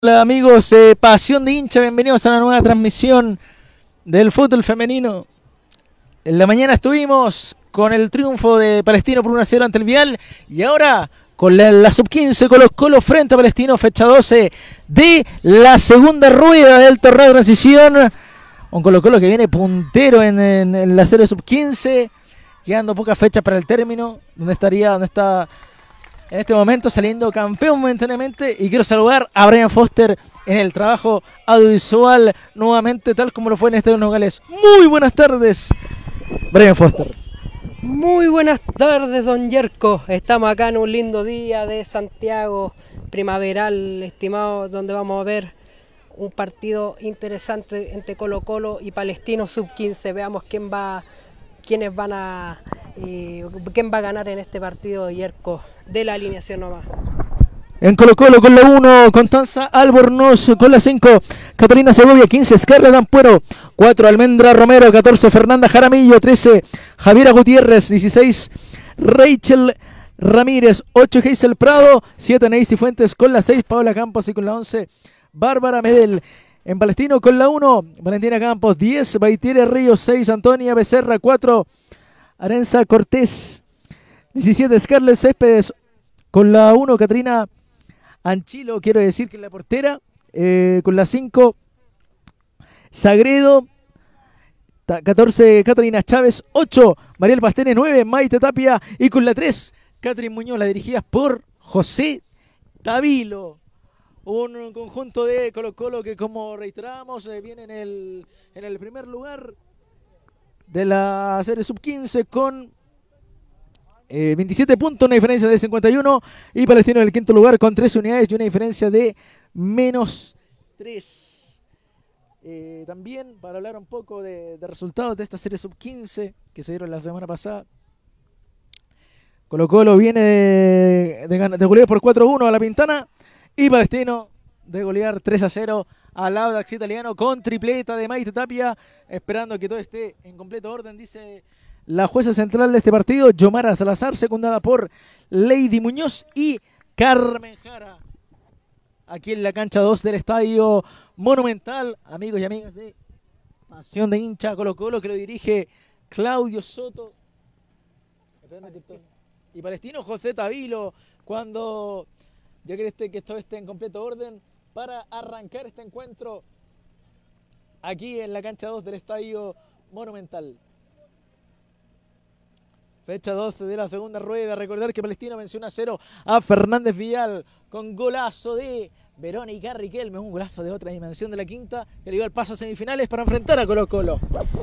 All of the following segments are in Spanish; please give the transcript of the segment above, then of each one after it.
Hola amigos, Pasión de Hincha, bienvenidos a una nueva transmisión del fútbol femenino. En la mañana estuvimos con el triunfo de Palestino por 1-0 ante el Vial y ahora con la sub-15 Colo-Colo frente a Palestino, fecha 12 de la segunda rueda del torneo de transición. Un Colo-Colo que viene puntero en la serie sub-15, quedando pocas fechas para el término, donde está en este momento saliendo campeón momentáneamente. Y quiero saludar a Brian Foster en el trabajo audiovisual nuevamente, tal como lo fue en el Estadio Nogales. Muy buenas tardes, Brian Foster. Muy buenas tardes, don Yerko. Estamos acá en un lindo día de Santiago primaveral, estimado, donde vamos a ver un partido interesante entre Colo-Colo y Palestino sub-15. Veamos quién va a ganar en este partido, Yerko, de la alineación nomás. En Colo-Colo con la 1, Constanza Albornoz, con la 5, Catalina Segovia, 15, Scarlett Ampuero, 4, Almendra Romero, 14, Fernanda Jaramillo, 13, Javiera Gutiérrez, 16, Rachel Ramírez, 8, Hazel Prado, 7, Neisy Fuentes, con la 6, Paola Campos y con la 11, Bárbara Medel. En Palestino con la 1, Valentina Campos, 10, Baitiere Ríos, 6, Antonia Becerra, 4, Arenza Cortés, 17, Scarlett Céspedes, con la 1, Catrina Anchilo, quiero decir que es la portera, con la 5, Sagredo, 14, Catalina Chávez, 8, Mariel Pastene, 9, Maite Tapia y con la 3, Catherine Muñoz, dirigidas por José Tavilo. Un conjunto de Colo-Colo que, como reiteramos, viene en el primer lugar de la serie sub-15 con 27 puntos, una diferencia de 51, y Palestino en el quinto lugar con 13 unidades y una diferencia de -3. También para hablar un poco de resultados de esta serie sub-15 que se dieron la semana pasada, Colo-Colo viene de golear por 4-1 a La Pintana, y Palestino de golear 3-0 al Audax Italiano con tripleta de Maite Tapia, esperando que todo esté en completo orden, dice la jueza central de este partido, Yomara Salazar, secundada por Lady Muñoz y Carmen Jara. Aquí en la cancha 2 del Estadio Monumental, amigos y amigas de Pasión de Hincha Colo-Colo, que lo dirige Claudio Soto. Y Palestino, José Tavilo, cuando ya quiere que todo esté en completo orden para arrancar este encuentro aquí en la cancha 2 del Estadio Monumental. Fecha 12 de la segunda rueda. Recordar que Palestino venció 1-0 a Fernández Vial con golazo de Verónica Riquelme, un golazo de otra dimensión de la quinta, que le dio el paso a semifinales para enfrentar a Colo-Colo.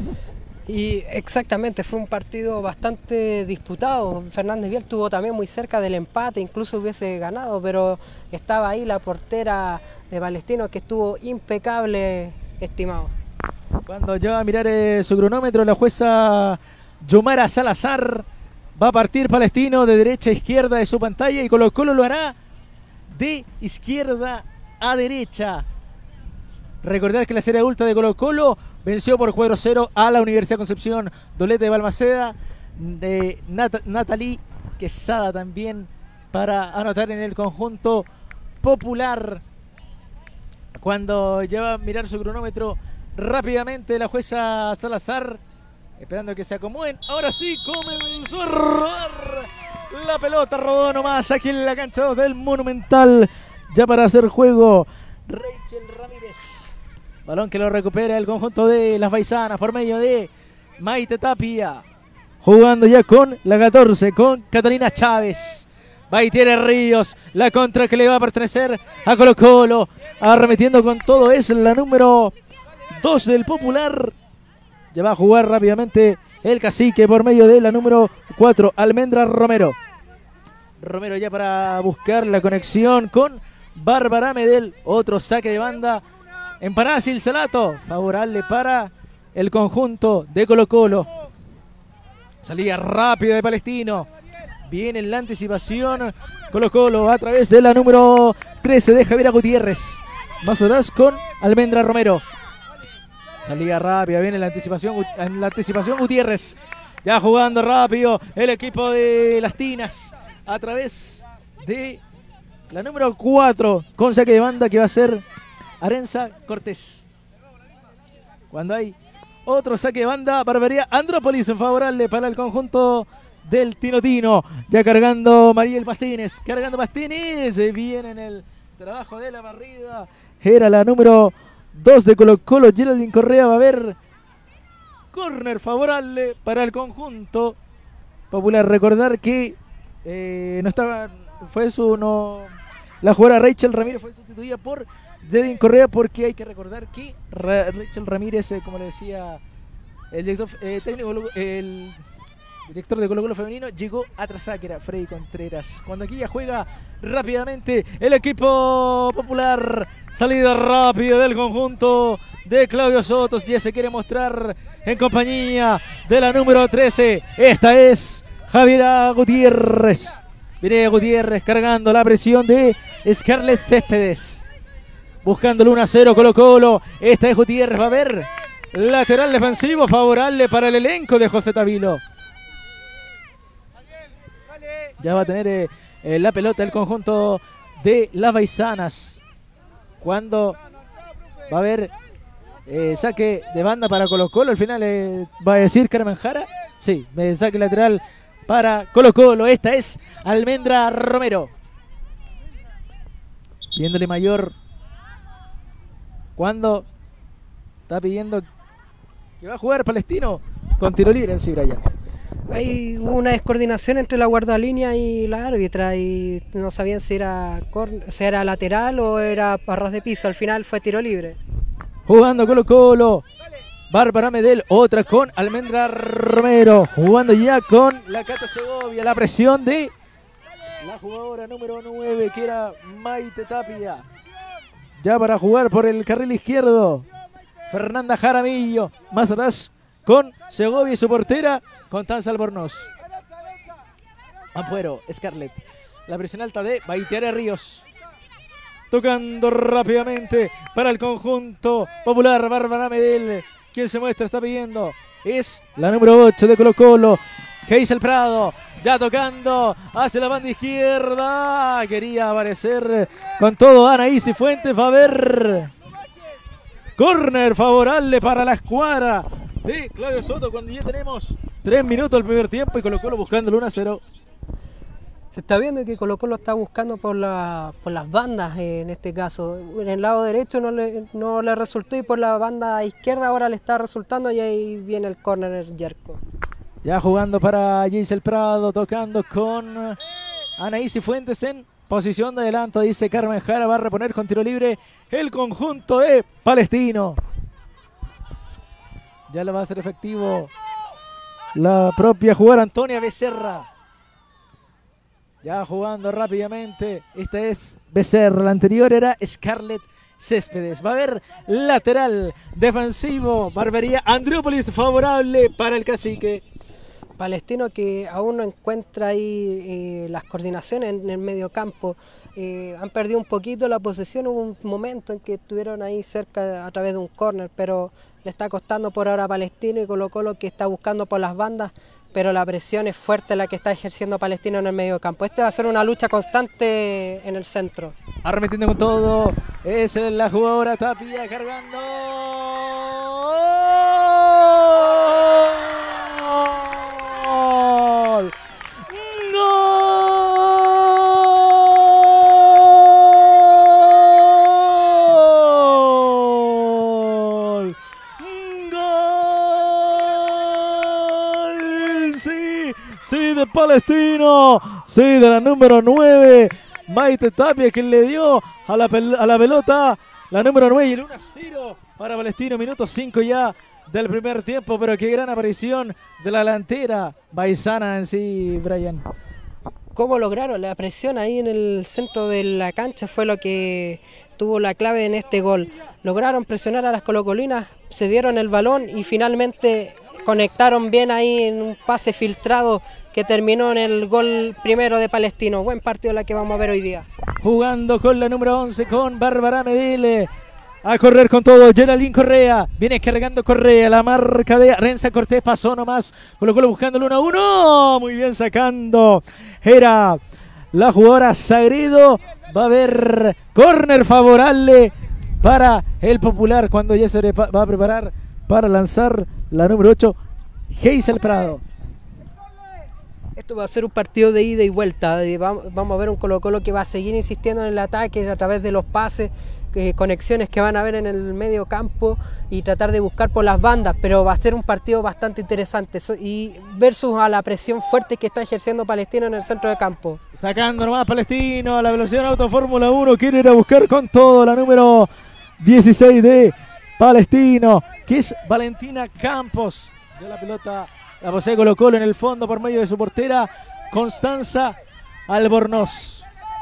Y exactamente, fue un partido bastante disputado. Fernández Vial estuvo también muy cerca del empate, incluso hubiese ganado, pero estaba ahí la portera de Palestino, que estuvo impecable, estimado. Cuando ya va a mirar su cronómetro, la jueza Yomara Salazar, va a partir Palestino de derecha a izquierda de su pantalla, y Colo-Colo lo hará de izquierda a derecha. Recordar que la serie adulta de Colo-Colo venció por 4-0 a la Universidad de Concepción, doblete de Balmaceda, de Natalie Quesada también para anotar en el conjunto popular. Cuando ya va a mirar su cronómetro rápidamente la jueza Salazar, esperando que se acomoden. Ahora sí, comenzó a rodar la pelota, rodó nomás aquí en la cancha 2 del Monumental, ya para hacer juego Rachel Ramírez. Balón que lo recupera el conjunto de las Baisanas por medio de Maite Tapia. Jugando ya con la 14, con Catalina Chávez. Baitiere Ríos, la contra que le va a pertenecer a Colo-Colo. Arremetiendo con todo, es la número 2 del Popular. Ya va a jugar rápidamente el Cacique por medio de la número 4, Almendra Romero. Romero ya para buscar la conexión con Bárbara Medel. Otro saque de banda. Empanada Silsalato, favorable para el conjunto de Colo-Colo. Salida rápida de Palestino. Viene en la anticipación Colo-Colo a través de la número 13 de Javiera Gutiérrez. Más atrás con Almendra Romero. Salida rápida, viene en la anticipación Gutiérrez. Ya jugando rápido el equipo de Las Tinas a través de la número 4 con saque de banda que va a ser Arenza Cortés. Cuando hay otro saque de banda, Barbería Andrópolis favorable para el conjunto del Tinotino. Ya cargando Mariel Pastines. Cargando Pastines. Viene en el trabajo de la barrida. Era la número 2 de Colo Colo. Geraldine Correa. Va a haber córner favorable para el conjunto popular. Recordar que no estaba. La jugadora Rachel Ramírez fue sustituida por Geraldine Correa, porque hay que recordar que Rachel Ramírez, como le decía el director el director de Colo Colo femenino, llegó atrasada, que era Freddy Contreras. Cuando aquí ya juega rápidamente el equipo popular, salida rápida del conjunto de Claudio Sotos, ya se quiere mostrar en compañía de la número 13. Esta es Javiera Gutiérrez. Mireya Gutiérrez cargando la presión de Scarlett Céspedes. Buscando el 1-0 Colo Colo. Esta es Gutiérrez. Va a haber lateral defensivo favorable para el elenco de José Tavilo. Ya va a tener la pelota el conjunto de las Baisanas. Cuando va a haber saque de banda para Colo Colo. Al final va a decir Carmen Jara. Sí, saque lateral para Colo Colo. Esta es Almendra Romero. Pidiéndole mayor. Cuando está pidiendo que va a jugar Palestino con tiro libre en sí, Brian. Hay una descoordinación entre la guardalínea y la árbitra y no sabían si era lateral o era a ras de piso. Al final fue tiro libre. Jugando Colo Colo. Bárbara Medel, otra con Almendra Romero. Jugando ya con la Cata Segovia. La presión de la jugadora número 9, que era Maite Tapia. Ya para jugar por el carril izquierdo, Fernanda Jaramillo. Más atrás con Segovia y su portera, Constanza Albornoz. Ampuero, Scarlett. La presión alta de Baitiara Ríos. Tocando rápidamente para el conjunto popular, Bárbara Medel. Quien se muestra, está pidiendo, es la número 8 de Colo Colo, Geisel Prado. Ya tocando hacia la banda izquierda. Quería aparecer con todo Anaí Cifuentes. Va a haber córner favorable para la escuadra de Claudio Soto, cuando ya tenemos 3 minutos del primer tiempo y Colo Colo buscando el 1-0. Se está viendo que Colo Colo está buscando por las bandas en este caso. En el lado derecho no le resultó y por la banda izquierda ahora le está resultando, y ahí viene el córner Yerko. Ya jugando para Giselle Prado, tocando con Anaí Cifuentes en posición de adelanto, dice Carmen Jara. Va a reponer con tiro libre el conjunto de Palestino. Ya lo va a hacer efectivo la propia jugadora Antonia Becerra. Ya jugando rápidamente. Esta es Becerra. La anterior era Scarlett Céspedes. Va a haber lateral defensivo. Barbería Andrópolis favorable para el Cacique. Palestino, que aún no encuentra ahí las coordinaciones en el medio campo. Han perdido un poquito la posesión. Hubo un momento en que estuvieron ahí cerca a través de un córner, pero le está costando por ahora a Palestino, y Colo Colo, que está buscando por las bandas, pero la presión es fuerte la que está ejerciendo Palestino en el medio campo. Esta va a ser una lucha constante en el centro. Arremetiendo con todo, es la jugadora Tapia cargando. ¡Gol! ¡Gol! ¡Gol! Sí, sí, de Palestino, sí, de la número 9, Maite Tapia, que le dio a la pelota la número 9, y el 1-0 para Palestino, minuto 5 ya del primer tiempo. Pero qué gran aparición de la delantera baisana en sí, Brian. ¿Cómo lograron? La presión ahí en el centro de la cancha fue lo que tuvo la clave en este gol. Lograron presionar a las colocolinas, se dieron el balón y finalmente conectaron bien ahí en un pase filtrado que terminó en el gol primero de Palestino. Buen partido la que vamos a ver hoy día. Jugando con la número 11, con Bárbara Medel. A correr con todo, Geraldine Correa. Viene cargando Correa, la marca de Arenza Cortés. Pasó nomás, Colo Colo buscando el 1-1. Muy bien sacando. Era la jugadora Sagredo. Va a haber córner favorable para el Popular cuando ya se va a preparar para lanzar la número 8, Hazel Prado. Esto va a ser un partido de ida y vuelta. Vamos a ver un Colo-Colo que va a seguir insistiendo en el ataque a través de los pases, conexiones que van a ver en el medio campo y tratar de buscar por las bandas, pero va a ser un partido bastante interesante y versus a la presión fuerte que está ejerciendo Palestino en el centro de campo. Sacando nomás Palestino a la velocidad Auto Fórmula 1, quiere ir a buscar con todo la número 16 de Palestino, que es Valentina Campos. Ya la pelota la posee Colo-Colo en el fondo por medio de su portera Constanza Albornoz.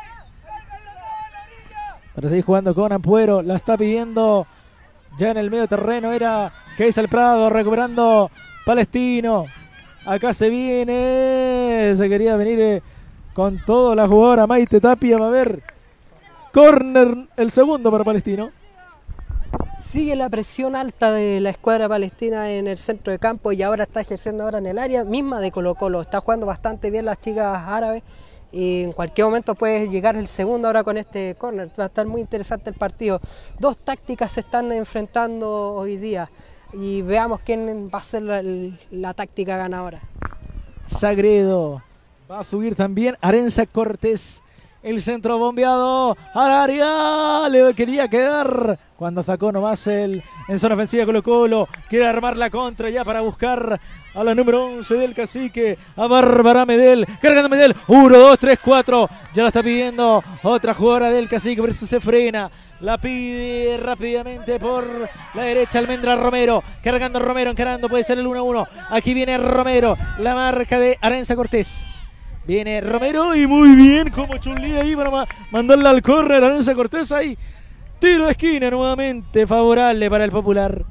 Para seguir jugando con Ampuero, la está pidiendo ya en el medio terreno, era Hazel Prado recuperando Palestino. Acá se viene, se quería venir con todo la jugadora Maite Tapia. Va a haber córner, el segundo para Palestino. Sigue la presión alta de la escuadra palestina en el centro de campo y ahora está ejerciendo ahora en el área misma de Colo-Colo. Está jugando bastante bien las chicas árabes y en cualquier momento puede llegar el segundo ahora con este córner. Va a estar muy interesante el partido. Dos tácticas se están enfrentando hoy día y veamos quién va a ser la táctica ganadora. Sagredo va a subir también Arenza Cortés. El centro bombeado al área, le quería quedar cuando sacó nomás en zona ofensiva Colo-Colo. Quiere armar la contra ya para buscar a la número 11 del Cacique, a Bárbara Medel, cargando Medel, 1, 2, 3, 4, ya la está pidiendo otra jugadora del Cacique, por eso se frena, la pide rápidamente por la derecha Almendra Romero, cargando Romero, encarando, puede ser el 1-1, aquí viene Romero, la marca de Arenza Cortés. Viene Romero y muy bien como Chun-Li ahí para mandarla al córner. Arenza Cortés ahí. Tiro de esquina nuevamente favorable para el Popular.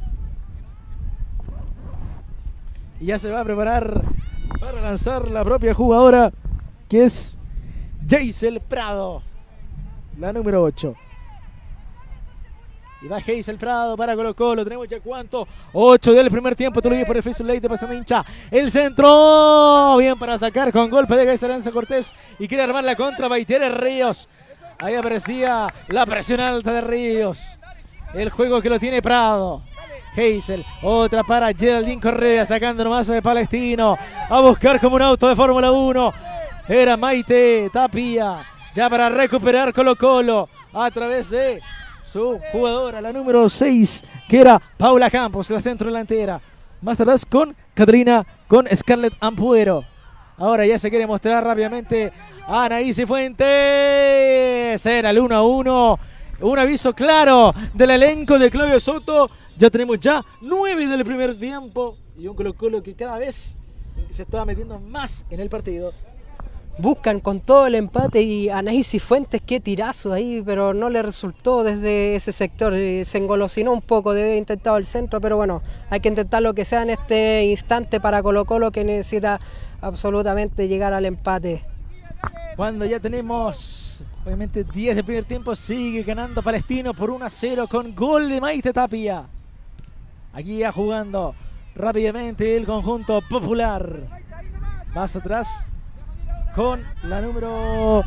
Y ya se va a preparar para lanzar la propia jugadora que es Hazel Prado, la número 8. Y va Hazel Prado para Colo-Colo. Tenemos ya cuánto, 8 del primer tiempo. Tú lo ves por el Facebook Live de Pasando Hincha. El centro, bien para sacar con golpe de cabeza Arenza Cortés. Y quiere armar la contra Baitiere Ríos. Ahí aparecía la presión alta de Ríos. El juego que lo tiene Prado. Hazel, otra para Geraldine Correa, sacando nomás de Palestino. A buscar como un auto de Fórmula 1. Era Maite Tapia. Ya para recuperar Colo-Colo a través de su jugadora, la número 6, que era Paula Campos, la centro delantera. Más atrás con Catrina, con Scarlett Ampuero. Ahora ya se quiere mostrar rápidamente Anaí Cifuentes. Era el 1-1. Un aviso claro del elenco de Claudio Soto. Ya tenemos ya 9 del primer tiempo. Y un Colo-Colo que cada vez se estaba metiendo más en el partido. Buscan con todo el empate y Anaí Cifuentes, qué tirazo ahí, pero no le resultó desde ese sector. Se engolosinó un poco de haber intentado el centro, pero bueno, hay que intentar lo que sea en este instante para Colo-Colo, que necesita absolutamente llegar al empate. Cuando ya tenemos, obviamente, 10 del primer tiempo, sigue ganando Palestino por 1-0 con gol de Maite Tapia. Aquí ya jugando rápidamente el conjunto Popular. Más atrás con la número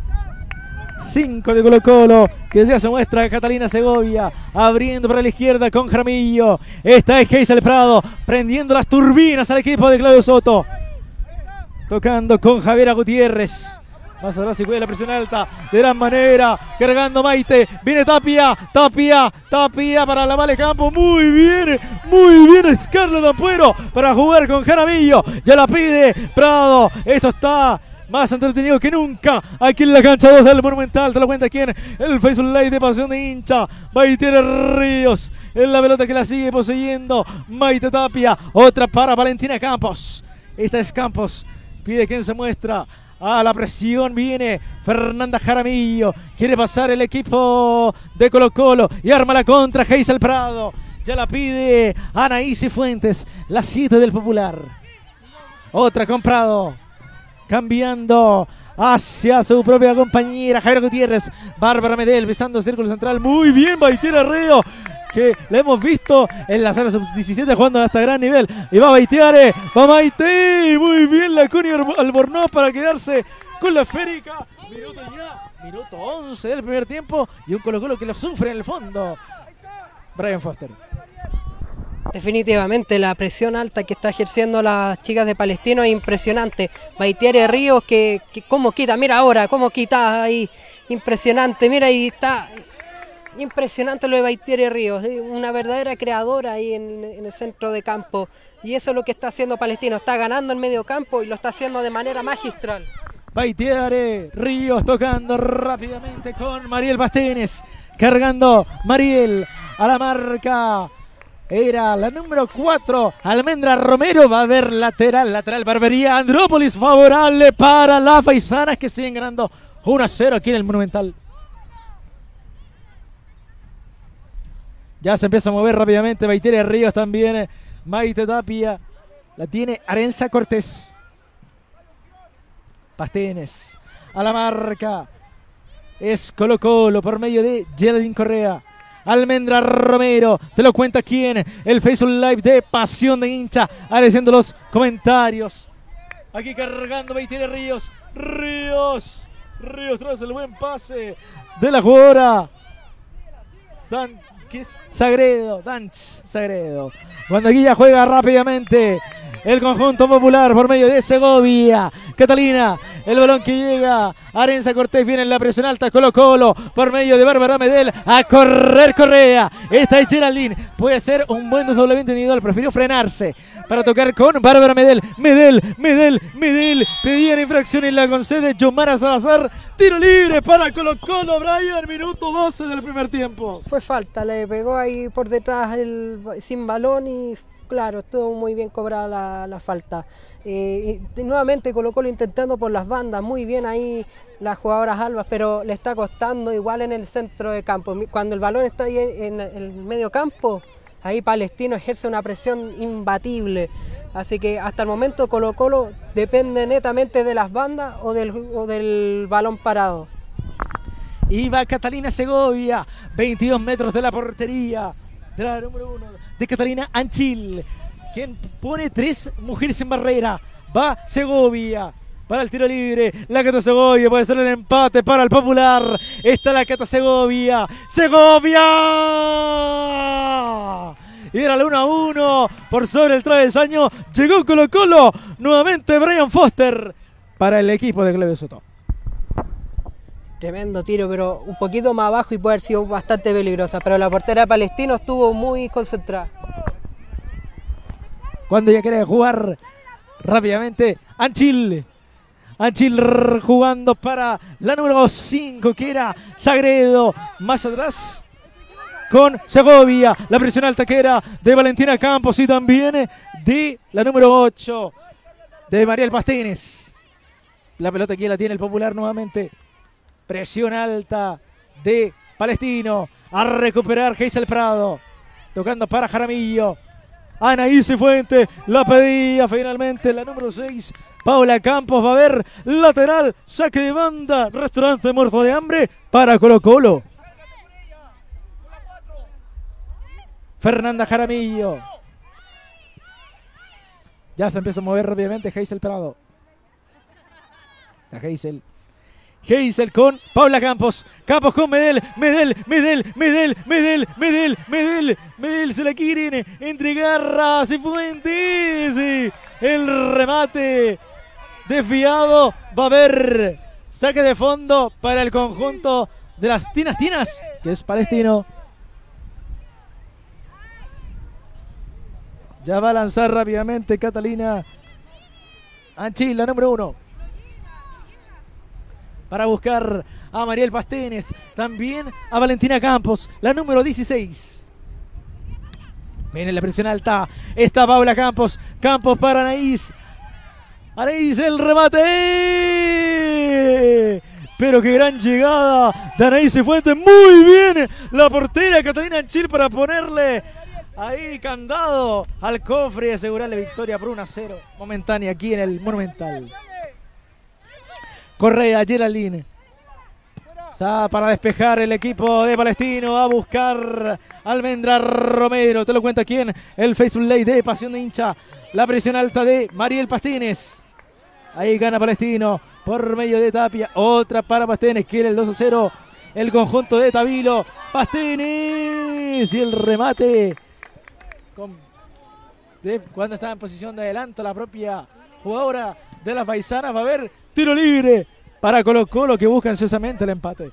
5 de Colo-Colo, que ya se muestra Catalina Segovia, abriendo para la izquierda con Jaramillo. Esta es Hazel Prado, prendiendo las turbinas al equipo de Claudio Soto. Tocando con Javiera Gutiérrez. Más atrás y cuida la presión alta de gran manera, cargando Maite, viene Tapia para la Vale Campo, muy bien Scarlett Ampuero para jugar con Jaramillo, ya la pide Prado, esto está más entretenido que nunca aquí en la cancha 2 del Monumental. Te lo cuenta aquí en el Facebook Live de Pasión de Hincha. Baitiere Ríos en la pelota que la sigue poseyendo Maite Tapia, otra para Valentina Campos. Esta es Campos, pide quien se muestra. A la presión viene Fernanda Jaramillo. Quiere pasar el equipo de Colo-Colo y arma la contra Hazel Prado. Ya la pide Anaí Cifuentes, la 7 del Popular. Otra con Prado. Cambiando hacia su propia compañera Javier Gutiérrez. Bárbara Medel pisando el círculo central. Muy bien Baitiere Ríos, que la hemos visto en la sala sub-17 jugando hasta gran nivel. Y va Baitiere, va Maite. Muy bien la Connie Albornoz para quedarse con la esférica. Minuto 11 del primer tiempo y un Colo-Colo que lo sufre en el fondo. Brian Foster. Definitivamente la presión alta que está ejerciendo las chicas de Palestino es impresionante. Baitiere Ríos que cómo quita, mira ahora, cómo quita ahí, impresionante, mira ahí está, impresionante lo de Baitiere Ríos, una verdadera creadora ahí en el centro de campo. Y eso es lo que está haciendo Palestino, está ganando en medio campo y lo está haciendo de manera magistral. Baitiere Ríos tocando rápidamente con Mariel Pastines, cargando Mariel a la marca. Era la número 4, Almendra Romero. Va a haber lateral Barbería Andrópolis, favorable para las paisanas que siguen ganando 1-0 aquí en el Monumental. Ya se empieza a mover rápidamente Baitiere Ríos también. Maite Tapia, la tiene Arenza Cortés. Pastines a la marca. Es Colo-Colo por medio de Geraldine Correa. Almendra Romero, te lo cuenta quién, el Facebook Live de Pasión de Hincha, agradeciendo los comentarios. Aquí cargando Baitiere Ríos, Ríos tras el buen pase de la jugadora Sagredo. Cuando aquí ya juega rápidamente el conjunto popular por medio de Segovia. Catalina, el balón que llega. Arenza Cortés viene en la presión alta. Colo-Colo por medio de Bárbara Medel. A correr Correa. Esta es Geraldine. Puede ser un buen desdoblamiento individual. Prefirió frenarse para tocar con Bárbara Medel. Medel. Pedían infracción y la concede Yomara Salazar. Tiro libre para Colo-Colo. Brian, minuto 12 del primer tiempo. Fue falta, le pegó ahí por detrás sin balón y claro, estuvo muy bien cobrada la falta. Y nuevamente Colo-Colo intentando por las bandas, muy bien ahí las jugadoras albas, pero le está costando igual en el centro de campo. Cuando el balón está ahí en el medio campo, ahí Palestino ejerce una presión imbatible. Así que hasta el momento Colo-Colo depende netamente de las bandas o del balón parado. Iba Catalina Segovia, 22 metros de la portería de la número 1 de Catalina Anchil, quien pone 3 mujeres en barrera. Va Segovia para el tiro libre. La Cata Segovia puede ser el empate para el Popular. Está la Cata Segovia. ¡Segovia! Y era el 1-1 por sobre el travesaño. Llegó Colo-Colo. Nuevamente Brian Foster para el equipo de Cleve Soto. Tremendo tiro, pero un poquito más abajo y puede haber sido bastante peligrosa. Pero la portera de Palestino estuvo muy concentrada. Cuando ya quiere jugar rápidamente, Anchil jugando para la número 5, que era Sagredo. Más atrás con Segovia. La presión alta que era de Valentina Campos y también de la número 8 de Mariel Pastines. La pelota aquí la tiene el Popular nuevamente. Presión alta de Palestino. A recuperar Geisel Prado. Tocando para Jaramillo. Anaí Cifuentes la pedía finalmente la número 6. Paula Campos. Va a haber lateral. Saque de banda. Restaurante muerto de hambre para Colo-Colo. Fernanda Jaramillo. Ya se empieza a mover rápidamente Geisel Prado. La Geisel con Paula Campos. Campos con Medel se la quieren entregar a Cifuentes. El remate desviado. Va a haber saque de fondo para el conjunto de las Tinas, que es Palestino. Ya va a lanzar rápidamente Catalina Anchil, la número 1. Para buscar a Mariel Pastines. También a Valentina Campos, la número 16. Viene la presión alta. Está Paula Campos. Campos para Anaís. Anaís, el remate. Pero qué gran llegada de Anaís Cifuentes. Muy bien la portera Catalina Anchil para ponerle ahí candado al cofre y asegurarle victoria por 1-0 momentánea aquí en el Monumental. Correa, Geraldine. Para despejar el equipo de Palestino. A buscar Almendra Romero. Te lo cuenta quién. El Facebook Live de Pasión de Hincha. La presión alta de Mariel Pastines. Ahí gana Palestino. por medio de Tapia. Otra para Pastenes, quiere el 2-0. El conjunto de Tabilo. Pastenes. Y el remate. Cuando está en posición de adelanto la propia jugadora de las Paisanas. Va a haber tiro libre para Colo-Colo, que busca ansiosamente el empate.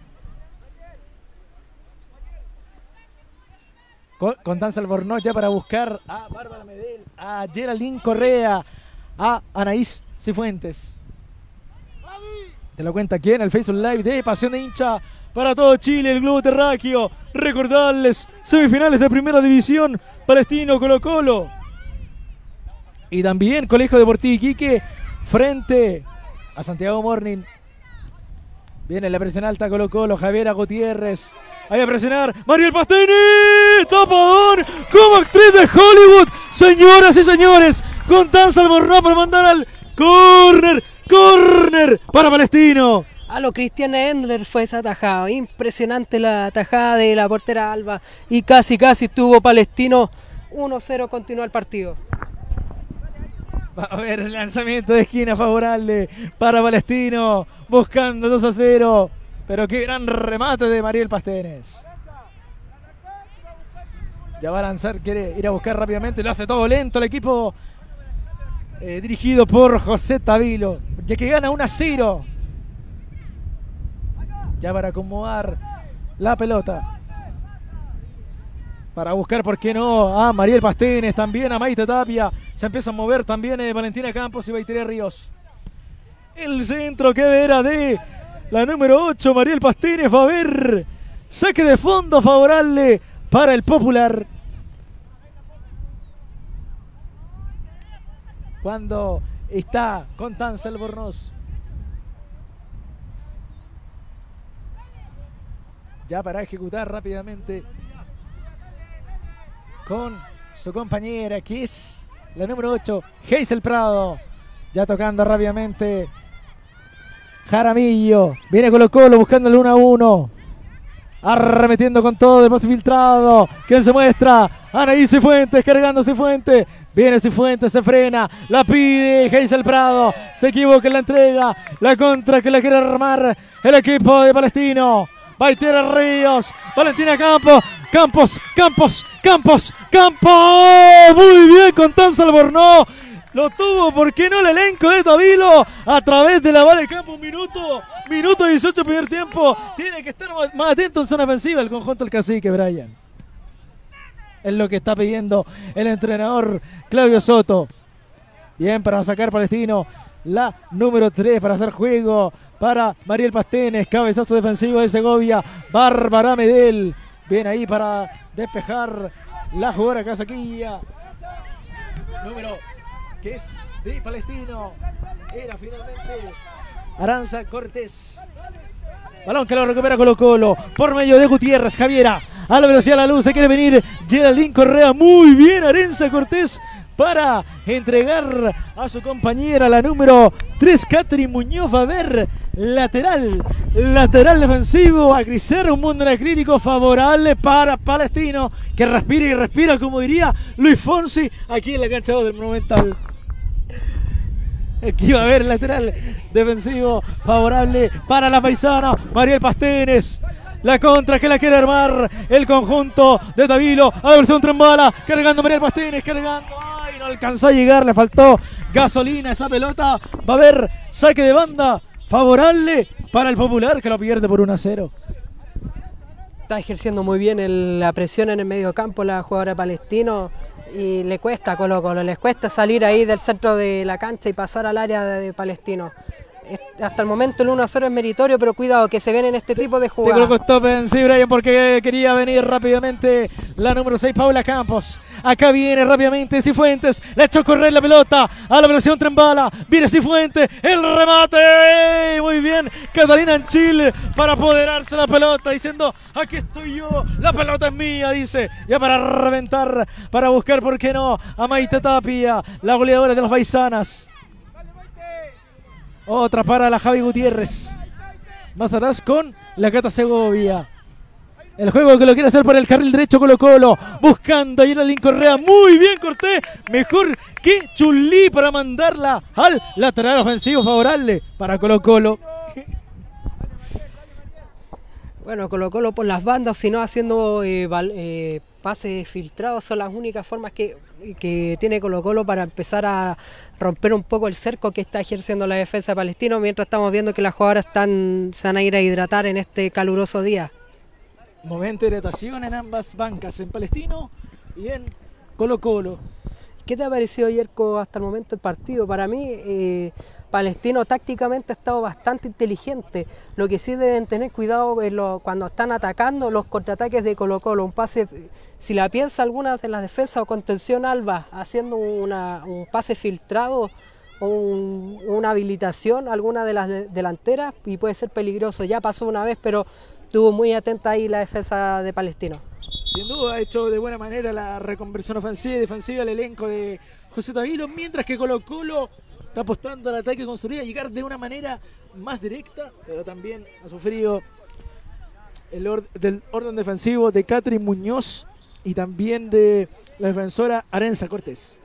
Constanza Albornoz ya para buscar a Bárbara Medel, a Geraldine Correa, a Anaís Cifuentes. Te lo cuenta aquí en el Facebook Live de Pasión de Hincha para todo Chile, el Globo Terráqueo. Recordarles, semifinales de Primera División, Palestino, Colo-Colo. Y también Colegio Deportivo Iquique frente a Santiago Morning. Viene la presión alta Colo-Colo, Javiera Gutiérrez. Ahí a presionar, Mariel Pastenes, tapadón, como actriz de Hollywood. Señoras y señores, Constanza Albornoz para mandar al córner para Palestino. A lo Cristiana Endler fue esa tajada, impresionante la tajada de la portera Alba. Y casi estuvo Palestino, 1-0, continúa el partido. Va a haber el lanzamiento de esquina favorable para Palestino, buscando 2-0. Pero qué gran remate de Mariel Pastenes. Ya va a lanzar, quiere ir a buscar rápidamente. Lo hace todo lento el equipo dirigido por José Tabilo. Ya que gana 1-0. Ya para acomodar la pelota. Para buscar, ¿por qué no? A Mariel Pastenes, también a Maite Tapia. Se empieza a mover también Valentina Campos y Baitere Ríos. El centro que verá de la número 8, Mariel Pastenes. Va a haber saque de fondo favorable para el Popular. Cuando está Constanza Albornoz. Ya para ejecutar rápidamente con su compañera, que es la número 8, Hazel Prado. Ya tocando rápidamente Jaramillo. Viene Colo-Colo buscando el 1-1. Arremetiendo con todo de pase filtrado. ¿Quién se muestra? Anaí Cifuentes, cargando Cifuentes. Viene Cifuentes, se frena. La pide Hazel Prado. Se equivoca en la entrega. La contra que la quiere armar el equipo de Palestino. Baitere Ríos. Valentina Campos. Muy bien, Constanza Albornoz. Lo tuvo, ¿por qué no? El elenco de Tabilo a través de la bala de campo. Minuto 18 primer tiempo. Tiene que estar más atento en zona ofensiva el conjunto del cacique, Brian. Es lo que está pidiendo el entrenador Claudio Soto. Bien, para sacar Palestino. La número 3 para hacer juego para Mariel Pastenes. Cabezazo defensivo de Segovia. Bárbara Medel. Bien ahí para despejar la jugadora casaquilla. Número que es de Palestino. Era finalmente Aranza Cortés. Balón que lo recupera Colo-Colo por medio de Gutiérrez. Javiera a la velocidad de la luz. Se quiere venir Geraldine Correa. Muy bien Aranza Cortés para entregar a su compañera, la número 3, Catherine Muñoz. Va a ver lateral defensivo a Griser, un mundo crítico favorable para Palestino, que respira y respira, como diría Luis Fonsi aquí en la cancha del Monumental. Aquí va a haber lateral defensivo favorable para la paisana Mariel Pastenes. La contra que la quiere armar el conjunto de Tabilo. A la versión Trembala, cargando Mariel Pastenes, cargando. Ay, no alcanzó a llegar, le faltó gasolina a esa pelota. Va a haber saque de banda favorable para el Popular, que lo pierde por 1-0. Está ejerciendo muy bien la presión en el medio campo la jugadora Palestino. Y le cuesta a Colo-Colo, les cuesta salir ahí del centro de la cancha y pasar al área de Palestino. Hasta el momento el 1-0 es meritorio, pero cuidado que se ven en este tipo de jugadas. Te colocó stop en sí, Brian, porque quería venir rápidamente la número 6, Paula Campos. Acá viene rápidamente Cifuentes, le echó a correr la pelota a la velocidad Trembala. Viene Cifuentes, el remate. Muy bien, Catalina en Chile para apoderarse la pelota, diciendo: aquí estoy yo, la pelota es mía, dice. Ya para reventar, para buscar, ¿por qué no?, a Maite Tapia, la goleadora de las paisanas. Otra para la Javi Gutiérrez. Más atrás con la Cata Segovia. El juego que lo quiere hacer por el carril derecho Colo Colo. Buscando a Geraldine Correa. Muy bien Cortés. Mejor que Chulí para mandarla al lateral ofensivo favorable para Colo Colo. Bueno, Colo Colo por las bandas, sino haciendo pases filtrados, son las únicas formas que tiene Colo Colo para empezar a romper un poco el cerco que está ejerciendo la defensa de Palestino, mientras estamos viendo que las jugadoras se van a ir a hidratar en este caluroso día. Momento de hidratación en ambas bancas, en Palestino y en Colo Colo. ¿Qué te ha parecido, Yerko, hasta el momento el partido? Para mí, Palestino tácticamente ha estado bastante inteligente. Lo que sí deben tener cuidado es cuando están atacando los contraataques de Colo Colo. Un pase, si la piensa alguna de las defensas o contención Alba, haciendo un pase filtrado o una habilitación, alguna de las delanteras, y puede ser peligroso. Ya pasó una vez, pero estuvo muy atenta ahí la defensa de Palestino. Sin duda ha hecho de buena manera la reconversión ofensiva y defensiva al elenco de José Tavilo, mientras que Colo Colo está apostando al ataque construido, a llegar de una manera más directa, pero también ha sufrido del orden defensivo de Catherine Muñoz y también de la defensora Arenza Cortés.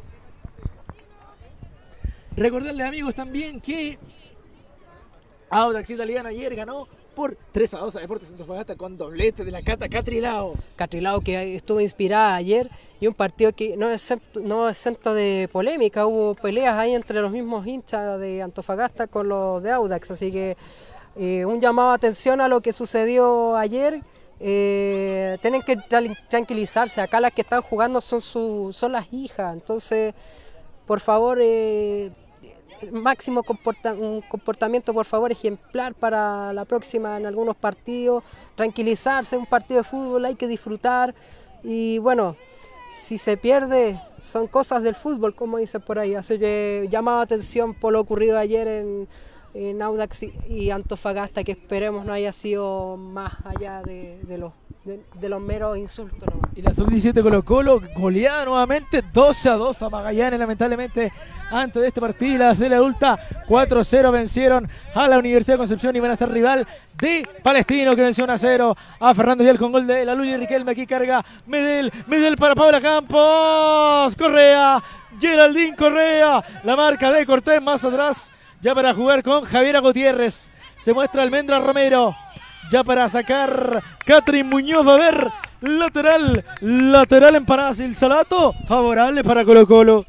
Recordarles, amigos, también que Audax Italiano ayer ganó por 3-2 a Deportes Antofagasta con doblete de la Cata Catrilao. Catrilao, que estuvo inspirada ayer, y un partido que no es exento de polémica. Hubo peleas ahí entre los mismos hinchas de Antofagasta con los de Audax, así que un llamado de atención a lo que sucedió ayer. Tienen que tranquilizarse. Acá las que están jugando son las hijas, entonces por favor, máximo un comportamiento por favor ejemplar para la próxima en algunos partidos. Tranquilizarse, un partido de fútbol hay que disfrutar, y bueno, si se pierde son cosas del fútbol, como dicen por ahí. Así que llamado atención por lo ocurrido ayer en Audax y Antofagasta, que esperemos no haya sido más allá de los meros insultos, ¿no? Y la sub-17 Colo Colo goleada nuevamente 12-2 a Magallanes, lamentablemente antes de este partido. La serie adulta 4-0 vencieron a la Universidad de Concepción y van a ser rival de Palestino, que venció 1-0 a Fernando Vial con gol de la Luli Riquelme. Aquí carga Medel para Paula Campos, Correa, Geraldine Correa, la marca de Cortés más atrás, ya para jugar con Javiera Gutiérrez. Se muestra Almendra Romero, ya para sacar Catherine Muñoz. Va a haber lateral en Parasil Salato, favorable para Colo Colo.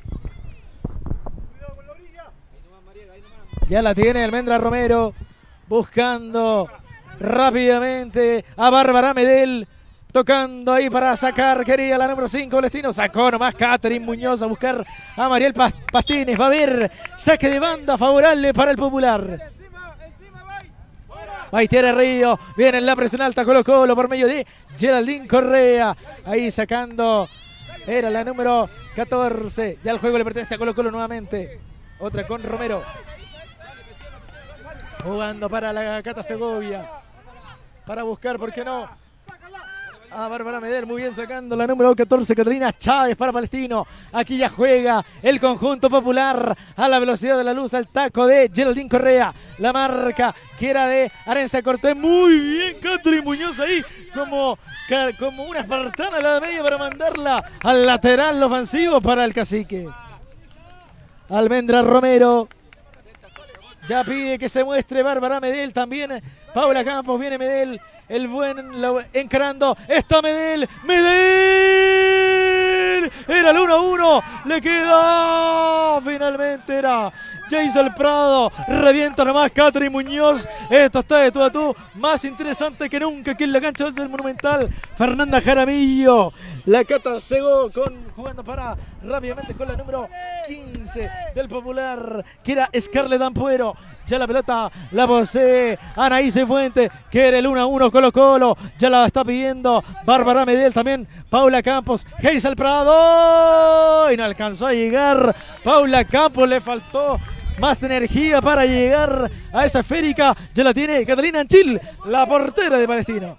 Ya la tiene Almendra Romero, buscando rápidamente a Bárbara Medel, tocando ahí para sacar, quería la número 5 Palestino, sacó nomás Catherine Muñoz a buscar a Mariel Pastines. Va a haber saque de banda favorable para el Popular. Maitiere Río, viene en la presión alta Colo Colo por medio de Geraldine Correa, ahí sacando, era la número 14, ya el juego le pertenece a Colo Colo nuevamente, otra con Romero, jugando para la Cata Segovia, para buscar, ¿por qué no?, a Bárbara Medel, muy bien sacando la número 14, Catalina Chávez para Palestino. Aquí ya juega el conjunto popular a la velocidad de la luz, al taco de Geraldine Correa. La marca que era de Arenza Cortés. Muy bien Catherine Muñoz ahí, como una espartana a la media para mandarla al lateral ofensivo para el Cacique. Almendra Romero ya pide que se muestre Bárbara Medel, también Paula Campos, viene Medel, el buen encarando, está Medel, era el 1-1, le queda, finalmente era Jason Prado, revienta nomás Catherine Muñoz. Esto está de tú a tú, más interesante que nunca aquí en la cancha del Monumental. Fernanda Jaramillo, la Cata Sego jugando para rápidamente con la número 15 del Popular, que era Scarlett Ampuero. Ya la pelota la posee Anaíse Fuente, que era el 1-1 Colo Colo. Ya la está pidiendo Bárbara Medel, también Paula Campos, Geisel Prado, y no alcanzó a llegar Paula Campos, le faltó más energía para llegar a esa esférica. Ya la tiene Catalina Anchil, la portera de Palestino.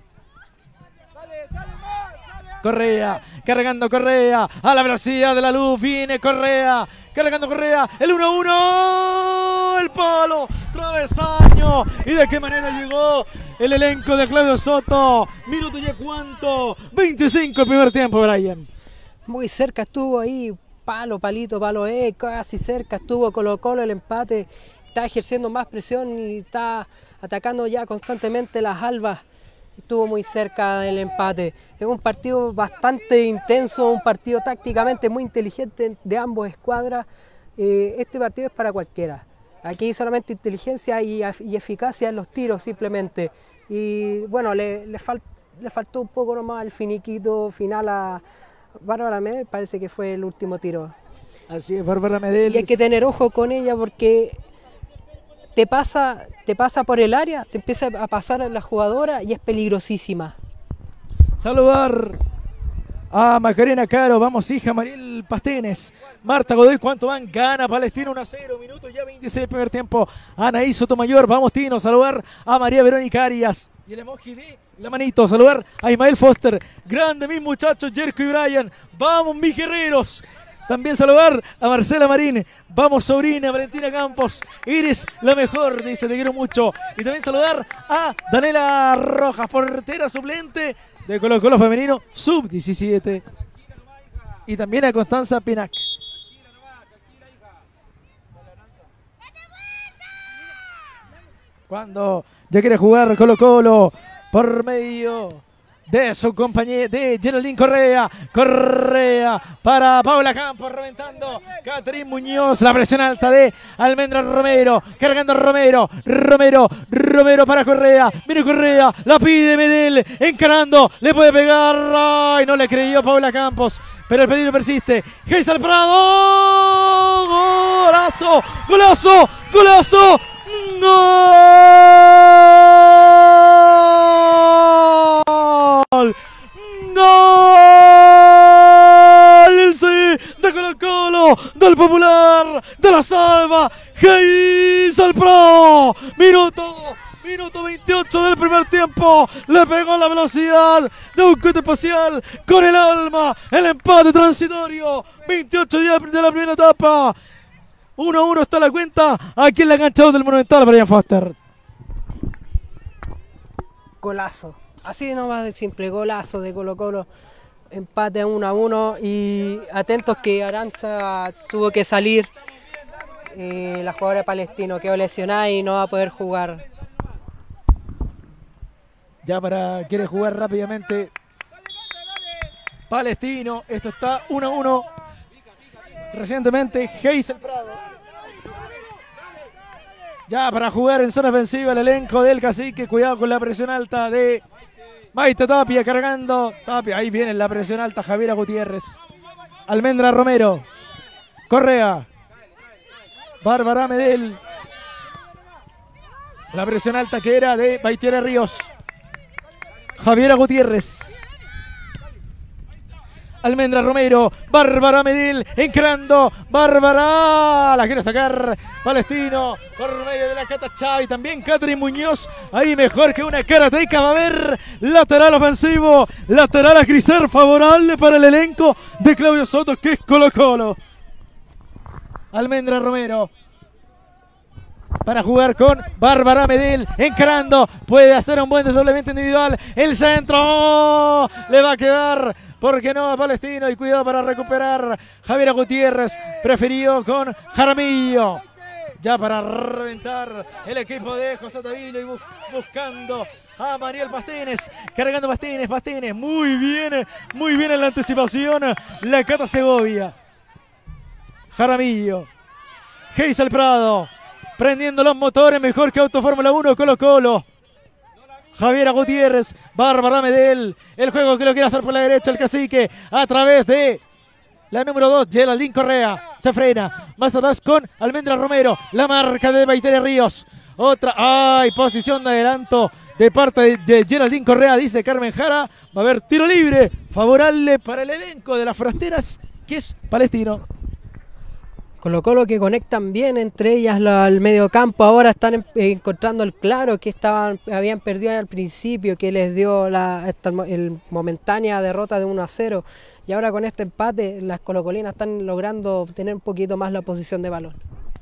Correa, cargando Correa, a la velocidad de la luz, viene Correa, cargando Correa, el 1-1, el palo, travesaño. ¿Y de qué manera llegó el elenco de Claudio Soto? Minuto ya cuánto, 25 el primer tiempo, Brian. Muy cerca estuvo ahí, palito, casi cerca estuvo Colo-Colo el empate. Está ejerciendo más presión y está atacando ya constantemente las albas. Estuvo muy cerca del empate. Es un partido bastante intenso, un partido tácticamente muy inteligente de ambos escuadras. Este partido es para cualquiera. Aquí solamente inteligencia y eficacia en los tiros simplemente. Y bueno, le faltó un poco nomás el finiquito final a Bárbara Medel, parece que fue el último tiro. Así es, Bárbara Medel. Y hay que tener ojo con ella porque te pasa por el área, te empieza a pasar a la jugadora y es peligrosísima. Saludar a Macarena Caro, vamos hija, Mariel Pastenes, Marta Godoy, ¿cuánto van? Gana Palestino 1-0, minutos ya 26 del primer tiempo. Anaí Sotomayor, vamos Tino, saludar a María Verónica Arias. Y el emoji de la manito, saludar a Ismael Foster. Grande mis muchachos, Jerko y Brian. Vamos mis guerreros. También saludar a Marcela Marín. Vamos sobrina, Valentina Campos. Eres la mejor, dice, te quiero mucho. Y también saludar a Daniela Rojas, portera suplente de Colo-Colo femenino, sub-17. Y también a Constanza Pinac. Cuando ya quiere jugar Colo-Colo por medio de su compañera, de Geraldine Correa. Correa para Paula Campos, reventando Catherine Muñoz. La presión alta de Almendra Romero, cargando Romero para Correa. Viene Correa, la pide Medel, encarando, le puede pegar. Ay, no le creyó Paula Campos, pero el peligro persiste. Geisel Prado, golazo, golazo, golazo. ¡Gol! ¡Gol! Sí, de Colo-Colo, del Popular, de la Salva, Geisel Prado. Minuto 28 del primer tiempo. Le pegó la velocidad de un cohete espacial con el alma. El empate transitorio. 28 ya de la primera etapa. 1-1 está la cuenta aquí en la cancha del Monumental, Brian Foster. Golazo. Así nomás de simple, golazo de Colo-Colo. Empate 1-1 y atentos que Aranza tuvo que salir. La jugadora de Palestino quedó lesionada y no va a poder jugar. Ya quiere jugar rápidamente Palestino. Esto está 1-1. Recientemente Geisel Prado. Ya para jugar en zona ofensiva el elenco del Cacique. Cuidado con la presión alta de Maite Tapia, cargando Tapia. Ahí viene la presión alta Javiera Gutiérrez. Almendra Romero. Correa. Bárbara Medel. La presión alta que era de Baitiera Ríos. Javiera Gutiérrez. Almendra Romero, Bárbara Medel, encarando, Bárbara, la quiere sacar Palestino, por medio de la Cata Chavi, también Catherine Muñoz, ahí mejor que una karateca, va a haber lateral ofensivo, lateral a Criser, favorable para el elenco de Claudio Soto, que es Colo-Colo. Almendra Romero, para jugar con Bárbara Medel, encarando, puede hacer un buen desdoblamiento individual, el centro, le va a quedar, ¿por qué no a Palestino? Y cuidado para recuperar, Javiera Gutiérrez, prefirió con Jaramillo, ya para reventar el equipo de José Tavilo y buscando a Mariel Pastenes, cargando Pastenes, muy bien en la anticipación, la Cata Segovia, Jaramillo, Geisel Prado, prendiendo los motores, mejor que Auto Fórmula 1, Colo-Colo. Javiera Gutiérrez, Bárbara Medel, el juego que lo quiere hacer por la derecha el Cacique, a través de la número 2, Geraldine Correa, se frena, más atrás con Almendra Romero, la marca de Baiteria Ríos, otra, ¡ay! Posición de adelanto de parte de Geraldine Correa, dice Carmen Jara, va a haber tiro libre, favorable para el elenco de las Forasteras, que es Palestino. Colo-Colo que conectan bien entre ellas al medio campo, ahora están encontrando el claro que habían perdido al principio, que les dio el momentánea derrota de 1-0, y ahora con este empate las colocolinas están logrando tener un poquito más la posición de balón.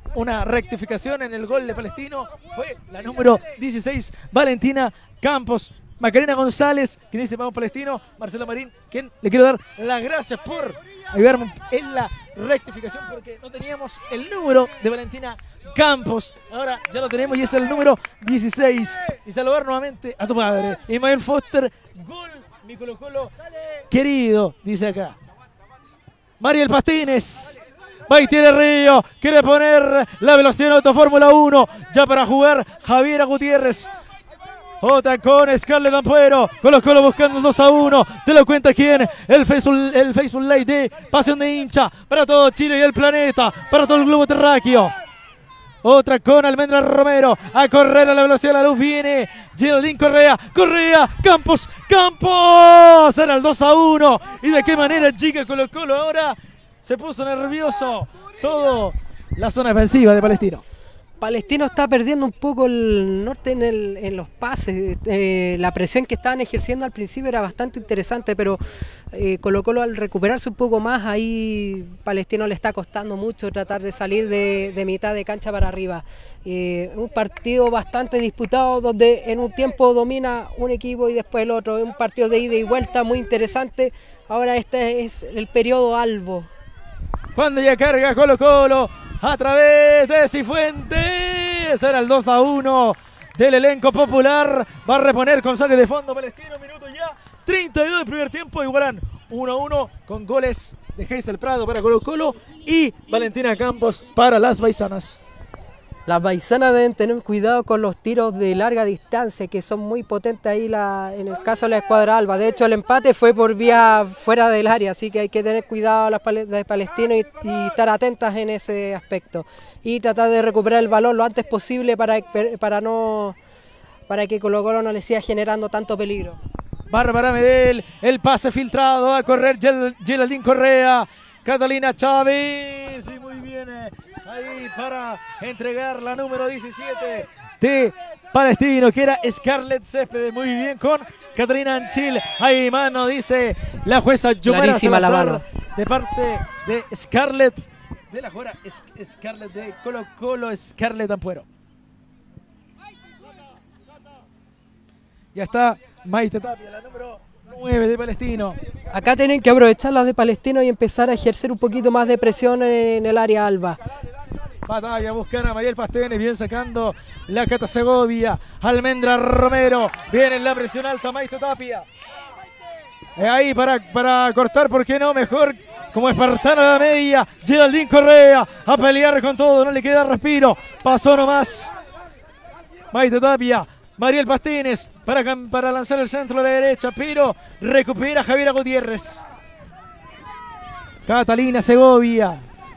una rectificación en el gol de Palestino. Fue la número 16, Valentina Campos. Macarena González, quien dice vamos Palestino. Marcelo Marín, quien le quiero dar las gracias por ayudarme en la rectificación, porque no teníamos el número de Valentina Campos. Ahora ya lo tenemos y es el número 16. Y saludar nuevamente a tu padre, Ismael Foster. Gol, mi Colo Colo querido, dice acá. Mariel Pastines. Baitiere Río quiere poner la velocidad en Auto Fórmula 1. Ya para jugar Javiera Gutiérrez. Otra con Scarlett Ampuero. Colo Colo buscando 2-1. Te lo cuenta quién. El Facebook Live de Pasión de Hincha. Para todo Chile y el planeta. Para todo el globo terráqueo. Otra con Almendra Romero. A correr a la velocidad de la luz viene Geraldine Correa. Correa. Campos. Campos. Era el 2-1. Y de qué manera chica Colo Colo ahora se puso nervioso. Todo la zona defensiva de Palestino. Palestino está perdiendo un poco el norte en los pases. La presión que estaban ejerciendo al principio era bastante interesante, pero Colo Colo al recuperarse un poco más, ahí Palestino le está costando mucho tratar de salir de mitad de cancha para arriba. Un partido bastante disputado donde en un tiempo domina un equipo y después el otro. Es un partido de ida y vuelta muy interesante. Ahora este es el periodo albo. Cuando ya carga Colo Colo a través de Cifuentes. Era el 2-1 del elenco popular. Va a reponer con saque de fondo Palestino. Minuto ya 32 del primer tiempo. Igualan 1-1 con goles de Geisel Prado para Colo Colo y Valentina Campos para las Baisanas. Las Baisanas deben tener cuidado con los tiros de larga distancia, que son muy potentes ahí en el caso de la escuadra alba. De hecho, el empate fue por vía fuera del área, así que hay que tener cuidado las de Palestino y estar atentas en ese aspecto. Y tratar de recuperar el balón lo antes posible para que Colo Colo no le siga generando tanto peligro. Bárbara Medel, el pase filtrado, a correr Geraldine Correa, Catalina Chávez, y muy bien ahí para entregar la número 17 de Palestino, que era Scarlett Céspedes. Muy bien con Catalina Anchil. Ahí mano, dice la jueza Yomara Salazar, de parte de Scarlett, de la jugadora Scarlett de Colo Colo, Scarlett Ampuero. Ya está Maite Tapia, la número 9 de Palestino. Acá tienen que aprovechar las de Palestino y empezar a ejercer un poquito más de presión en el área alba. Batalla, buscan a Mariel Pastene, bien sacando la Cata Segovia. Almendra Romero, viene en la presión alta Maite Tapia. Ahí para cortar, ¿por qué no? Mejor como espartana de la media. Geraldine Correa a pelear con todo, no le queda respiro. Pasó nomás Maite Tapia. Mariel Pastines para lanzar el centro a la derecha, pero recupera Javiera Gutiérrez. Catalina Segovia.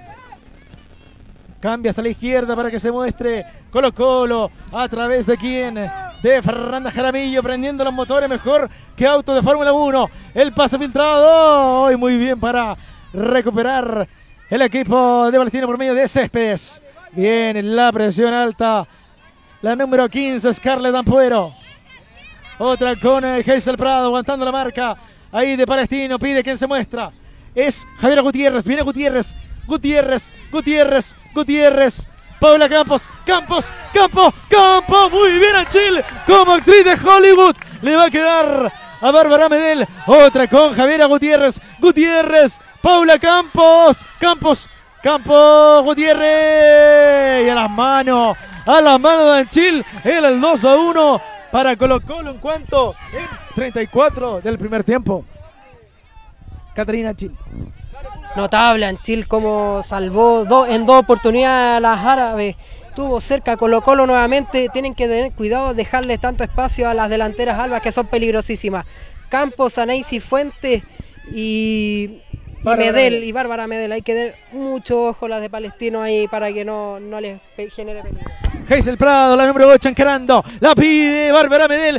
Cambia hacia la izquierda para que se muestre Colo Colo. ¿A través de quién? De Fernanda Jaramillo, prendiendo los motores mejor que auto de Fórmula 1. El pase filtrado. Hoy muy bien para recuperar el equipo de Palestino por medio de Céspedes. Bien, en la presión alta. La número 15, Scarlett Ampuero. Otra con Geisel Prado, aguantando la marca. Ahí de Palestino, pide quien se muestra. Es Javiera Gutiérrez, viene Gutiérrez. Gutiérrez. Paula Campos. Muy bien a Chile. Como actriz de Hollywood. Le va a quedar a Bárbara Medel. Otra con Javiera Gutiérrez. Paula Campos. Gutiérrez. Y a las manos de Anchil. Era el 2-1 para Colo Colo en cuanto en 34 del primer tiempo. Catarina Anchil. Notable Anchil como salvó en dos oportunidades a las árabes. Estuvo cerca Colo Colo nuevamente. Tienen que tener cuidado, dejarle tanto espacio a las delanteras albas que son peligrosísimas. Campos, Anaisi Fuentes y Bárbara Medel. Hay que tener mucho ojo las de Palestino ahí para que no les genere peligro. Geisel Prado, la número 8 encarando. La pide Bárbara Medel.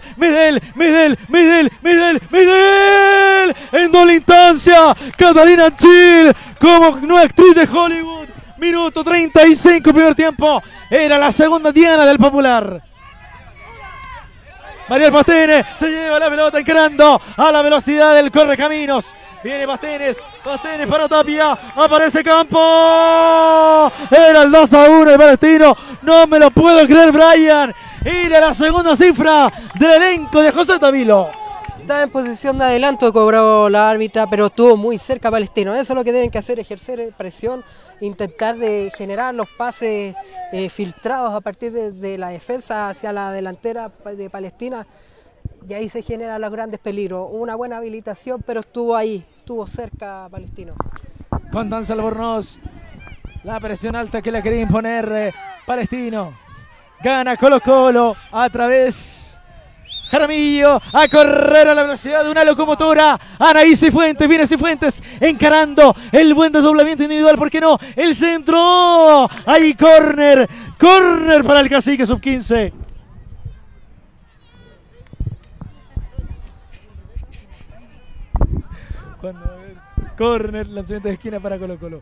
En doble instancia, Catalina Anchil como nueva actriz de Hollywood. Minuto 35, primer tiempo. Era la segunda diana del popular. Mariel Pastene se lleva la pelota encarando a la velocidad del correcaminos. Viene Pastenes para Tapia. Aparece Campo. Era el 2-1 de Palestino. No me lo puedo creer, Brian. Era la segunda cifra del elenco de José Tavilo. Estaba en posición de adelanto, cobró la árbitra, pero estuvo muy cerca Palestino. Eso es lo que tienen que hacer, ejercer presión, intentar de generar los pases filtrados a partir de la defensa hacia la delantera de Palestina. Y ahí se generan los grandes peligros. Una buena habilitación, pero estuvo ahí, estuvo cerca Palestino. Constanza Albornoz, la presión alta que le quería imponer Palestino. Gana Colo-Colo a través... Jaramillo a correr a la velocidad de una locomotora. Anaí Cifuentes, viene Cifuentes encarando el buen desdoblamiento individual, ¿por qué no? El centro, ahí córner para el Cacique sub-15. Cuando a ver, córner, lanzamiento de esquina para Colo-Colo.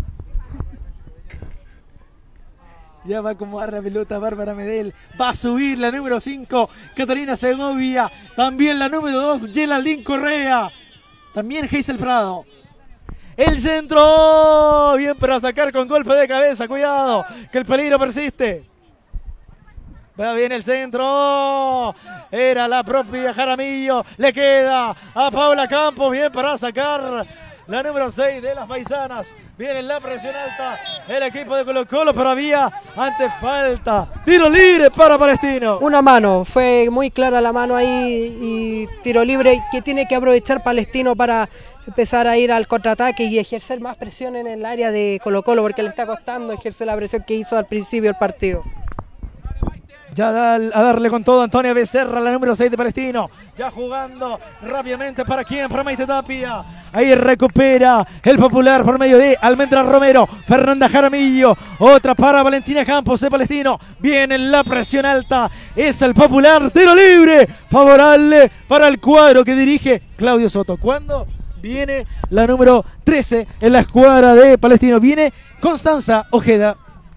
Ya va a acomodar la pelota Bárbara Medel. Va a subir la número 5, Catalina Segovia. También la número 2, Geraldine Correa. También Hazel Prado. El centro. Bien para sacar con golpe de cabeza. Cuidado, que el peligro persiste. Va bien el centro. Era la propia Jaramillo. Le queda a Paula Campos. Bien para sacar la número 6 de las paisanas. Viene en la presión alta el equipo de Colo-Colo, pero había ante falta. Tiro libre para Palestino. Una mano, fue muy clara la mano ahí y tiro libre que tiene que aprovechar Palestino para empezar a ir al contraataque y ejercer más presión en el área de Colo-Colo, porque le está costando ejercer la presión que hizo al principio del partido. Ya a darle con todo Antonia Becerra, la número 6 de Palestino. Ya jugando rápidamente para quién, para Maite Tapia. Ahí recupera el Popular por medio de Almendra Romero. Fernanda Jaramillo. Otra para Valentina Campos de Palestino. Viene en la presión alta. Es el Popular. Tiro libre. Favorable para el cuadro que dirige Claudio Soto. ¿Cuándo? Viene la número 13 en la escuadra de Palestino. Viene Constanza Ojeda.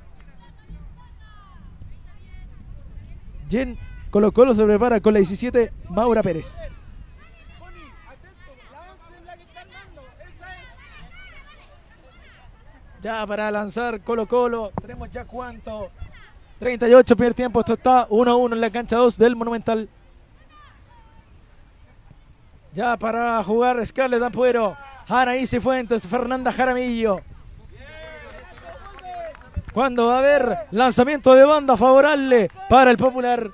Jen Colo-Colo se prepara con la 17, Maura Pérez. Ya para lanzar Colo-Colo, tenemos ya cuánto, 38 primer tiempo, esto está 1-1 en la cancha 2 del Monumental. Ya para jugar Scarlett Ampuero, Anaí Cifuentes, Fernanda Jaramillo. Cuando va a haber lanzamiento de banda favorable para el Popular.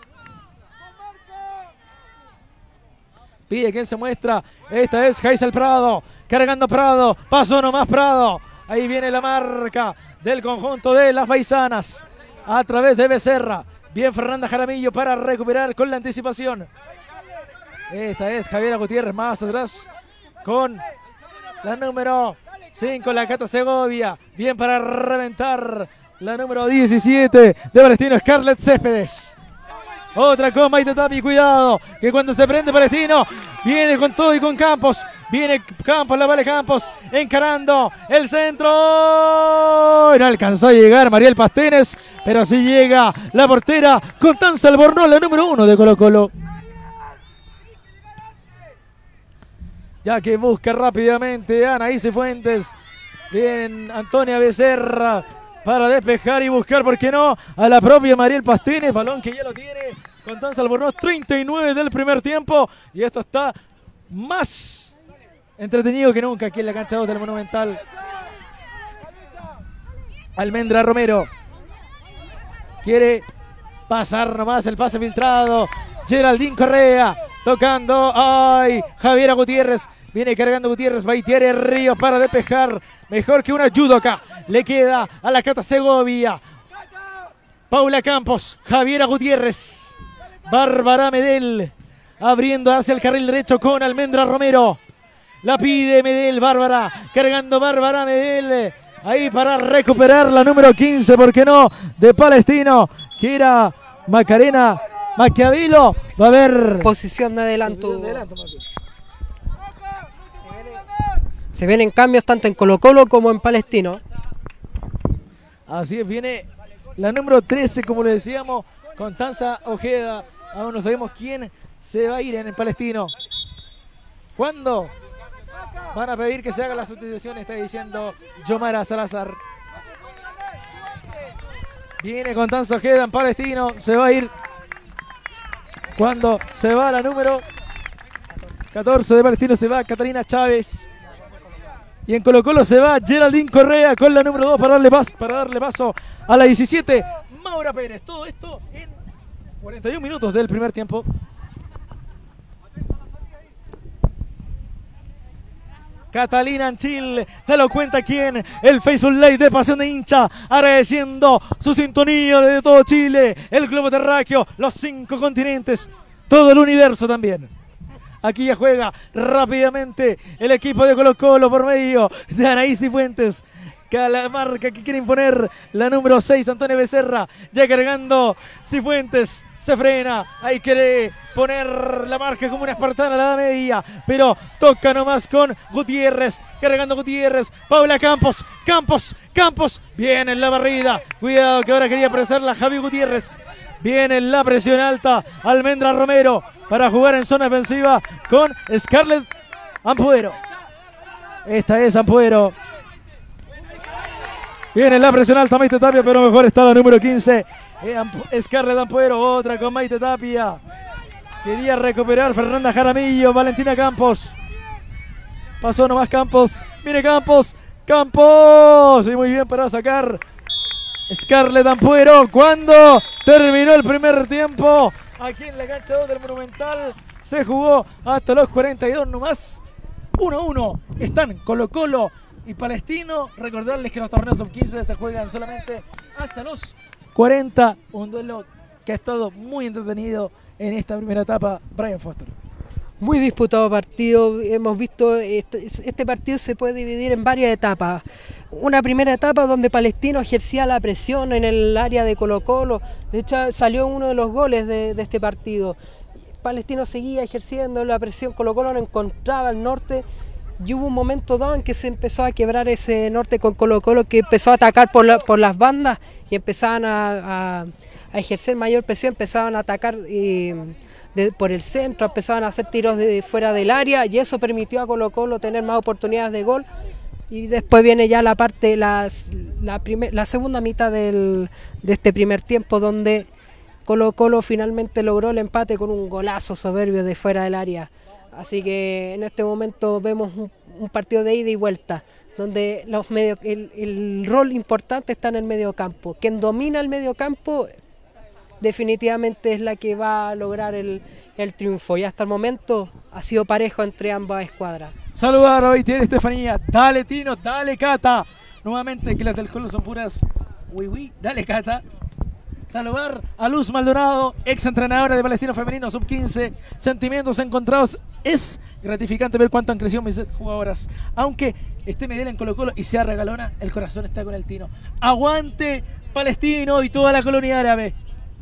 Pide quien se muestra. Esta es Hazel Prado. Cargando Prado. Pasó nomás Prado. Ahí viene la marca del conjunto de las paisanas. A través de Becerra. Bien Fernanda Jaramillo para recuperar con la anticipación. Esta es Javiera Gutiérrez más atrás. Con la número 5, la Cata Segovia. Bien para reventar. La número 17 de Palestino, Scarlett Céspedes. Otra con Maite Tapia, cuidado, que cuando se prende Palestino, viene con todo y con Campos. Viene Campos, la vale Campos, encarando el centro. No alcanzó a llegar Mariel Pastenes, pero sí llega la portera Constanza Albornoz, la número 1 de Colo-Colo. Ya que busca rápidamente Anaí Cifuentes. Bien Antonia Becerra para despejar y buscar, ¿por qué no?, a la propia Mariel Pastenes, balón que ya lo tiene Constanza Albornoz, 39 del primer tiempo, y esto está más entretenido que nunca aquí en la cancha 2 del Monumental. Almendra Romero quiere pasar nomás el pase filtrado, Geraldine Correa tocando, ay, Javiera Gutiérrez. Viene cargando Gutiérrez, Baitiere Ríos para despejar. Mejor que un ayudo acá. Le queda a la Cata Segovia. Paula Campos, Javiera Gutiérrez. Bárbara Medel. Abriendo hacia el carril derecho con Almendra Romero. La pide Medel, Bárbara. Cargando Bárbara Medel. Ahí para recuperar la número 15, ¿por qué no?, de Palestino, que era Macarena Maquiavelo. Va a haber posición de adelanto. Se vienen cambios tanto en Colo-Colo como en Palestino. Así es, viene la número 13, como le decíamos, Constanza Ojeda. Aún no sabemos quién se va a ir en el Palestino. ¿Cuándo van a pedir que se haga la sustitución? Está diciendo Yomara Salazar. Viene Constanzo Ojeda en Palestino. Se va a ir. Cuando se va la número 14 de Palestino, se va Catalina Chávez. Y en Colo Colo se va Geraldine Correa con la número 2 para darle paso a la 17, Maura Pérez. Todo esto en 41 minutos del primer tiempo. Catalina Anchil, te lo cuenta quién, el Facebook Live de Pasión de Hincha, agradeciendo su sintonía desde todo Chile, el globo terráqueo, los 5 continentes, todo el universo también. Aquí ya juega rápidamente el equipo de Colo Colo por medio de Anaís Cifuentes. Que la marca que quiere imponer la número 6, Antonio Becerra. Ya cargando Cifuentes. Se frena. Ahí quiere poner la marca como una espartana a la media. Pero toca nomás con Gutiérrez. Cargando Gutiérrez. Paula Campos. Campos. Viene en la barrida. Cuidado que ahora quería presarla Javi Gutiérrez. Viene en la presión alta Almendra Romero para jugar en zona defensiva con Scarlett Ampuero. Esta es Ampuero. Viene en la presión alta Maite Tapia, pero mejor está la número 15. Scarlett Ampuero, otra con Maite Tapia. Quería recuperar Fernanda Jaramillo, Valentina Campos. Pasó nomás Campos. Viene Campos. Y muy bien para sacar Scarlett Ampuero. Cuando terminó el primer tiempo, aquí en la cancha 2 del Monumental, se jugó hasta los 42 nomás. 1-1. Están Colo Colo y Palestino. Recordarles que los torneos sub-15 se juegan solamente hasta los 40. Un duelo que ha estado muy entretenido en esta primera etapa. Brian Foster. Muy disputado partido. Hemos visto este partido se puede dividir en varias etapas. Una primera etapa donde Palestino ejercía la presión en el área de Colo Colo. De hecho salió uno de los goles de este partido. Palestino seguía ejerciendo la presión, Colo Colo no encontraba el norte. Y hubo un momento dado en que se empezó a quebrar ese norte con Colo Colo, que empezó a atacar por las bandas y empezaban a ejercer mayor presión, empezaban a atacar por el centro, empezaban a hacer tiros de fuera del área y eso permitió a Colo Colo tener más oportunidades de gol. Y después viene ya la parte, la segunda mitad de este primer tiempo, donde Colo Colo finalmente logró el empate con un golazo soberbio de fuera del área. Así que en este momento vemos un partido de ida y vuelta, donde el rol importante está en el medio campo. Quien domina el medio campo definitivamente es la que va a lograr el triunfo. Y hasta el momento ha sido parejo entre ambas escuadras. Saludar hoy tiene Estefanía. Dale Tino, dale Cata. Nuevamente que las del Colo son puras. Dale Cata. Saludar a Luz Maldonado, ex entrenadora de Palestino Femenino Sub-15. Sentimientos encontrados. Es gratificante ver cuánto han crecido mis jugadoras. Aunque esté Medellín en Colo Colo y sea regalona, el corazón está con el Tino. Aguante Palestino y toda la colonia árabe.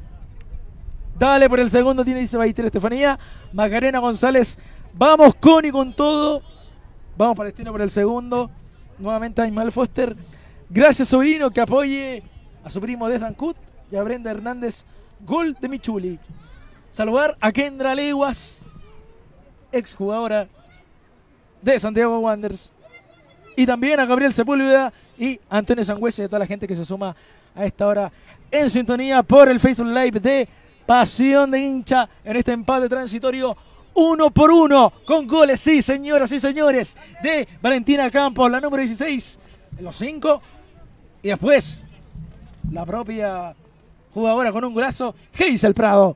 Dale por el segundo, tiene dice Baitel Estefanía. Macarena González. Vamos con y con todo. Vamos Palestino por el segundo. Nuevamente a Ismael Foster. Gracias sobrino que apoye a su primo Desdan Cut y a Brenda Hernández. Gol de Michuli. Saludar a Kendra Leguas, exjugadora de Santiago Wanderers. Y también a Gabriel Sepúlveda y Antonio Sangüesa y a toda la gente que se suma a esta hora en sintonía por el Facebook Live de Pasión de Hincha en este empate transitorio 1-1 con goles, sí señoras y señores, de Valentina Campos, la número 16 en los 5, y después la propia jugadora con un golazo, Geisel Prado.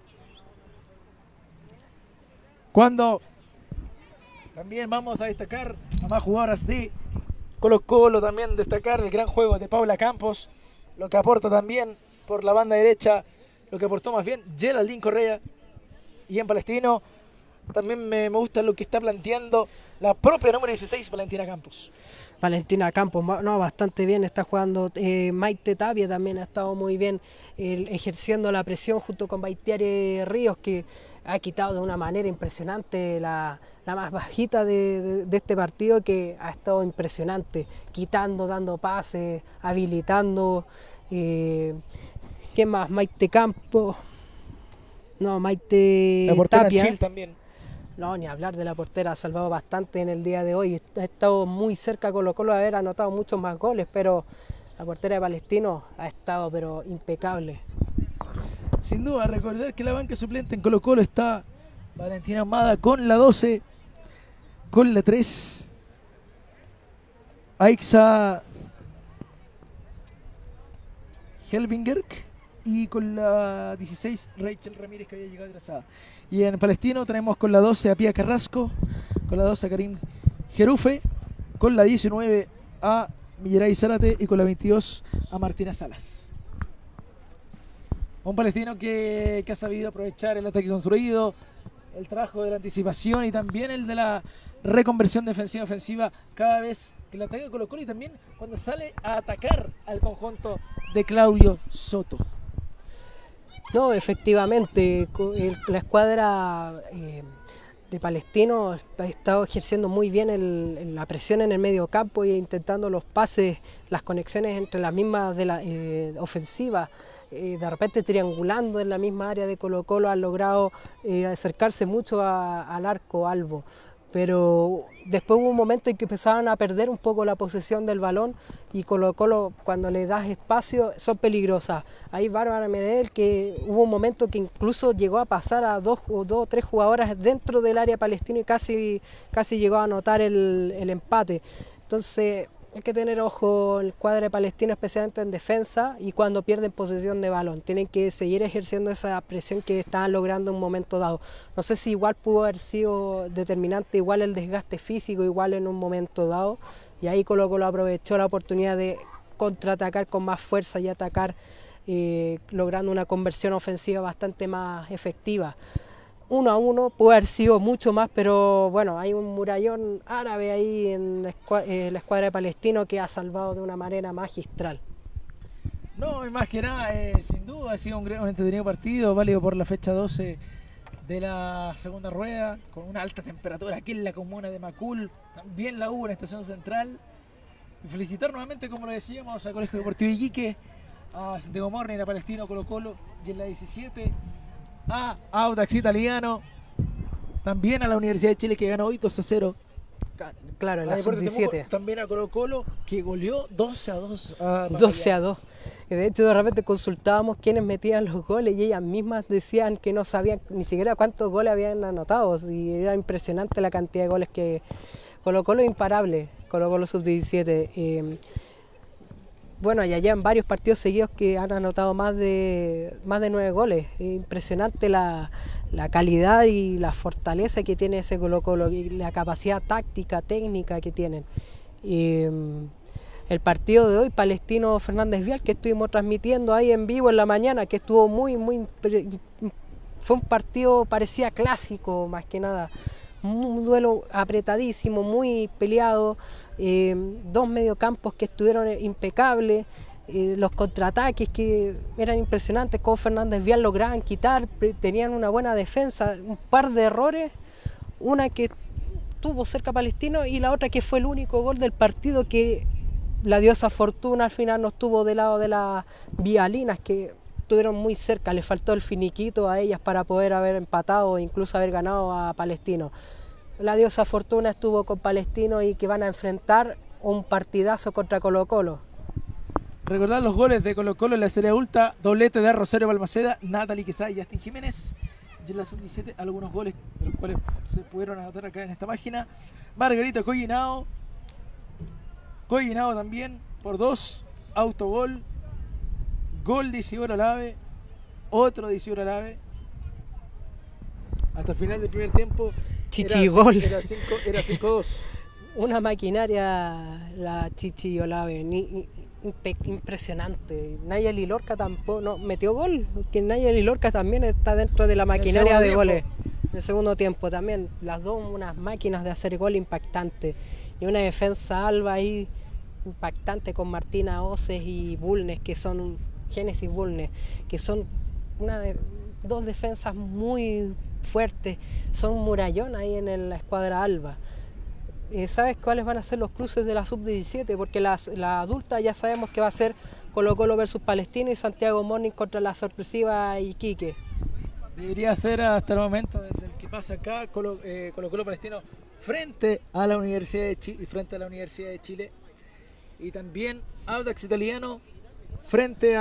Cuando también vamos a destacar a más jugadoras de Colo Colo, también destacar el gran juego de Paula Campos, lo que aporta también por la banda derecha, lo que aportó más bien Geraldine Correa. Y en Palestino también me gusta lo que está planteando la propia número 16, Valentina Campos. Valentina Campos, no, bastante bien está jugando. Maite Tapia también ha estado muy bien ejerciendo la presión junto con Baitiare Ríos, que ha quitado de una manera impresionante la más bajita de este partido, que ha estado impresionante, quitando, dando pases, habilitando. ¿Qué más? Maite Campos. No, Maite La portera Tapia. Chil también. No, ni hablar de la portera, ha salvado bastante en el día de hoy. Ha estado muy cerca Colo-Colo de haber anotado muchos más goles, pero la portera de Palestino ha estado pero impecable. Sin duda, recordar que la banca suplente en Colo-Colo está Valentina Ahumada con la 12, con la 3, Aixa Helvinger y con la 16 Rachel Ramírez, que había llegado atrasada. Y en Palestino tenemos con la 12 a Pía Carrasco, con la 12 a Karim Jerufe, con la 19 a Milleray Zárate y con la 22 a Martina Salas. Un palestino que ha sabido aprovechar el ataque construido, el trabajo de la anticipación y también el de la reconversión defensiva-ofensiva cada vez que le ataca Colo-Colo y también cuando sale a atacar al conjunto de Claudio Soto. No, efectivamente, la escuadra de Palestino ha estado ejerciendo muy bien la presión en el medio campo e intentando los pases, las conexiones entre las mismas de la ofensiva. De repente triangulando en la misma área de Colo-Colo han logrado acercarse mucho al arco albo. Pero después hubo un momento en que empezaban a perder un poco la posesión del balón y Colo-Colo, cuando le das espacio, son peligrosas. Ahí Bárbara Medel, que hubo un momento que incluso llegó a pasar a dos o tres jugadoras dentro del área palestina y casi llegó a anotar el empate. Entonces hay que tener ojo el cuadro palestino, especialmente en defensa y cuando pierden posesión de balón. Tienen que seguir ejerciendo esa presión que estaban logrando en un momento dado. No sé si igual pudo haber sido determinante, igual el desgaste físico, igual en un momento dado. Y ahí Colo-Colo aprovechó la oportunidad de contraatacar con más fuerza y atacar, logrando una conversión ofensiva bastante más efectiva. 1-1, puede haber sido mucho más, pero bueno, hay un murallón árabe ahí en la escuadra de Palestino que ha salvado de una manera magistral. No, más que nada, sin duda ha sido un entretenido partido, válido por la fecha 12 de la segunda rueda, con una alta temperatura aquí en la comuna de Macul, también la hubo en Estación Central. Y felicitar nuevamente, como lo decíamos, al Colegio Deportivo Iquique, a Santiago Morning, a Palestino, Colo-Colo y en la 17 a Audax Italiano, también a la Universidad de Chile que ganó hoy 2-0. Claro, en la sub-17. También a Colo-Colo que goleó 12-2 a 12-2. De hecho, de repente consultábamos quiénes metían los goles y ellas mismas decían que no sabían ni siquiera cuántos goles habían anotado. Y era impresionante la cantidad de goles que Colo-Colo es imparable, Colo-Colo sub-17. Bueno, ya llevan varios partidos seguidos que han anotado más de 9 goles. Es impresionante la calidad y la fortaleza que tiene ese Colo-Colo y la capacidad táctica, técnica que tienen. El partido de hoy, Palestino Fernández Vial, que estuvimos transmitiendo ahí en vivo en la mañana, que estuvo fue un partido, parecía clásico más que nada. Un duelo apretadísimo, muy peleado, dos mediocampos que estuvieron impecables, los contraataques que eran impresionantes, como Fernández Vial lograban quitar, tenían una buena defensa, un par de errores, una que tuvo cerca Palestino y la otra que fue el único gol del partido que la diosa Fortuna al final no estuvo del lado de las vialinas que estuvieron muy cerca, les faltó el finiquito a ellas para poder haber empatado e incluso haber ganado a Palestino. La diosa Fortuna estuvo con Palestino y que van a enfrentar un partidazo contra Colo-Colo. Recordar los goles de Colo-Colo en la serie adulta: doblete de Rosario Balmaceda, Natalie Quesada y Justin Jiménez. Y en la sub-17 algunos goles de los cuales se pudieron anotar acá en esta página: Margarita Collinao también por 2, autogol, gol de Isidora Lave, otro de Isidora Lave. Hasta el final del primer tiempo Chichigol. Era 5-2. Una maquinaria la Chichi Olave, impresionante. Nayeli Lorca tampoco no, metió gol, que Nayeli Lorca también está dentro de la maquinaria de goles. En el segundo tiempo también, las dos unas máquinas de hacer gol impactantes. Y una defensa alba ahí impactante con Martina Oces y Bulnes, que son Génesis Bulnes, que son dos defensas muy fuertes, son un murallón ahí en la escuadra alba. ¿Sabes cuáles van a ser los cruces de la sub-17? Porque la adulta ya sabemos que va a ser Colo-Colo versus Palestino y Santiago Morning contra la sorpresiva Iquique. Debería ser hasta el momento, desde el que pasa acá, Colo-Colo Palestino frente a la Universidad de Chile, y también Audax Italiano frente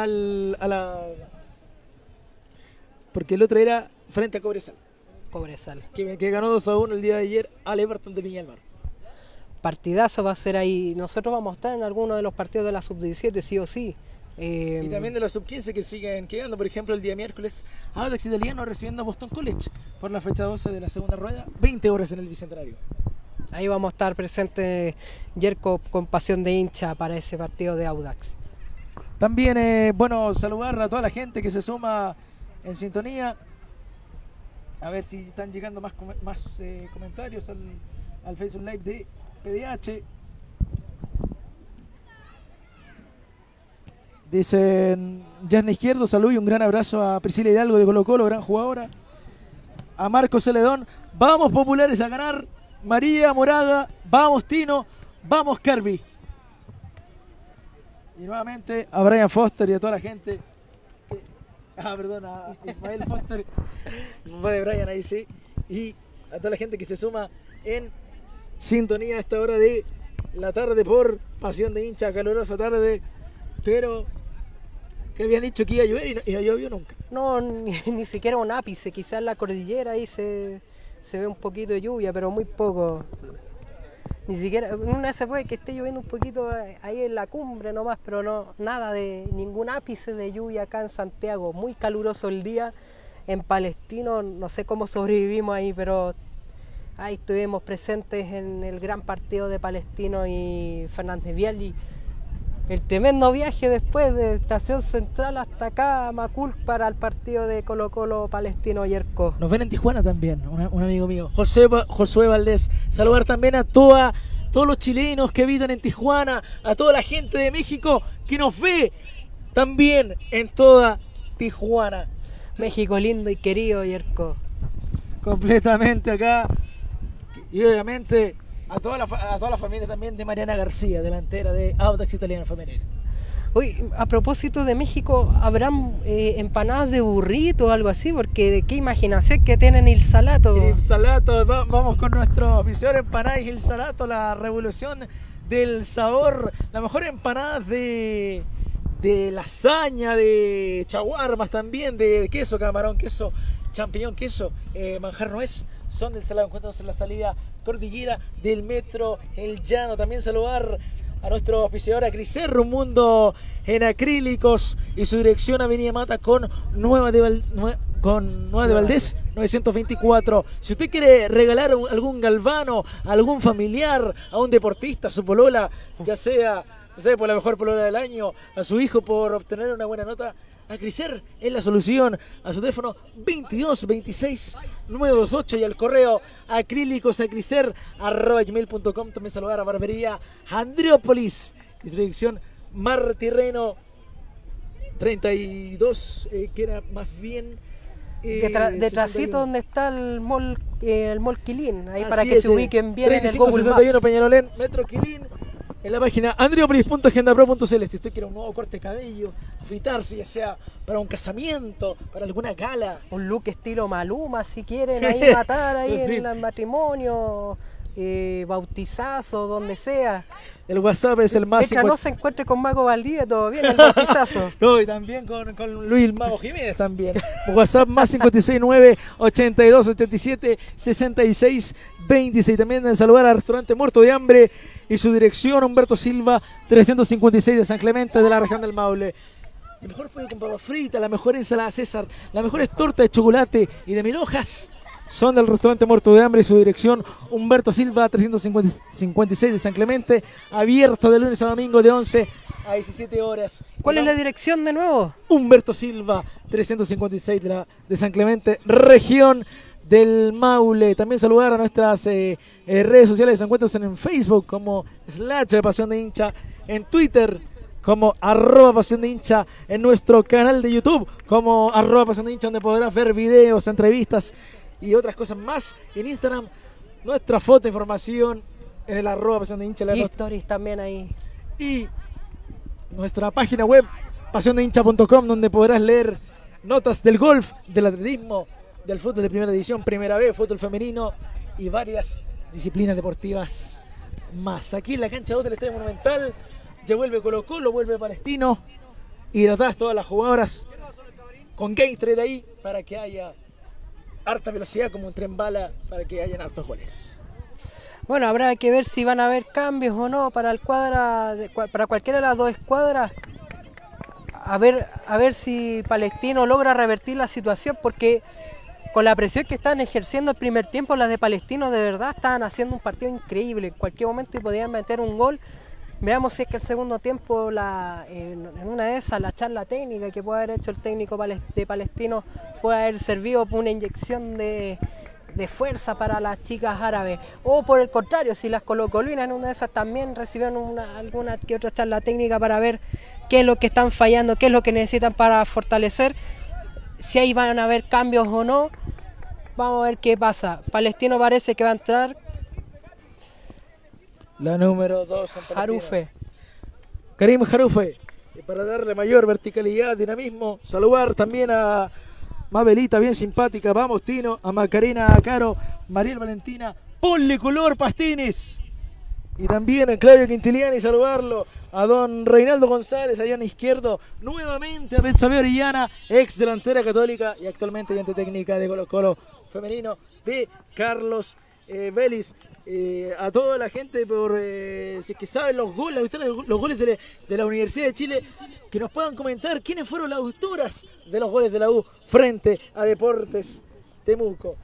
porque el otro era frente a Cobresal. Que ganó 2-1 el día de ayer al Everton de Viña del Mar. Partidazo va a ser ahí. Nosotros vamos a estar en alguno de los partidos de la sub-17, sí o sí. Y también de la sub-15 que siguen quedando. Por ejemplo, el día miércoles, Audax Italiano recibiendo a Boston College por la fecha 12 de la segunda rueda, 20 horas en el Bicentenario. Ahí vamos a estar presentes, Yerko, con pasión de hincha para ese partido de Audax. También, bueno, saludar a toda la gente que se suma en sintonía. A ver si están llegando más comentarios al Facebook Live de PDH. Dicen Yasna Izquierdo, salud y un gran abrazo a Priscila Hidalgo de Colo-Colo, gran jugadora. A Marco Celedón, vamos populares a ganar. María Moraga, vamos Tino, vamos Kirby. Y nuevamente a Brian Foster y a toda la gente. Perdón, a Ismael Foster, papá de Brian, ahí sí. Y a toda la gente que se suma en sintonía a esta hora de la tarde por Pasión de Hincha, calurosa tarde, pero que habían dicho que iba a llover y no llovió nunca. No, ni siquiera un ápice, quizás en la cordillera ahí se ve un poquito de lluvia, pero muy poco. Ni siquiera, una se puede que esté lloviendo un poquito ahí en la cumbre nomás, pero no, nada de ningún ápice de lluvia acá en Santiago. Muy caluroso el día en Palestino, no sé cómo sobrevivimos ahí, pero ahí estuvimos presentes en el gran partido de Palestino y Fernández Vial. El tremendo viaje después de Estación Central hasta acá, Macul, para el partido de Colo-Colo Palestino Yerko. Nos ven en Tijuana también, un amigo mío, Josué Valdés. Saludar también a todos los chilenos que habitan en Tijuana, a toda la gente de México que nos ve también en toda Tijuana. México lindo y querido, Yerko. Completamente acá. Y obviamente a toda la familia también de Mariana García, delantera de Audax Italiano Femenino. Oye, a propósito de México, ¿habrán empanadas de burrito o algo así? Porque qué imaginación que tienen Il Salato. Il Salato, vamos con nuestro oficial empanadas Il Salato, la revolución del sabor, la mejor empanada de lasaña, de chaguarmas también, de queso, camarón, queso, champiñón, queso, manjar nuez, son del Salado. Encuéntranos en la salida cordillera del Metro El Llano. También saludar a nuestro auspiciador Acricer, un mundo en acrílicos, y su dirección Avenida Mata con Nueva de Valdés 924. Si usted quiere regalar algún galvano, a algún familiar, a un deportista, a su polola, ya sea, no sé, por la mejor polola del año, a su hijo por obtener una buena nota, Acricer es la solución. A su teléfono 22 26 928 y al correo acrílicosacricer@gmail.com. También saludar a Barbería Andreópolis y su dirección Martirreno 32, que era más bien detrásito donde está el mall Quilín, ahí. Así para que es, se ubiquen bien 35, en el Google 71 Maps. Peñalolén, Metro Quilín. En la página andreopolis.agendapro.cl. Si usted quiere un nuevo corte de cabello, afeitarse, ya sea para un casamiento, para alguna gala, un look estilo Maluma, si quieren ahí matar ahí sí, en el matrimonio, bautizazo, donde sea. El WhatsApp es el más... Mientras no se encuentre con Mago Valdía, todo bien, el bautizazo. No, y también con Luis Mago Jiménez también. WhatsApp más 569 82 87 66 26. También de saludar al restaurante Muerto de Hambre y su dirección Humberto Silva 356 de San Clemente, de la región del Maule. El mejor pollo con papa frita, la mejor ensalada César, las mejores tortas de chocolate y de 1000 hojas son del restaurante Muerto de Hambre y su dirección Humberto Silva 356 de San Clemente, abierto de lunes a domingo de 11 a 17 horas. ¿Cuál es la dirección de nuevo? Humberto Silva 356 de San Clemente, región del Maule. También saludar a nuestras redes sociales. Se encuentran en Facebook como /Pasión de Hincha, en Twitter como @Pasión de Hincha, en nuestro canal de YouTube como @Pasión de Hincha, donde podrás ver videos, entrevistas y otras cosas más. Y en Instagram, nuestra foto, información en el @Pasión de Hincha. Stories también ahí. Y nuestra página web, pasiondehincha.com, donde podrás leer notas del golf, del atletismo, del fútbol de primera división, primera B, fútbol femenino y varias disciplinas deportivas más. Aquí en la cancha 2 del Estadio Monumental ya vuelve Colo-Colo, vuelve Palestino, hidratadas todas las jugadoras con Gatorade ahí para que haya harta velocidad como un tren bala, para que hayan hartos goles. Bueno, habrá que ver si van a haber cambios o no para para cualquiera de las dos escuadras. A ver si Palestino logra revertir la situación, porque con la presión que están ejerciendo el primer tiempo, las de Palestino de verdad estaban haciendo un partido increíble. En cualquier momento podían meter un gol. Veamos si es que el segundo tiempo, en una de esas, la charla técnica que puede haber hecho el técnico de Palestino puede haber servido por una inyección de fuerza para las chicas árabes. O por el contrario, si las colocolinas en una de esas también recibieron alguna que otra charla técnica para ver qué es lo que están fallando, qué es lo que necesitan para fortalecer, si ahí van a haber cambios o no. Vamos a ver qué pasa. Palestino parece que va a entrar la número 2 en Palestino, Harufe. Karim Harufe, para darle mayor verticalidad, dinamismo. Saludar también a Mabelita, bien simpática. Vamos, Tino. A Macarena, a Caro, Mariel Valentina. Ponle color, Pastines. Y también a Claudio Quintiliani, saludarlo. A don Reinaldo González, allá en izquierdo. Nuevamente a Betsabe Orellana, ex delantera Católica y actualmente ayudante técnica de Colo-Colo femenino de Carlos Vélez. A toda la gente, por si es que saben los goles, los goles de la Universidad de Chile, que nos puedan comentar quiénes fueron las autoras de los goles de la U frente a Deportes Temuco.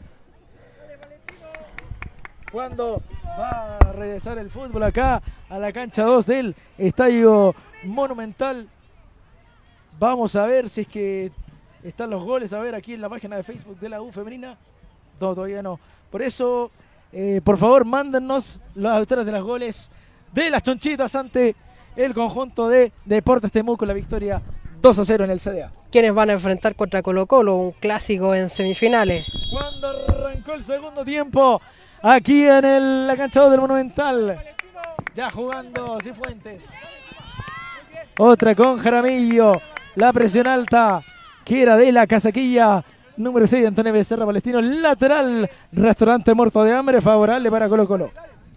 ¿Cuándo va a regresar el fútbol acá a la cancha 2 del Estadio Monumental? Vamos a ver si es que están los goles, a ver aquí en la página de Facebook de la U femenina. No, todavía no. Por eso, por favor, mándennos las autoras de los goles de las chonchitas ante el conjunto de Deportes Temuco, la victoria 2-0 en el CDA. ¿Quiénes van a enfrentar contra Colo-Colo? Un clásico en semifinales. Cuando arrancó el segundo tiempo, aquí en la cancha 2 del Monumental, ya jugando Cifuentes. Otra con Jaramillo, la presión alta que era de la casaquilla número 6 de Antonio Becerra. Palestino, lateral, restaurante muerto de hambre, favorable para Colo-Colo.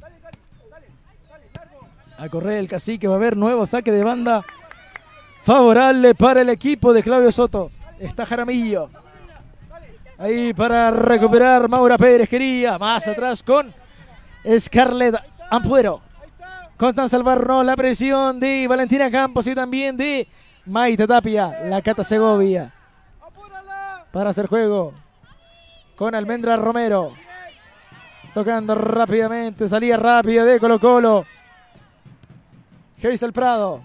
A correr el cacique, va a haber nuevo saque de banda favorable para el equipo de Claudio Soto. Está Jaramillo ahí para recuperar. Maura Pérez quería más atrás con Scarlett Ampuero. Constanza Albarno, la presión de Valentina Campos y también de Maite Tapia, la Cata Segovia, para hacer juego con Almendra Romero. Tocando rápidamente, salía rápida de Colo-Colo. Geisel Prado.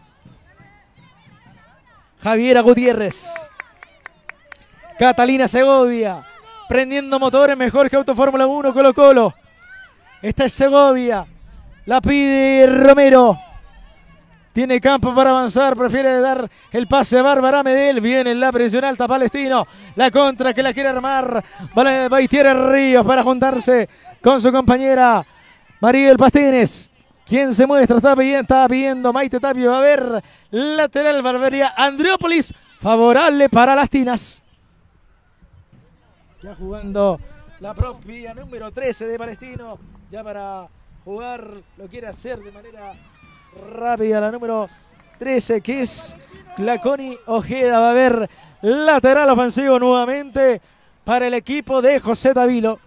Javiera Gutiérrez. Catalina Segovia. Prendiendo motores mejor que Auto Fórmula 1 Colo-Colo. Esta es Segovia. La pide Romero. Tiene campo para avanzar, prefiere dar el pase a Bárbara Medel. Viene la presión alta Palestino. La contra que la quiere armar Baitiere Ríos para juntarse con su compañera Mariel Pastines. Quien se muestra, estaba pidiendo Maite Tapia. Va a haber lateral Barbería Andreópolis, favorable para las Tinas. Ya jugando la propia número 13 de Palestino. Ya para jugar lo quiere hacer de manera rápida la número 13, que es Claconi Ojeda. Va a haber lateral ofensivo nuevamente para el equipo de José Tavilo.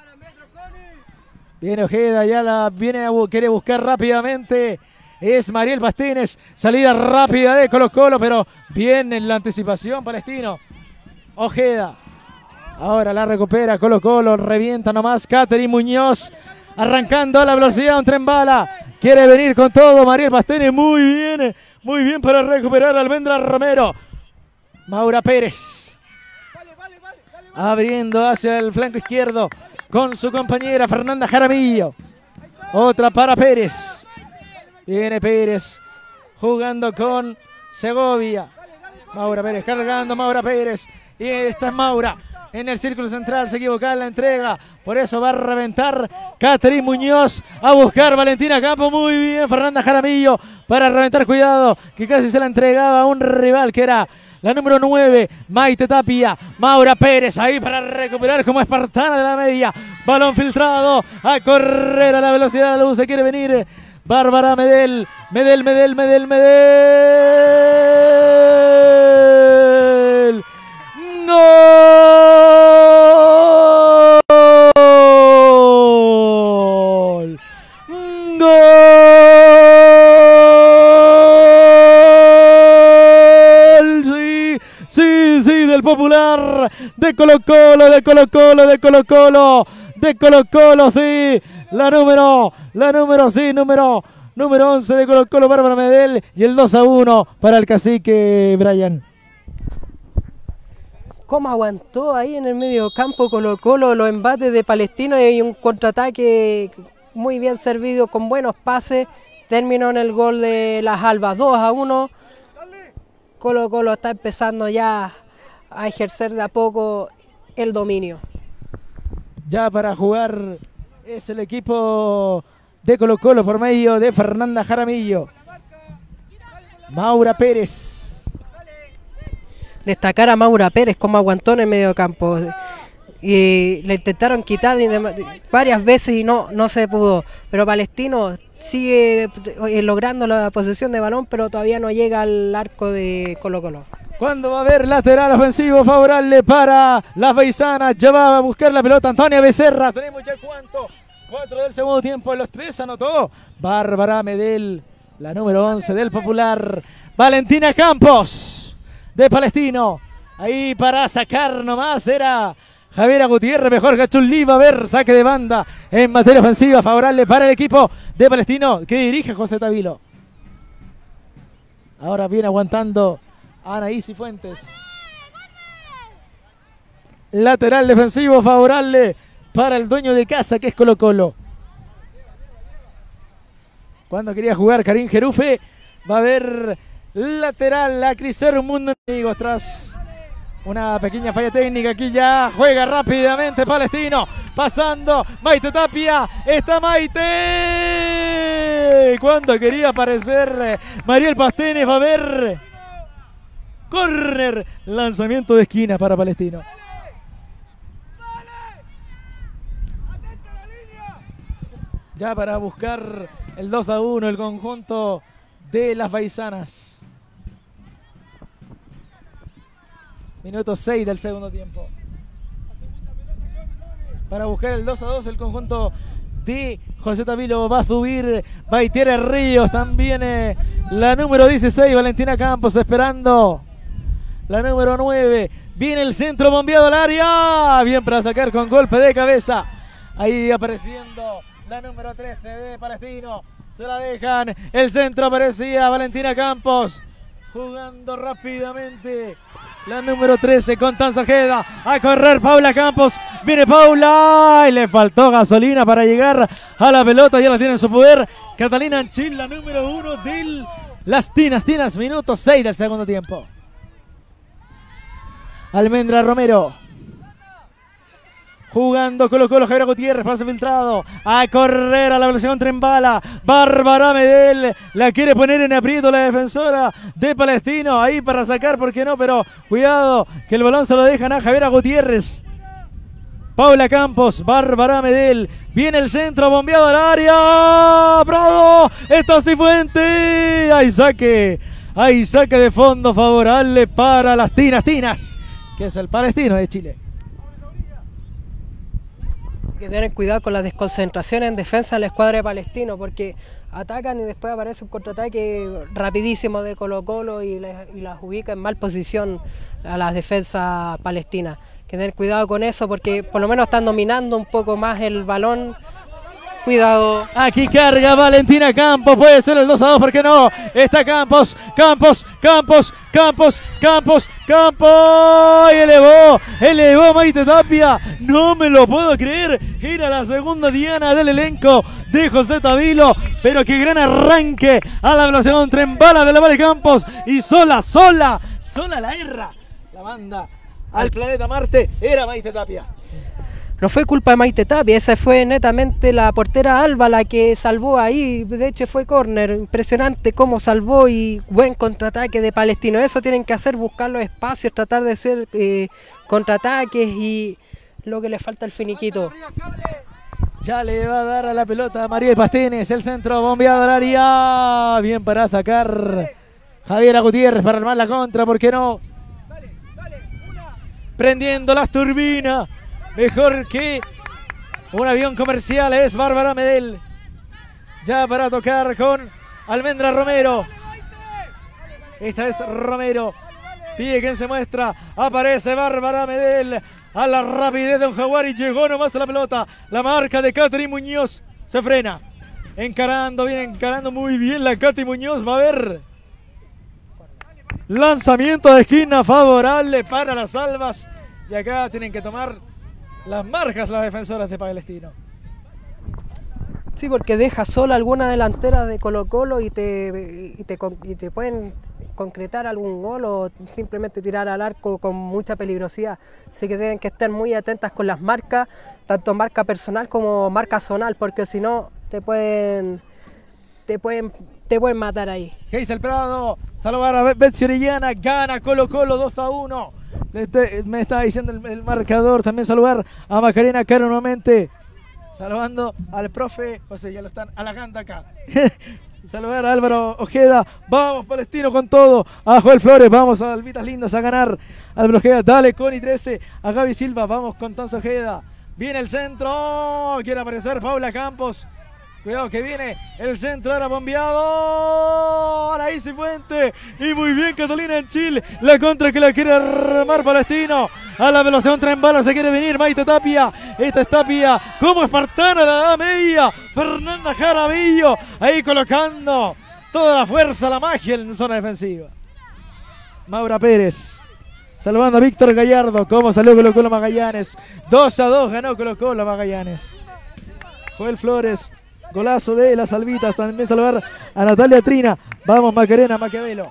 Viene Ojeda, ya quiere buscar rápidamente. Es Mariel Pastines, salida rápida de Colo-Colo, pero bien en la anticipación Palestino. Ojeda, ahora la recupera Colo-Colo, revienta nomás Catherine Muñoz, arrancando a la velocidad, un tren bala. Quiere venir con todo Mariel Pastines, muy bien para recuperar a Almendra Romero. Maura Pérez, abriendo hacia el flanco izquierdo con su compañera Fernanda Jaramillo. Otra para Pérez. Viene Pérez jugando con Segovia. Maura Pérez cargando, Maura Pérez. Y esta es Maura. en el círculo central, se equivocaba en la entrega, por eso va a reventar Catherine Muñoz a buscar Valentina Campos. Muy bien Fernanda Jaramillo para reventar, cuidado que casi se la entregaba a un rival que era la número 9, Maite Tapia. Maura Pérez ahí para recuperar como espartana de la media. Balón filtrado, a correr a la velocidad de la luz, se quiere venir Bárbara Medel. ¡Gol! ¡Gol! Sí, del Popular, de Colo-Colo, sí. La número 11 de Colo-Colo, Bárbara Medel, y el 2-1 para el cacique Brian. ¿Cómo aguantó ahí en el medio campo Colo-Colo los embates de Palestino y un contraataque muy bien servido con buenos pases? Terminó en el gol de Las Albas, 2-1. Colo-Colo está empezando ya a ejercer de a poco el dominio. Ya para jugar es el equipo de Colo-Colo por medio de Fernanda Jaramillo. Maura Pérez. Destacar a Maura Pérez como aguantó en el medio campo. Y le intentaron quitar varias veces y no se pudo. Pero Palestino sigue logrando la posesión de balón, pero todavía no llega al arco de Colo-Colo. Cuando va a haber lateral ofensivo favorable para las paisanas, ya va a buscar la pelota Antonia Becerra. Tenemos ya cuánto, 4 del segundo tiempo, en los 3 anotó Bárbara Medel, la número 11 del Popular. Valentina Campos de Palestino, ahí para sacar nomás era Javiera Gutiérrez. Mejor Gachulí, va a haber saque de banda en materia ofensiva favorable para el equipo de Palestino que dirige José Tavilo. Ahora viene aguantando Anaís Fuentes. Lateral defensivo favorable para el dueño de casa, que es Colo-Colo. Cuando quería jugar Karim Jerufe, va a haber lateral a Crisero Mundo, amigos, tras una pequeña falla técnica. Aquí ya juega rápidamente Palestino, pasando Maite Tapia, está Maite. Cuando quería aparecer Mariel Pastenes, va a haber córner, lanzamiento de esquina para Palestino. Ya para buscar el 2-1 el conjunto de las paisanas. Minuto 6 del segundo tiempo. Para buscar el 2-2 el conjunto de José Tavilo. Va a subir Baitiere Ríos. También la número 16, Valentina Campos, esperando la número 9. Viene el centro bombeado al área. Bien para sacar con golpe de cabeza. Ahí apareciendo la número 13 de Palestino. Se la dejan. El centro aparecía Valentina Campos. Jugando rápidamente la número 13 con Tanzajeda. A correr Paula Campos. Viene Paula. Y le faltó gasolina para llegar a la pelota. Ya la tiene en su poder Catalina Anchín, la número 1 de las Tinas. Minuto 6 del segundo tiempo. Almendra Romero. Jugando Colo-Colo, Javiera Gutiérrez, pase filtrado. A correr a la velocidad tren bala. Bárbara Medel la quiere poner en aprieto la defensora de Palestino. Ahí para sacar, ¿por qué no? Pero cuidado, que el balón se lo dejan a Javiera Gutiérrez. Paula Campos, Bárbara Medel. Viene el centro, bombeado al área. Prado, está Cifuentes. Hay saque de fondo favorable para las Tinas, que es el Palestino de Chile. Hay que tener cuidado con la desconcentración en defensa de la escuadra de Palestino, porque atacan y después aparece un contraataque rapidísimo de Colo-Colo y las ubica en mal posición a las defensas palestinas. Hay que tener cuidado con eso, porque por lo menos están dominando un poco más el balón. Cuidado. Aquí carga Valentina Campos. Puede ser el 2-2, ¿por qué no? Está Campos. Y elevó Maite Tapia. No me lo puedo creer. Era la segunda diana del elenco de José Tavilo. Pero qué gran arranque a la velocidad de un tren bala de la Vale Campos. Y sola la erra. La manda al planeta Marte era Maite Tapia. No fue culpa de Maite Tapia, esa fue netamente la portera Alba la que salvó ahí, de hecho fue córner, impresionante cómo salvó y buen contraataque de Palestino. Eso tienen que hacer, buscar los espacios, tratar de hacer contraataques y lo que le falta al finiquito. Ya le va a dar a la pelota a Mariel Pastines, el centro bombeado al área, bien para sacar Javiera Gutiérrez para armar la contra, ¿por qué no? Prendiendo las turbinas, mejor que un avión comercial es Bárbara Medel. Ya para tocar con Almendra Romero. Esta es Romero. Pide quien se muestra. Aparece Bárbara Medel. A la rapidez de un jaguar y llegó nomás a la pelota. La marca de Catherine Muñoz se frena. Encarando, viene encarando muy bien la Katy Muñoz. Va a haber lanzamiento de esquina favorable para las Albas. Y acá tienen que tomar las marcas las defensoras de Palestino. Sí, porque deja sola alguna delantera de Colo-Colo y te pueden concretar algún gol o simplemente tirar al arco con mucha peligrosidad. Así que tienen que estar muy atentas con las marcas, tanto marca personal como marca zonal, porque si no te pueden matar ahí. Geisel Prado, salvar a Betsy Orellana, gana Colo-Colo 2-1. Me está diciendo el marcador. También saludar a Macarena Caro nuevamente. Saludando al profe, o sea, ya lo están halagando acá. Saludar a Álvaro Ojeda. Vamos, Palestino con todo. A Joel Flores, vamos a Albitas Lindas a ganar. Álvaro Ojeda, dale, Connie 13. A Gaby Silva, vamos con Tanza Ojeda. Viene el centro. Quiere aparecer Paula Campos. Cuidado que viene el centro, ahora bombeado. Anaí Cifuentes. Y muy bien Catalina en Chile. La contra que la quiere armar Palestino. A la velocidad, un tren bala se quiere venir Maite Tapia. Esta es Tapia como espartana, la da media. Fernanda Jaramillo ahí colocando toda la fuerza, la magia en zona defensiva. Maura Pérez salvando a Víctor Gallardo. Cómo salió Colo-Colo Magallanes. 2-2 ganó Colo-Colo Magallanes. Joel Flores. Golazo de las Albitas. También salvar a Natalia Trina. Vamos Macarena Maquiavelo.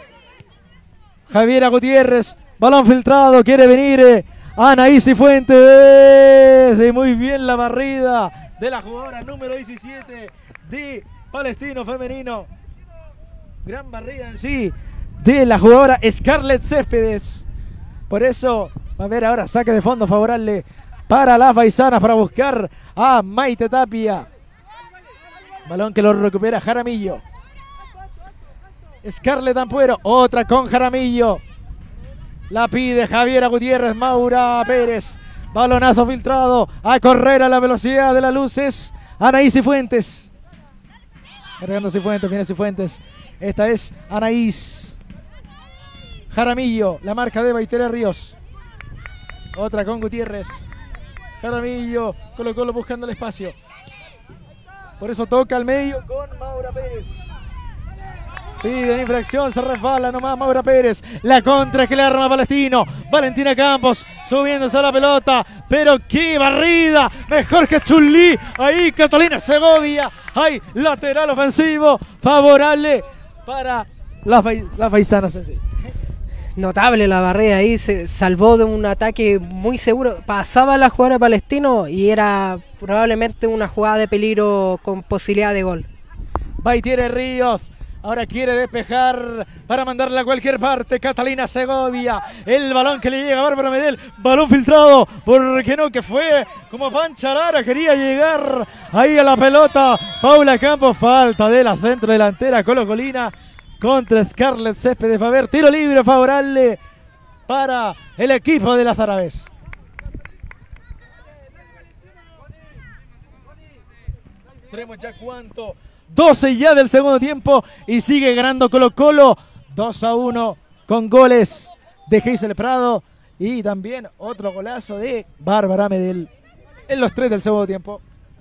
Javiera Gutiérrez. Balón filtrado. Quiere venir Anaí Cifuentes. Y muy bien la barrida de la jugadora número 17 de Palestino Femenino. Gran barrida en sí de la jugadora Scarlett Céspedes. Por eso va a haber ahora saque de fondo favorable para las paisanas para buscar a Maite Tapia. Balón que lo recupera Jaramillo. Scarlett Ampuero. Otra con Jaramillo. La pide Javiera Gutiérrez. Maura Pérez. Balonazo filtrado. A correr a la velocidad de las luces. Anaís Cifuentes. Cargando Cifuentes. Viene Cifuentes. Esta es Anaís. Jaramillo. La marca de Baiteria Ríos. Otra con Gutiérrez. Jaramillo. Colo-Colo buscando el espacio. Por eso toca al medio con Maura Pérez. Piden infracción, se resbala nomás Maura Pérez. La contra que le arma Palestino. Valentina Campos subiéndose a la pelota. Pero qué barrida. Mejor que Chun-Li. Ahí Catalina Segovia. Hay lateral ofensivo favorable para las paisanas. Así. Notable la barrera ahí, se salvó de un ataque muy seguro. Pasaba la jugada de Palestino y era probablemente una jugada de peligro con posibilidad de gol. Baitiere Ríos. Ahora quiere despejar para mandarla a cualquier parte. Catalina Segovia. El balón que le llega a Bárbara Medel. Balón filtrado. ¿Por qué no? Que fue como Pancha Lara. Quería llegar ahí a la pelota. Paula Campos. Falta de la centro delantera Colo-Colina contra Scarlett Céspedes. Va a haber tiro libre favorable para el equipo de las árabes. Tenemos ya cuánto. 12 ya del segundo tiempo y sigue ganando Colo-Colo 2-1 con goles de Geisel Prado y también otro golazo de Bárbara Medel en los 3 del segundo tiempo.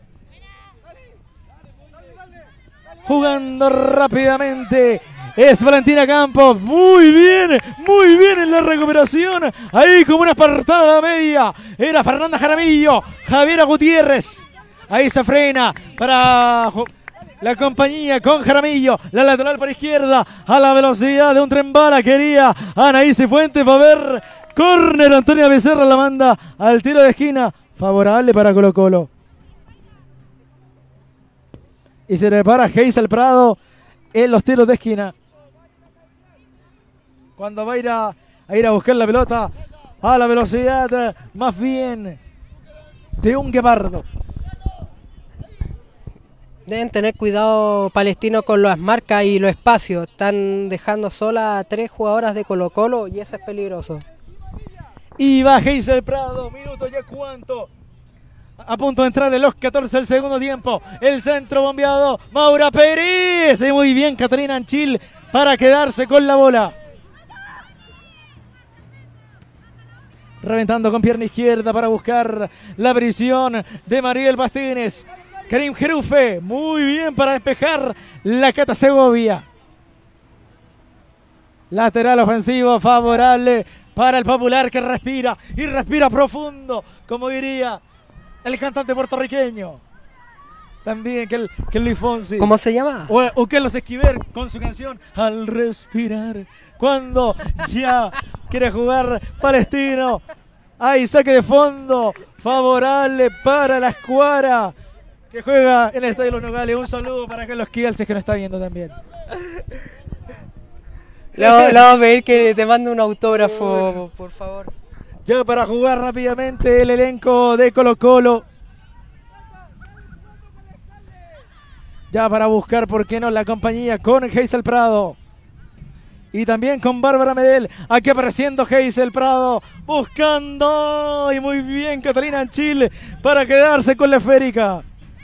Jugando rápidamente es Valentina Campos, muy bien en la recuperación, ahí como una espartana a la media, era Fernanda Jaramillo, Javiera Gutiérrez, ahí se frena para la compañía con Jaramillo, la lateral por izquierda, a la velocidad de un tren bala, quería Anaí Cifuentes, va a haber Córner, Antonio Becerra la manda al tiro de esquina. Favorable para Colo Colo. Y se prepara Geisel Prado en los tiros de esquina. Cuando va a ir a buscar la pelota a la velocidad más bien de un guepardo. Deben tener cuidado Palestino con las marcas y los espacios. Están dejando sola a 3 jugadoras de Colo Colo y eso es peligroso. Y va Geisel Prado, minuto ya cuánto. A punto de entrar en los 14 del segundo tiempo. El centro bombeado. Maura Pérez. Y muy bien Catalina Anchil para quedarse con la bola. Reventando con pierna izquierda para buscar la prisión de Mariel Bastines. Karim Jerufe. Muy bien para despejar la Cata Segovia. Lateral ofensivo favorable para el Popular que respira. Y respira profundo, como diría el cantante puertorriqueño. También que el Luis Fonsi. ¿Cómo se llama? O que los Esquiver con su canción Al Respirar. Cuando ya quiere jugar Palestino. Hay saque de fondo favorable para la escuadra que juega en el Estadio Los Nogales. Un saludo para Carlos Kielces que nos está viendo también. Le vamos a pedir que te mande un autógrafo, por favor. Ya para jugar rápidamente el elenco de Colo Colo. Ya para buscar, ¿por qué no?, la compañía con Geisel Prado. Y también con Bárbara Medel. Aquí apareciendo Geisel Prado. Buscando. Y muy bien Catalina Anchil para quedarse con la esférica.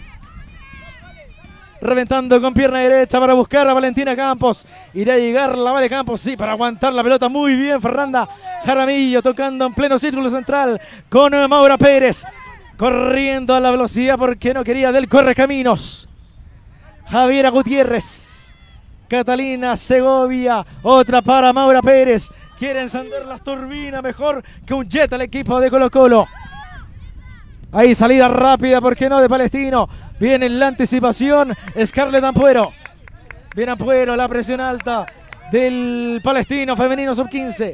Reventando con pierna derecha para buscar a Valentina Campos. Irá a llegar la Vale Campos, sí, para aguantar la pelota. Muy bien Fernanda Jaramillo tocando en pleno círculo central con Maura Pérez. Corriendo a la velocidad porque no quería del Correcaminos. Javiera Gutiérrez. Catalina Segovia. Otra para Maura Pérez. Quiere encender las turbinas mejor que un jet al equipo de Colo Colo. Ahí salida rápida, ¿por qué no?, de Palestino. Viene en la anticipación Scarlett Ampuero. Viene Ampuero, la presión alta del Palestino femenino sub-15.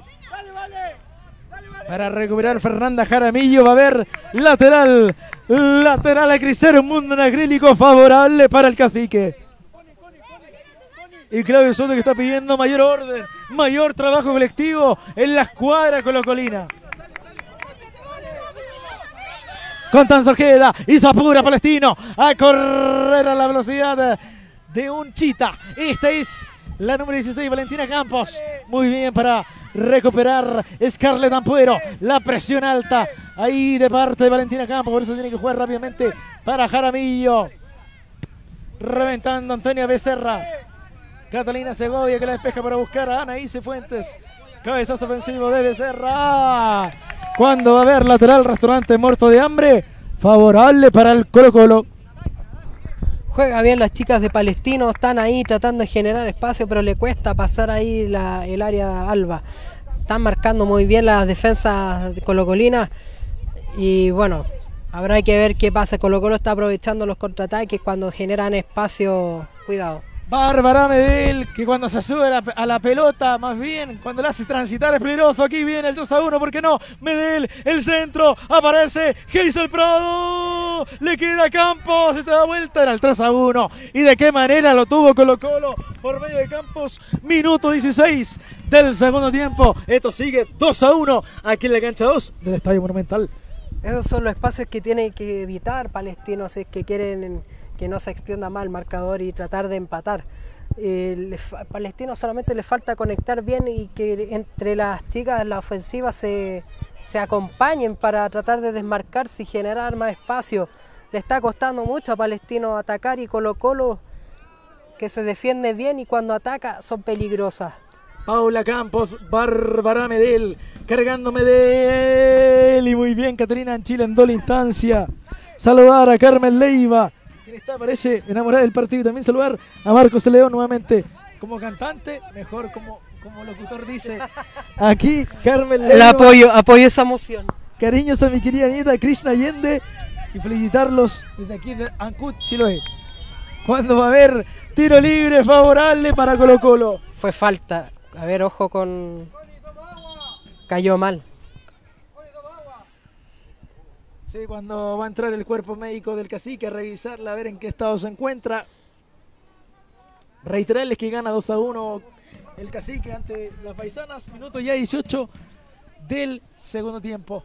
Para recuperar Fernanda Jaramillo va a haber lateral a Crisero, un mundo en acrílico favorable para el Cacique. Y Claudio Soto que está pidiendo mayor orden, mayor trabajo colectivo en la escuadra colocolina. Constanza Ojeda y se apura Palestino a correr a la velocidad de un chita. Esta es la número 16, Valentina Campos. Muy bien para recuperar Scarlett Ampuero. La presión alta ahí de parte de Valentina Campos. Por eso tiene que jugar rápidamente para Jaramillo. Reventando Antonia Becerra. Catalina Segovia que la despeja para buscar a Anaíse Fuentes. Cabezazo ofensivo de Becerra. Cuando va a haber lateral restaurante muerto de hambre, favorable para el Colo Colo. Juega bien las chicas de Palestino, están ahí tratando de generar espacio, pero le cuesta pasar ahí el área alba. Están marcando muy bien las defensas colocolinas y bueno, habrá que ver qué pasa. Colo Colo está aprovechando los contraataques cuando generan espacio. Cuidado. Bárbara Medel, que cuando se sube a la pelota, más bien, cuando la hace transitar es peligroso. Aquí viene el 2-1, ¿por qué no? Medel, el centro, aparece Geisel Prado, le queda Campos, se te da vuelta, era el 3-1. ¿Y de qué manera lo tuvo Colo Colo por medio de Campos? Minuto 16 del segundo tiempo. Esto sigue 2-1 aquí en la cancha 2 del Estadio Monumental. Esos son los espacios que tiene que evitar Palestino si es que quieren que no se extienda más el marcador y tratar de empatar. Palestino solamente le falta conectar bien y que entre las chicas la ofensiva se acompañen para tratar de desmarcarse y generar más espacio. Le está costando mucho a Palestino atacar y Colo Colo que se defiende bien y cuando ataca son peligrosas. Paula Campos, Bárbara Medel, cargando Medel y muy bien Caterina Anchil en doble instancia. Saludar a Carmen Leiva, quien está, parece, enamorada del partido, y también saludar a Marcos León nuevamente como cantante, mejor como locutor dice aquí Carmen Leiva. El apoyo esa emoción. Cariños a mi querida nieta Krishna Allende y felicitarlos desde aquí de Ancud, Chiloé. Cuando va a haber tiro libre favorable para Colo Colo. Fue falta. A ver, ojo con... Cayó mal. Sí, cuando va a entrar el cuerpo médico del Cacique a revisarla, a ver en qué estado se encuentra. Reiterarles que gana 2-1 el Cacique ante las Paisanas. Minuto ya 18 del segundo tiempo.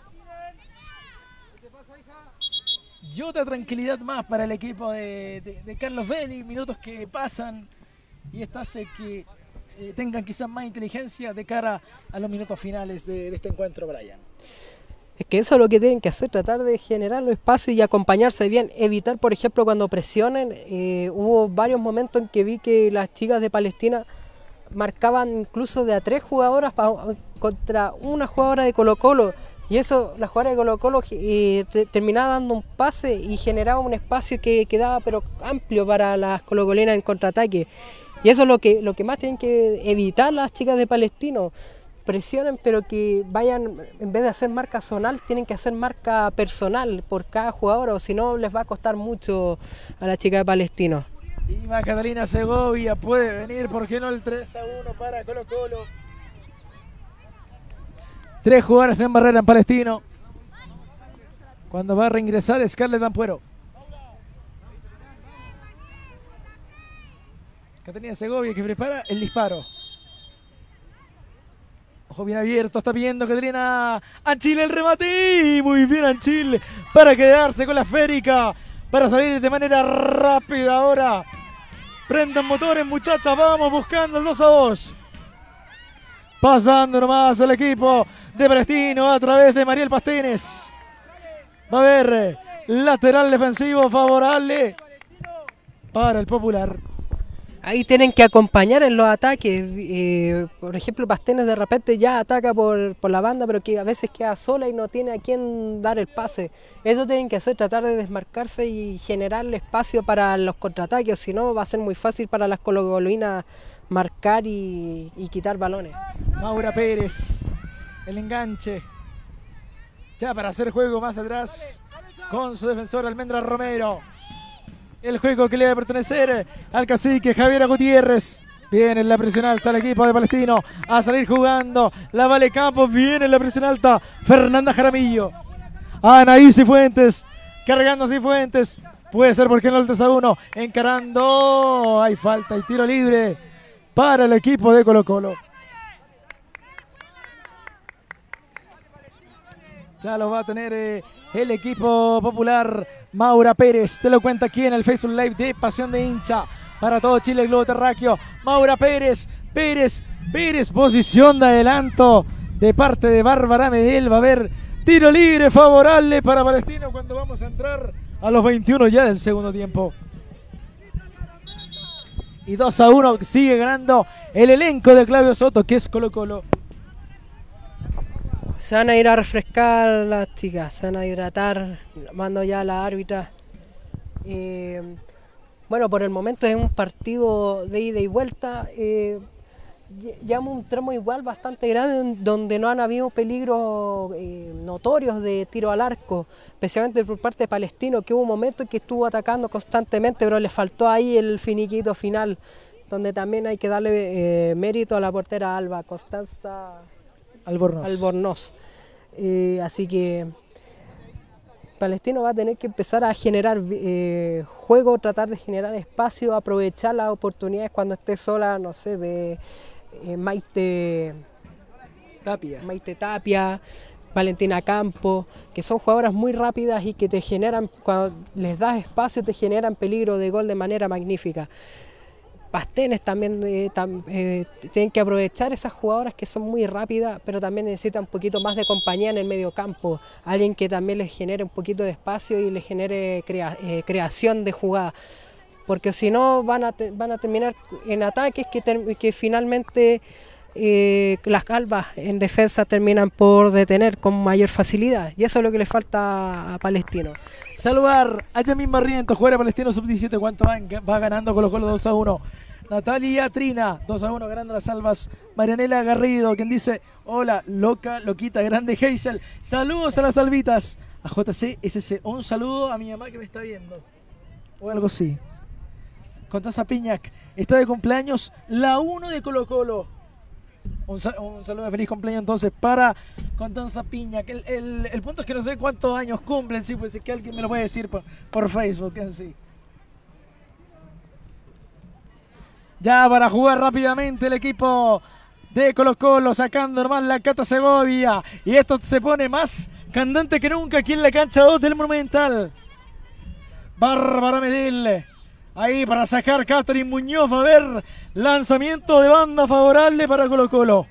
Y otra tranquilidad más para el equipo de Carlos Belli. Minutos que pasan y esto hace que tengan quizás más inteligencia de cara a los minutos finales de este encuentro, Brian. Es que eso es lo que tienen que hacer, tratar de generar los espacios y acompañarse bien, evitar, por ejemplo, cuando presionen. Hubo varios momentos en que vi que las chicas de Palestina marcaban incluso de a 3 jugadoras contra una jugadora de Colo-Colo, y eso, la jugadora de Colo-Colo terminaba dando un pase y generaba un espacio que quedaba pero amplio para las colocolinas en contraataque, y eso es lo que más tienen que evitar las chicas de Palestino. Presionen, pero que vayan, en vez de hacer marca zonal, tienen que hacer marca personal por cada jugador, o si no les va a costar mucho a la chica de Palestino. Y va Catalina Segovia, puede venir, ¿por qué no el 3-1 para Colo-Colo? 3 jugadoras en barrera en Palestino. Cuando va a reingresar Scarlett Ampuero. Catalina Segovia que prepara el disparo. Ojo bien abierto, está viendo Caterina Anchile el remate. Y muy bien Anchile para quedarse con la esférica, para salir de manera rápida ahora. Prendan motores, muchachas, vamos buscando el 2-2. Pasando nomás el equipo de Palestino a través de Mariel Pastines. Va a haber lateral defensivo favorable para el Popular. Ahí tienen que acompañar en los ataques. Por ejemplo, Pastines de repente ya ataca por la banda, pero que a veces queda sola y no tiene a quién dar el pase. Eso tienen que hacer, tratar de desmarcarse y generarle espacio para los contraataques, o si no va a ser muy fácil para las colocolinas marcar y quitar balones. Maura Pérez, el enganche. Ya para hacer juego más atrás con su defensor Almendra Romero. El juego que le va a pertenecer al Cacique Javiera Gutiérrez. Viene en la presión alta el equipo de Palestino a salir jugando. La Vale Campos, viene en la presión alta Fernanda Jaramillo. Anaí Cifuentes, cargando Cifuentes. Puede ser, porque no, el 3-1. Encarando. Hay falta y tiro libre para el equipo de Colo-Colo. Ya lo va a tener el equipo popular. Maura Pérez, te lo cuenta aquí en el Facebook Live de Pasión de Hincha para todo Chile, el globo terráqueo. Maura Pérez, Pérez, posición de adelanto de parte de Bárbara Medel. Va a haber tiro libre favorable para Palestino cuando vamos a entrar a los 21 ya del segundo tiempo. Y 2-1 sigue ganando el elenco de Claudio Soto, que es Colo-Colo. Se van a ir a refrescar las chicas, se van a hidratar, mando ya a la árbitra. Bueno, por el momento es un partido de ida y vuelta. Llevamos un tramo igual bastante grande donde no han habido peligros notorios de tiro al arco, especialmente por parte de Palestino, que hubo un momento en que estuvo atacando constantemente, pero le faltó ahí el finiquito final, donde también hay que darle mérito a la portera Alba Constanza Albornoz. Así que Palestino va a tener que empezar a generar juego, tratar de generar espacio, aprovechar las oportunidades cuando esté sola, no sé, Maite Tapia, Valentina Campo, que son jugadoras muy rápidas y que te generan, cuando les das espacio, te generan peligro de gol de manera magnífica. Pastines también tienen que aprovechar esas jugadoras que son muy rápidas, pero también necesitan un poquito más de compañía en el medio campo, alguien que también les genere un poquito de espacio y les genere creación de jugada, porque si no van a terminar en ataques que finalmente las Albas en defensa terminan por detener con mayor facilidad, y eso es lo que le falta a Palestino. Saludar a Yamín Barrientos, jugadora Palestino sub-17. ¿Cuánto va ganando Colo-Colo? 2-1. Natalia Trina, 2-1 ganando las Albas. Marianela Garrido, quien dice: hola, loca, loquita, grande Hazel. Saludos a las albitas. A JCSC, un saludo a mi mamá que me está viendo. O algo así. Constanza Piñac, está de cumpleaños la 1 de Colo-Colo. Un saludo de feliz cumpleaños entonces para Constanza Piña. Que el punto es que no sé cuántos años cumplen, sí, pues es que alguien me lo puede decir por Facebook en sí. Ya para jugar rápidamente el equipo de Colo-Colo, sacando nomás la Cata Segovia. Y esto se pone más candente que nunca aquí en la cancha 2 del Monumental. Bárbara Medel. Ahí para sacar Catherine Muñoz. Va a ver lanzamiento de banda favorable para Colo-Colo.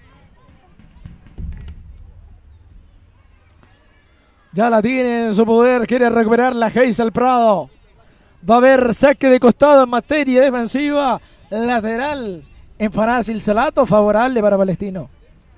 Ya la tiene en su poder. Quiere recuperar la Hazel Prado. Va a haber saque de costado en materia defensiva. Lateral en Farasil Salato. Favorable para Palestino.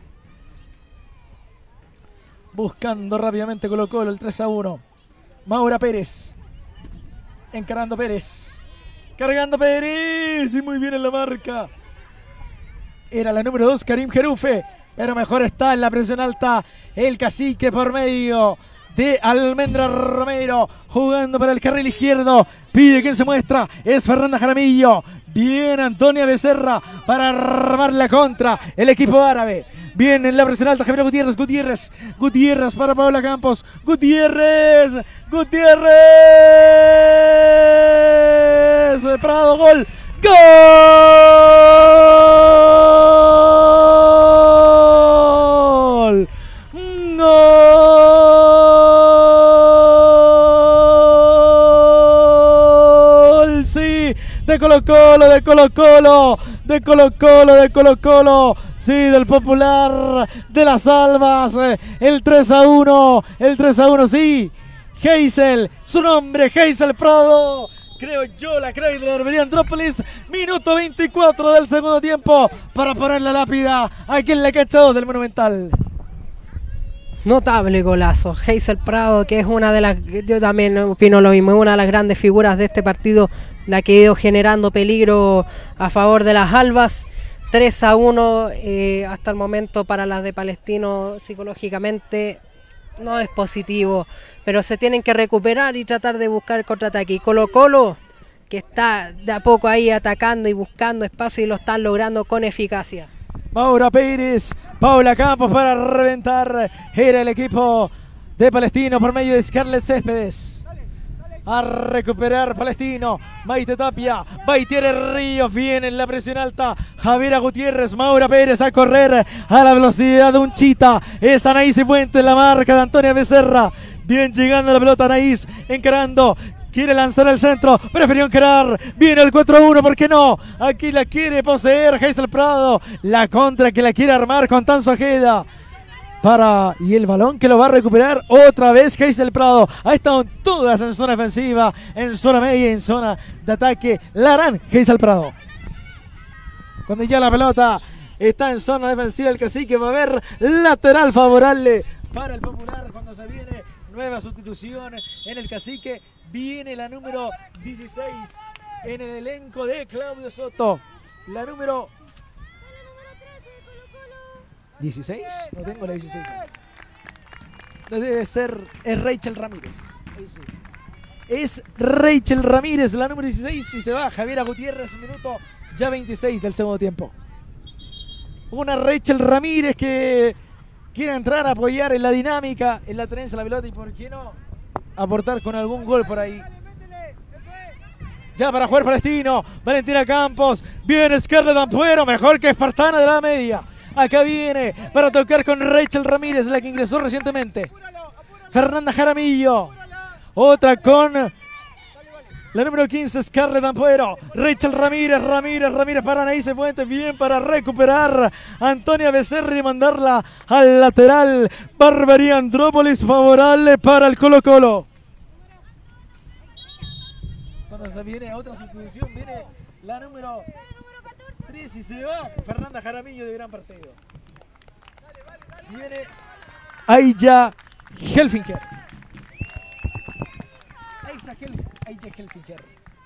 Buscando rápidamente Colo-Colo el 3-1. Maura Pérez. Encarando Pérez. Cargando Pérez. Y muy bien en la marca. Era la número 2, Karim Jerufe. Pero mejor está en la presión alta el cacique por medio de Almendra Romero. Jugando para el carril izquierdo. Pide quien se muestra. Es Fernanda Jaramillo. Bien Antonia Becerra para armar la contra. El equipo árabe. Bien en la presión alta Javier Gutiérrez. Gutiérrez para Paola Campos. Gutiérrez. De Prado. Gol. ¡Gol! ¡Gol! Sí, de Colo-Colo. Sí, del Popular de las Albas. El 3-1, sí. Hazel, su nombre, Hazel Prado. Creo yo, la creo de la Barbería Andrópolis. Minuto 24 del segundo tiempo para poner la lápida aquí en la cancha 2 del Monumental. Notable golazo. Hazel Prado, que es una de las, yo también opino lo mismo, es una de las grandes figuras de este partido, la que ha ido generando peligro a favor de las Albas. 3-1 hasta el momento para las de Palestino. Psicológicamente no es positivo, pero se tienen que recuperar y tratar de buscar el contraataque. Y Colo-Colo, que está de a poco ahí atacando y buscando espacio, y lo están logrando con eficacia. Maura Pérez, Paula Campos para reventar. Era el equipo de Palestino por medio de Scarlett Céspedes. A recuperar Palestino. Maite Tapia, Baitiere Ríos, viene en la presión alta. Javiera Gutiérrez, Maura Pérez a correr a la velocidad de un chita. Es Anaís Fuentes, la marca de Antonia Becerra. Bien llegando la pelota Anaís, encarando. Quiere lanzar al centro, prefirió encarar. Viene el 4-1, ¿por qué no? Aquí la quiere poseer Hazel Prado. La contra que la quiere armar con Tanzo Ojeda. Y el balón que lo va a recuperar otra vez Hazel Prado. Ha estado todas en zona defensiva, en zona media y en zona de ataque. La harán Hazel Prado. Cuando ya la pelota está en zona defensiva, el cacique va a haber lateral favorable para el Popular. Cuando se viene nueva sustitución en el cacique, viene la número 16 en el elenco de Claudio Soto. La número 16, no tengo la 16. Debe ser, es Rachel Ramírez. Es Rachel Ramírez, la número 16, y se va Javiera Gutiérrez, minuto ya 26 del segundo tiempo. Una Rachel Ramírez que quiere entrar a apoyar en la dinámica, en la tenencia de la pelota, y por qué no aportar con algún gol por ahí. Ya para jugar Palestino, Valentina Campos, viene Scarlett Ampuero, mejor que Espartana de la media. Acá viene para tocar con Rachel Ramírez, la que ingresó recientemente. Fernanda Jaramillo. Otra con la número 15, Scarlett Ampuero. Rachel Ramírez para Anaís Fuentes. Bien para recuperar Antonia Becerra y mandarla al lateral. Barbería Andrópolis favorable para el Colo-Colo. Cuando se viene otra sustitución, viene la número 3 y se va Fernanda Jaramillo de gran partido. Viene Aya Helfinger. Aya Helfinger.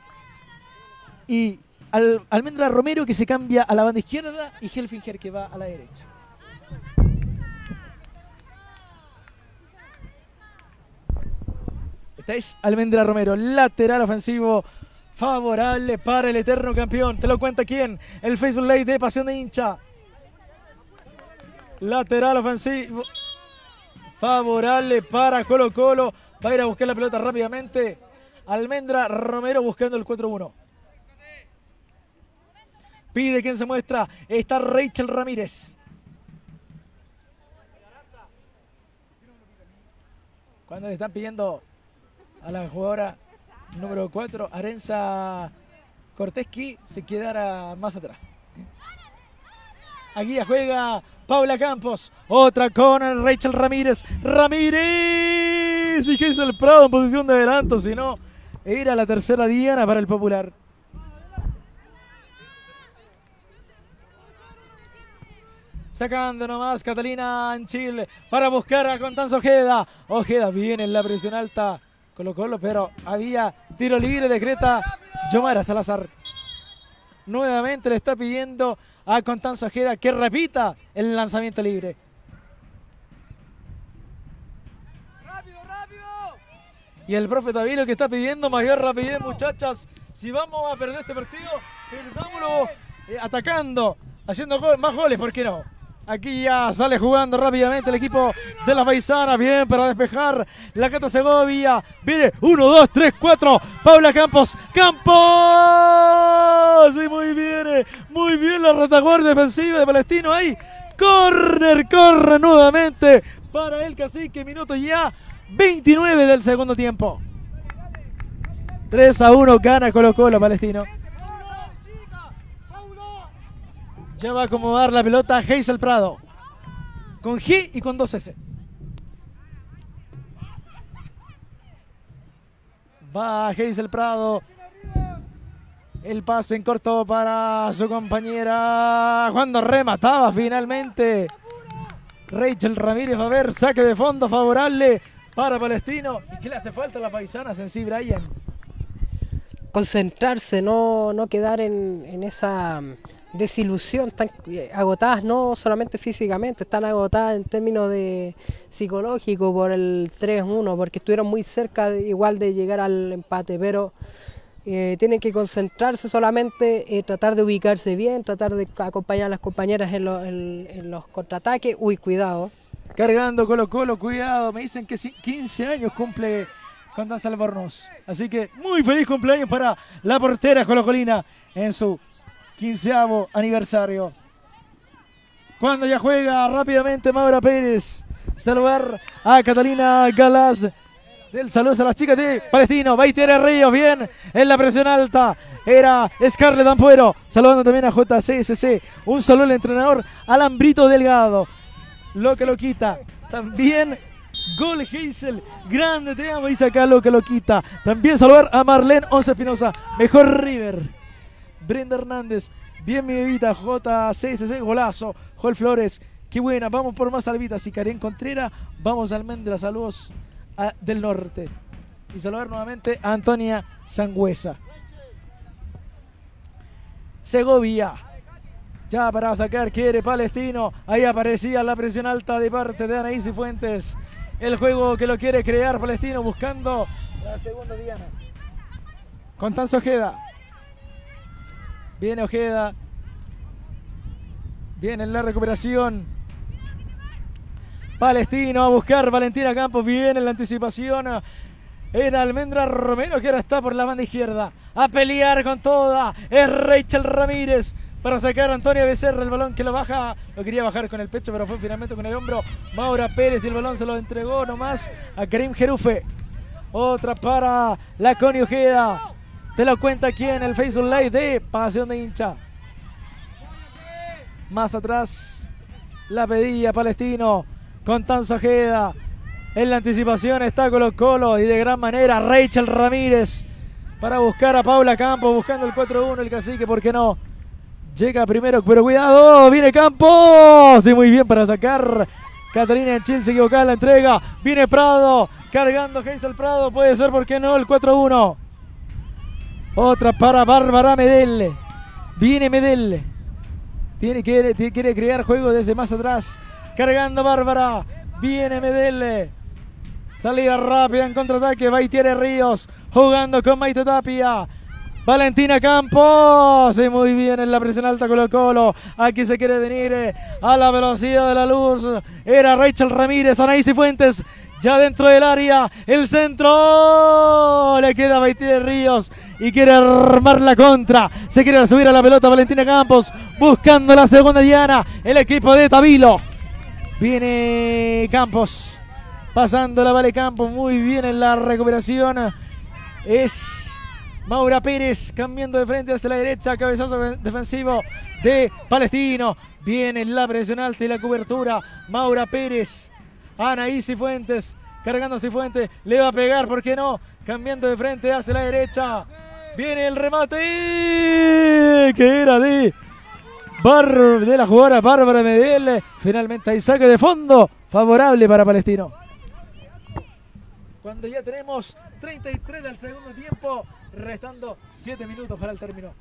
Y Almendra Romero, que se cambia a la banda izquierda, y Helfinger que va a la derecha. Esta es Almendra Romero, lateral ofensivo favorable para el eterno campeón. ¿Te lo cuenta quién? El Facebook Live de Pasión de Hincha. lateral ofensivo favorable para Colo Colo. Va a ir a buscar la pelota rápidamente Almendra Romero buscando el 4-1. Pide quien se muestra. Está Rachel Ramírez. Cuando le están pidiendo a la jugadora número 4, Arenza Corteschi, se quedara más atrás. Aquí ya juega Paula Campos. Otra con Rachel Ramírez. Ramírez. Y Hazel Prado en posición de adelanto. Si no, era la tercera diana para el Popular. Sacando nomás Catalina Anchil para buscar a Constanza Ojeda. Ojeda viene en la presión alta. Colo Colo, pero había tiro libre, decreta Yomara Salazar. Nuevamente le está pidiendo a Constanza Ojeda que repita el lanzamiento libre. ¡Rápido, rápido! Y el profe Tavilo que está pidiendo mayor rapidez, muchachas. Si vamos a perder este partido, perdámoslo atacando, haciendo más goles, ¿por qué no? Aquí ya sale jugando rápidamente el equipo de la Paisana. Bien para despejar la Cata Segovia. Viene 1, 2, 3, 4. Paula Campos. ¡Campos! Y muy bien la retaguardia defensiva de Palestino ahí. Corre nuevamente para el Cacique. Minuto ya 29 del segundo tiempo. 3-1 gana Colo Colo Palestino. Ya va a acomodar la pelota Hazel Prado. Con G y con 2 S. Va Hazel Prado. El pase en corto para su compañera. Cuando remataba finalmente Rachel Ramírez. Va a haber saque de fondo favorable para Palestino. ¿Y qué le hace falta a la Paisana, Sensi Brian? Concentrarse, no quedar en esa desilusión. Están agotadas no solamente físicamente, están agotadas en términos de psicológico por el 3-1, porque estuvieron muy cerca igual de llegar al empate, pero tienen que concentrarse solamente, tratar de ubicarse bien, tratar de acompañar a las compañeras en los contraataques. Uy, cuidado. Cargando Colo Colo, cuidado, me dicen que 15 años cumple Constanza Albornoz. Así que muy feliz cumpleaños para la portera colocolina en su 15º aniversario. Cuando ya juega rápidamente Maura Pérez. Saludar a Catalina Galás. Del saludos a las chicas de Palestino. Baitiere Ríos, bien en la presión alta. Era Scarlett Ampuero. Saludando también a JCSC. Un saludo al entrenador Alambrito Delgado. Lo que lo quita. También gol Hazel. Grande, te amo. Dice acá lo que lo quita. También saludar a Marlene Once Espinosa. Mejor River. Brenda Hernández. Bien mi bebita. JCSC. Golazo. Joel Flores. Qué buena. Vamos por más salvitas. Y Karen Contreras. Vamos a Almendra. Saludos del norte. Y saludar nuevamente a Antonia Sangüesa. Segovia. Ya para sacar quiere Palestino. Ahí aparecía la presión alta de parte de Anaís Fuentes. El juego que lo quiere crear Palestino buscando la segunda diana. Constanza Ojeda. Viene Ojeda. Viene en la recuperación. Palestino a buscar Valentina Campos. Viene en la anticipación. Era Almendra Romero que ahora está por la banda izquierda. A pelear con toda. Es Rachel Ramírez. Para sacar a Antonia Becerra, el balón que lo baja, lo quería bajar con el pecho, pero fue finalmente con el hombro. Maura Pérez y el balón se lo entregó nomás a Karim Jerufe. Otra para la Connie Ojeda. Te lo cuenta aquí en el Facebook Live de Pasión de Hincha. Más atrás, la pedilla Palestino. Constanza Ojeda. En la anticipación está Colo Colo y de gran manera Rachel Ramírez. Para buscar a Paula Campos, buscando el 4-1, el Cacique, ¿por qué no? Llega primero, pero cuidado, viene Campos. Y muy bien para sacar. Catalina Anchil se equivocaba en la entrega. Viene Prado, cargando Hazel Prado. Puede ser, ¿por qué no? El 4-1. Otra para Bárbara Medel. Viene Medel. Quiere crear juego desde más atrás. Cargando Bárbara. Viene Medel. Salida rápida en contraataque. Baitiere Ríos. Jugando con Maite Tapia. Valentina Campos, y muy bien en la presión alta Colo Colo. Aquí se quiere venir a la velocidad de la luz. Era Rachel Ramírez, Anaí Cifuentes, ya dentro del área. El centro, le queda a Baitile Ríos y quiere armar la contra. Se quiere subir a la pelota Valentina Campos, buscando la segunda diana. El equipo de Tabilo. Viene Campos, pasando la Vale Campos, muy bien en la recuperación. Es Maura Pérez cambiando de frente hacia la derecha, cabezazo defensivo de Palestino. Viene la presión alta y la cobertura. Maura Pérez, Anaí Cifuentes, cargando a Cifuentes, le va a pegar, ¿por qué no? Cambiando de frente hacia la derecha. Viene el remate que era de la jugadora Bárbara Medel. Finalmente hay saque de fondo favorable para Palestino. Cuando ya tenemos 33 del segundo tiempo, restando 7 minutos para el término.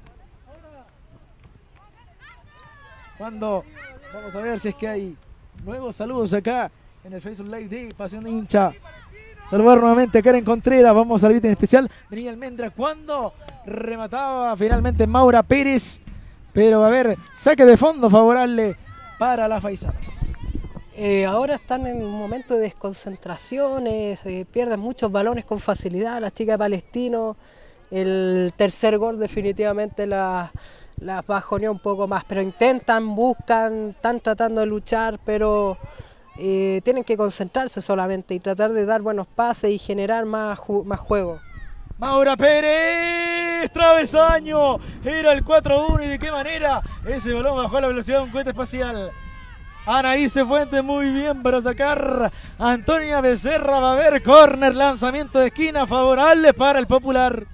Cuando vamos a ver si es que hay nuevos saludos acá en el Facebook Live de Pasión de Hincha. Saludar nuevamente a Karen Contreras. Vamos al beat en especial de Niña Almendra cuando remataba finalmente Maura Pérez. Pero a ver, saque de fondo favorable para las faisanas. Ahora están en un momento de desconcentraciones, pierden muchos balones con facilidad las chicas de Palestino. El tercer gol definitivamente las bajoneó un poco más, pero intentan, buscan, están tratando de luchar, pero tienen que concentrarse solamente y tratar de dar buenos pases y generar más juego. Maura Pérez, travesaño, era el 4-1 y de qué manera ese balón bajó a la velocidad de un cohete espacial. Anaí Cifuentes muy bien para sacar. Antonia Becerra va a ver córner, lanzamiento de esquina favorable para el Popular.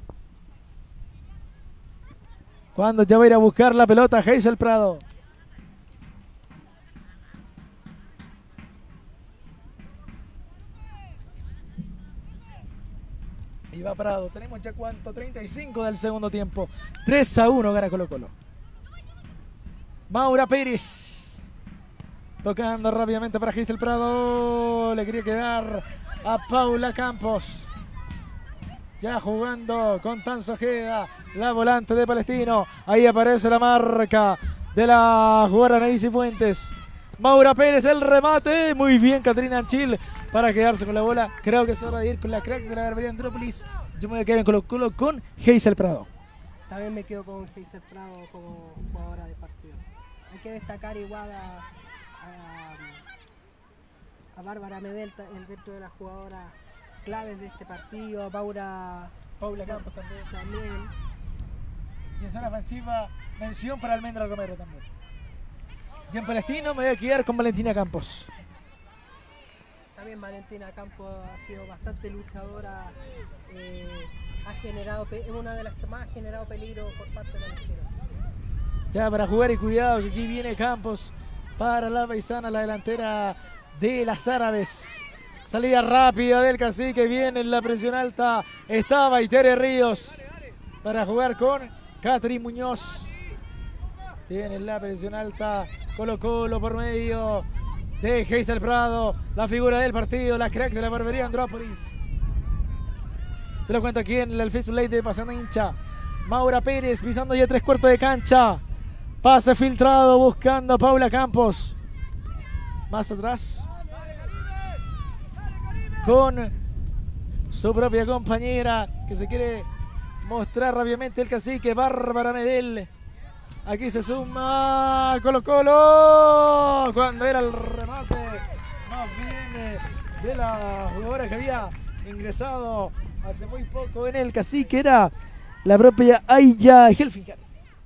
Cuando ya va a ir a buscar la pelota Hazel Prado. Y va Prado. Tenemos ya cuánto, 35 del segundo tiempo. 3-1 gana Colo Colo. Maura Pérez. Tocando rápidamente para Hazel Prado. Le quería quedar a Paula Campos. Ya jugando con Tanzo Ojeda, la volante de Palestino. Ahí aparece la marca de la jugadora Anaí Cifuentes. Maura Pérez, el remate. Muy bien Catrina Anchil para quedarse con la bola. Creo que es hora de ir con la crack de la Barbería Andrópolis. Yo me voy a quedar en Colo Colo con Hazel Prado. También me quedo con Hazel Prado como jugadora de partido. Hay que destacar igual a Bárbara Medel dentro de las jugadoras claves de este partido, a Paula Campos también. Y en zona ofensiva, mención para Almendra Romero también. Y en Palestino me voy a quedar con Valentina Campos. También Valentina Campos ha sido bastante luchadora, es una de las que más ha generado peligro por parte de Palestino. Ya para jugar y cuidado que aquí viene Campos para la paisana, la delantera de las árabes. Salida rápida del Cacique, viene en la presión alta. Está Baitile Ríos para jugar con Catherine Muñoz. Viene en la presión alta. Colo Colo por medio de Hazel Prado, la figura del partido, la crack de la Barbería Andrópolis. Te lo cuento aquí en el Facebook Live de Pasión de Hincha. Maura Pérez pisando ya 3/4 de cancha. Pase filtrado buscando a Paula Campos. Más atrás con su propia compañera que se quiere mostrar rápidamente el Cacique, Bárbara Medel. Aquí se suma Colo Colo cuando era el remate más bien de la jugadora que había ingresado hace muy poco en el Cacique, era la propia Aya Helfinger.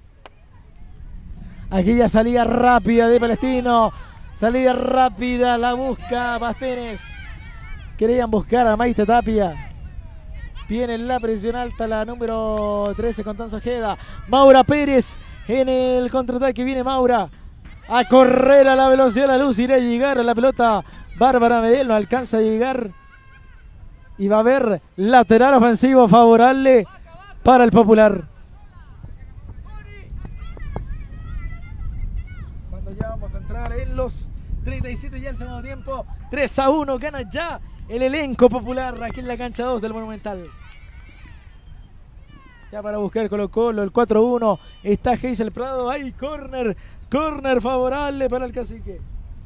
Aquella salida rápida de Palestino, salida rápida, la busca Bastenes. Querían buscar a Maite Tapia. Viene en la presión alta la número 13 con Tanzo Ojeda. Maura Pérez en el contraataque. Viene Maura a correr a la velocidad de la luz. Irá a llegar a la pelota. Bárbara Medel no alcanza a llegar. Y va a haber lateral ofensivo favorable para el Popular. Cuando ya vamos a entrar en los 37 ya el segundo tiempo. 3-1 gana ya el elenco Popular aquí en la cancha 2 del Monumental. Ya para buscar Colo-Colo, el 4-1. Está Hazel Prado. Hay córner. Córner favorable para el Cacique.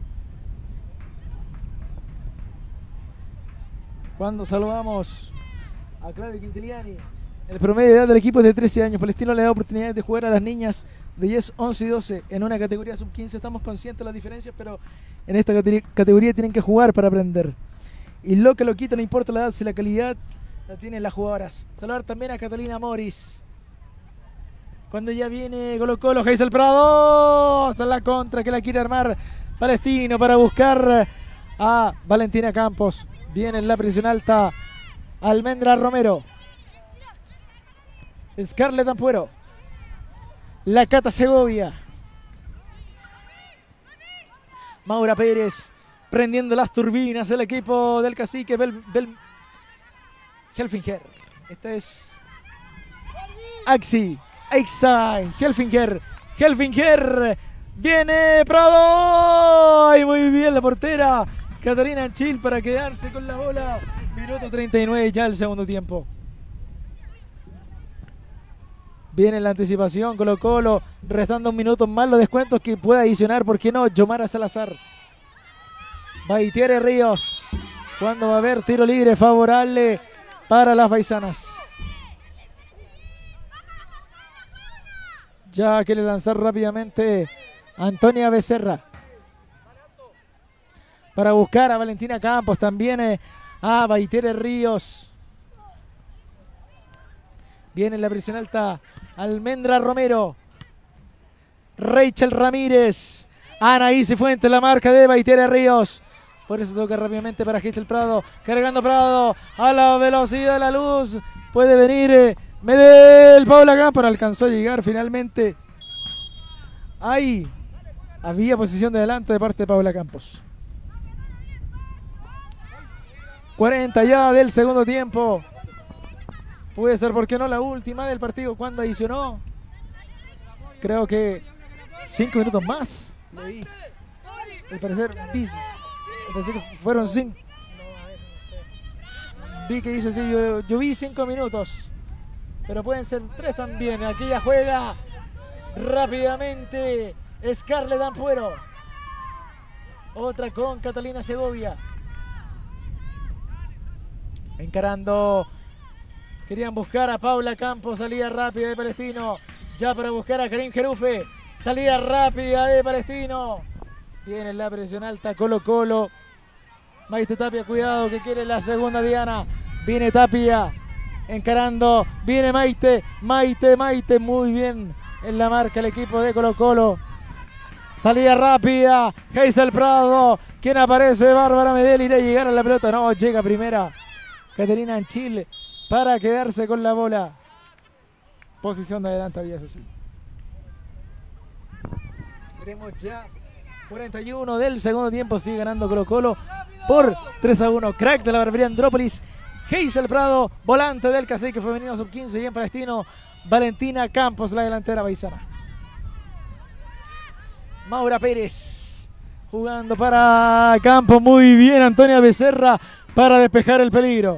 Cuando saludamos a Claudio Quintiliani, el promedio de edad del equipo es de 13 años. Palestino le da oportunidades de jugar a las niñas de 10, 11 y 12 en una categoría sub-15. Estamos conscientes de las diferencias, pero en esta categoría tienen que jugar para aprender. Y lo que lo quita no importa la edad, si la calidad la tienen las jugadoras. Saludar también a Catalina Moris. Cuando ya viene Colo-Colo, Hazel Prado. Hasta la contra que la quiere armar Palestino para buscar a Valentina Campos. Viene en la presión alta Almendra Romero. Scarlett Ampuero. La Cata Segovia. Maura Pérez prendiendo las turbinas. El equipo del Cacique Helfinger. Esta es Axi. Aixai. Helfinger. Helfinger. Viene Prado. Ay, muy bien la portera Catarina Anchil para quedarse con la bola. Minuto 39 ya el segundo tiempo. Viene la anticipación, Colo-Colo, restando un minuto más los descuentos que pueda adicionar, ¿por qué no? Yomara Salazar. Baitiere Ríos. Cuando va a haber tiro libre favorable para las paisanas. Ya quiere lanzar rápidamente Antonia Becerra. Para buscar a Valentina Campos, también a Baitiere Ríos. Viene en la presión alta Almendra Romero. Rachel Ramírez. Anaís Fuentes, la marca de Baitiere Ríos. Por eso toca rápidamente para Hazel Prado. Cargando Prado a la velocidad de la luz. Puede venir Medel. Paula Campos no alcanzó a llegar finalmente. Ahí había posición de adelante de parte de Paula Campos. 40 ya del segundo tiempo. Puede ser, ¿por qué no?, la última del partido. Cuando adicionó, creo que 5 minutos más. Leí. Al parecer, pensé que fueron 5. Vi que dice así, yo vi 5 minutos. Pero pueden ser 3 también. Aquí ya juega rápidamente Scarlett Ampuero. Otra con Catalina Segovia. Encarando. Querían buscar a Paula Campos, salida rápida de Palestino. Ya para buscar a Karim Jerufe. Salida rápida de Palestino. Viene la presión alta Colo-Colo. Maite Tapia, cuidado que quiere la segunda Diana. Viene Tapia encarando. Viene Maite. Maite. Muy bien en la marca el equipo de Colo-Colo. Salida rápida. Hazel Prado. ¿Quién aparece? Bárbara Medel. Irá a llegar a la pelota. No, llega primera Caterina Anchil para quedarse con la bola. Posición de adelante había, eso sí. Veremos ya 41 del segundo tiempo. Sigue ganando Colo-Colo por 3-1. Crack de la barbería Andrópolis. Hazel Prado, volante del Cacique femenino sub-15. Y en Palestino, Valentina Campos, la delantera paisana. Maura Pérez jugando para Campos. Muy bien Antonia Becerra para despejar el peligro.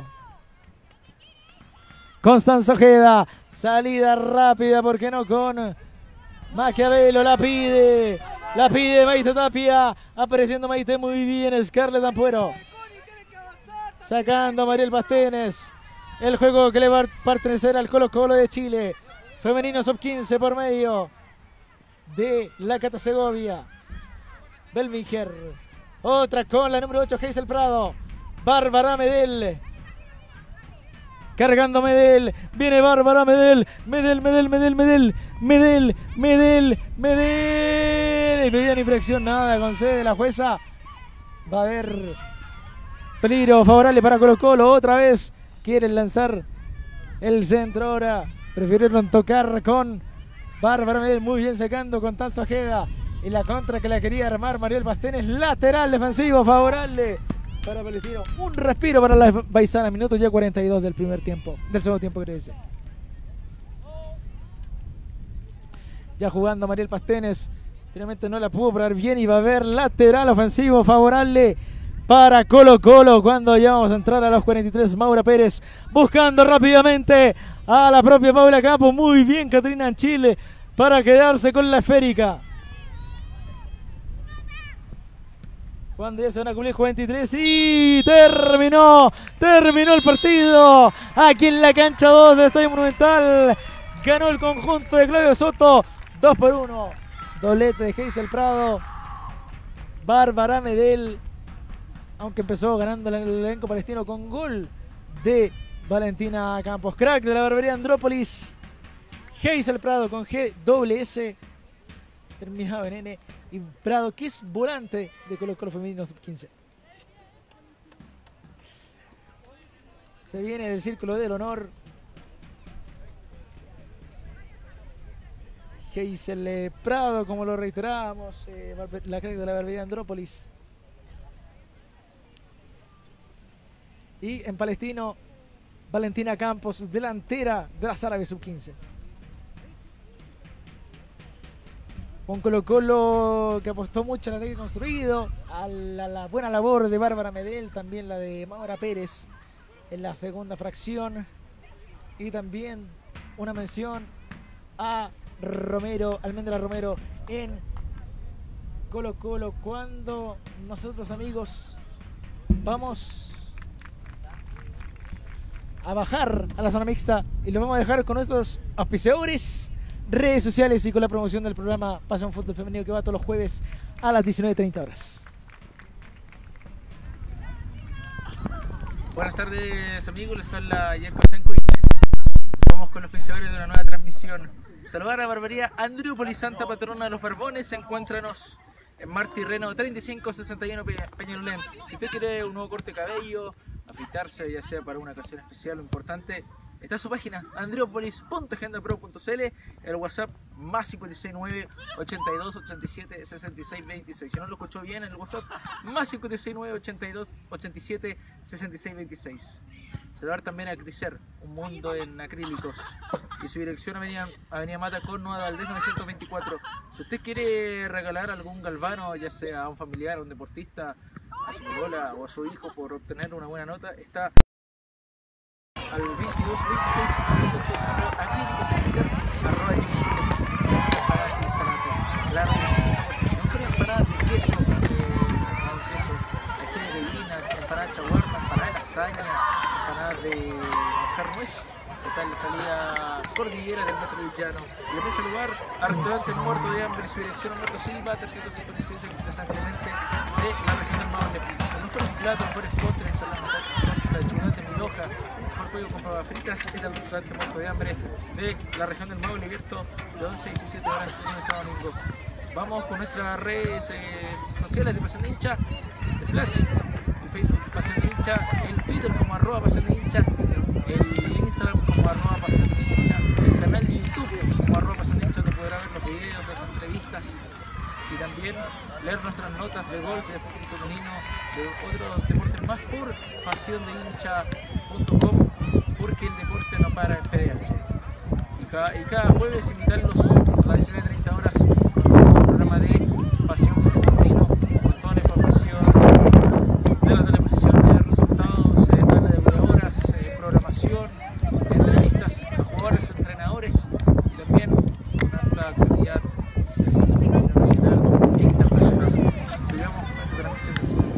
Constanza Ojeda, salida rápida, ¿por qué no? Con Maquiavelo, la pide Maite Tapia, apareciendo Maite muy bien, Scarlett Ampuero. Sacando a Mariel Bastenes, el juego que le va a pertenecer al Colo-Colo de Chile, femenino sub-15 por medio de la Cata Segovia. Belminger, otra con la número 8, Hazel Prado, Bárbara Medel. Cargando Medel, viene Bárbara Medel, Medel. Y pedían infracción, nada, concede la jueza. Va a haber peligro favorable para Colo-Colo. Otra vez quieren lanzar el centro ahora. Prefirieron tocar con Bárbara Medel, muy bien sacando con Constanza Ojeda. Y la contra que la quería armar Mariel Bastenes, lateral defensivo favorable para Palestino. Un respiro para la paisana. Minutos ya 42 del primer tiempo. Del segundo tiempo, creo que ya jugando Mariel Bastenes. Finalmente no la pudo parar bien y va a haber lateral ofensivo favorable para Colo Colo cuando ya vamos a entrar a los 43. Maura Pérez buscando rápidamente a la propia Paula Campos. Muy bien Catrina Chile para quedarse con la esférica. Cuando ya se van a cumplir 43 y terminó el partido aquí en la cancha 2 del Estadio Monumental. Ganó el conjunto de Claudio Soto 2-1. Doblete de Geisel Prado. Bárbara Medel, aunque empezó ganando el elenco palestino con gol de Valentina Campos. Crack de la Barbería Andrópolis. Geisel Prado con GWS. Terminaba en N. Y Prado, que es volante de Colo Colo femenino sub-15. Se viene el círculo del honor. Geisel Prado, como lo reiterábamos, la crack de la Barbería Andrópolis. Y en palestino, Valentina Campos, delantera de las Árabes sub-15. Un Colo Colo que apostó mucho al ataque construido, a la buena labor de Bárbara Medel, también la de Maura Pérez en la segunda fracción. Y también una mención a Romero, Almendra Romero en Colo Colo, cuando nosotros, amigos, vamos a bajar a la zona mixta y lo vamos a dejar con nuestros auspiciadores, redes sociales y con la promoción del programa Pasión Fútbol Femenino, que va todos los jueves a las 19:30 horas. Buenas tardes, amigos, les habla Jerko Senkovic. Vamos con los auspiciadores de una nueva transmisión. Saludar a Barbería Andrópolis, Santa Patrona de los Barbones. Encuéntranos en Martí Reno 3561 Peñalolén. Si usted quiere un nuevo corte de cabello, afeitarse, ya sea para una ocasión especial o importante, está en su página andriopolis.agendapro.cl, el WhatsApp más 569 82 87 66 26. Si no lo escuchó bien, en el WhatsApp más 569 82 87 66 26. Saludar también a Criser, un mundo en acrílicos, y su dirección Avenida Mata con Nueva Valdés 924. Si usted quiere regalar algún galvano, ya sea a un familiar, a un deportista, a su abuela o a su hijo, por obtener una buena nota, está al 22 26 acrílicos en Criser, Claro, no quieren empanadas de queso, queso, de gallina, empanadas chaguarma, empanadas de lasaña, empanadas de manjar nuez. Está en la salida cordillera del Metro Villano. Y en ese lugar, al restaurante Muerto de Hambre, su dirección Humberto Silva, 356 de San Clemente, de la región del Maule. Los mejores platos, mejores postres, ensaladas, de chocolate, milhoja, mejor pollo con papas fritas, es el restaurante Muerto de Hambre de la región del Maule, abierto de 11 a 17 horas, lunes a domingo. Vamos con nuestras redes sociales de Pasión de Hincha, / el Facebook Pasión de Hincha, el Twitter como @PasiónDeHincha, el Instagram como @PasiónDeHincha, el canal de YouTube como @PasiónDeHincha, donde podrá ver los videos, las entrevistas y también leer nuestras notas de golf, de fútbol femenino, de otros deportes más por pasiondehincha.com, porque el deporte no para en PDH. Y cada jueves invitarlos a las 19:30 horas con un programa de Pasión Fútbol Femenino, con toda la información de la teleposición, de resultados, tabla de goleadoras, programación, entrevistas a jugadores, entrenadores y también una alta calidad del fútbol femenino nacional e internacional. Sigamos con nuestra transmisión de fútbol.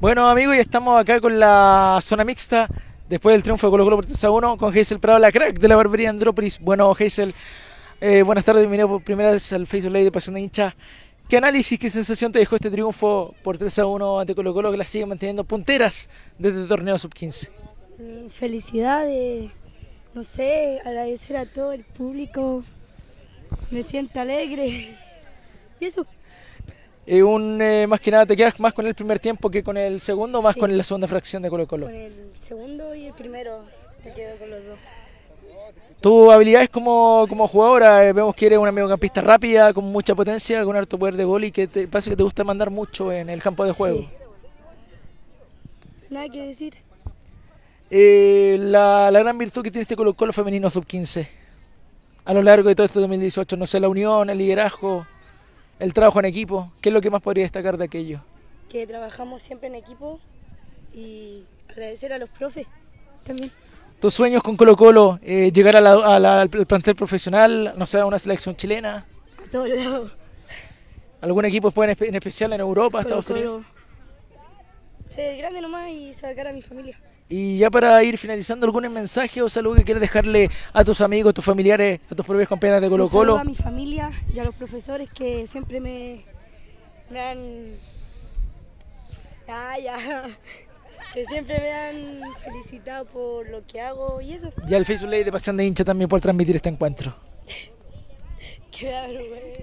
Bueno, amigos, ya estamos acá con la zona mixta después del triunfo de Colo-Colo por 3-1 con Hazel Prado, la crack de la barbería Andrópolis. Bueno, Hazel, buenas tardes, bienvenido por primera vez al Facebook Live de Pasión de Hincha. ¿Qué análisis, qué sensación te dejó este triunfo por 3-1 ante Colo-Colo que la sigue manteniendo punteras desde el torneo sub-15? Felicidades, no sé, agradecer a todo el público, me siento alegre y eso. Más que nada, ¿te quedas más con el primer tiempo que con el segundo o más Sí. con la segunda fracción de Colo-Colo? Con el segundo y el primero me quedo con los dos. Tus habilidades como jugadora, vemos que eres una mediocampista rápida, con mucha potencia, con harto poder de gol y que parece que te gusta mandar mucho en el campo de juego. Sí. Nada que decir. La gran virtud que tiene este Colo-Colo femenino sub-15 a lo largo de todo este 2018, no sé, la unión, el liderazgo, el trabajo en equipo, ¿qué es lo que más podría destacar de aquello? Que trabajamos siempre en equipo y agradecer a los profes también. ¿Tus sueños con Colo-Colo, llegar al plantel profesional, no sé, a una selección chilena? A todos lados. ¿Algún equipo en especial en Europa, Estados Unidos? Ser grande nomás y sacar a mi familia. Y ya para ir finalizando, ¿algún mensaje o saludo que quieras dejarle a tus amigos, a tus familiares, a tus propias compañeras de Un saludo Colo-Colo? a mi familia y a los profesores que siempre me han... que siempre me han felicitado por lo que hago y eso. Ya el Facebook Live de Pasión de Hincha también por transmitir este encuentro. Queda vergüenza.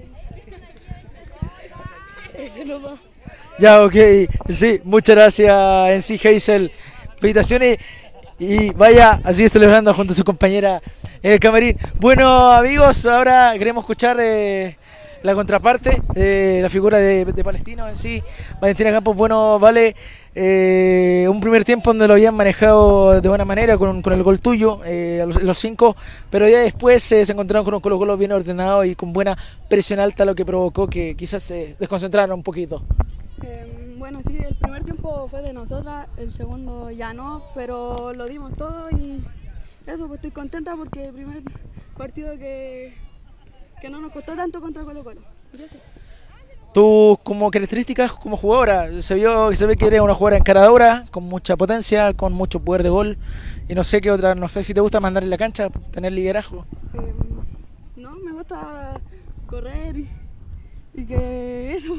Eso nomás. Ya, ok, sí, muchas gracias en sí, Hazel. Felicitaciones y vaya a seguir celebrando junto a su compañera en el camarín. Bueno, amigos, ahora queremos escuchar la contraparte de la figura de Palestino en sí. Valentina Campos, bueno, vale, un primer tiempo donde lo habían manejado de buena manera con el gol tuyo, los 5, pero ya después se encontraron con un Colo-Colo bien ordenado y con buena presión alta, lo que provocó que quizás se desconcentraran un poquito. Bueno, sí, el primer tiempo fue de nosotras, el segundo ya no, pero lo dimos todo y eso, pues estoy contenta porque el primer partido que no nos costó tanto contra Colo-Colo. Y eso. Tú, como características como jugadora, se ve que eres una jugadora encaradora, con mucha potencia, con mucho poder de gol, y no sé qué otra, no sé si te gusta mandar en la cancha, tener liderazgo. No, me gusta correr y que eso.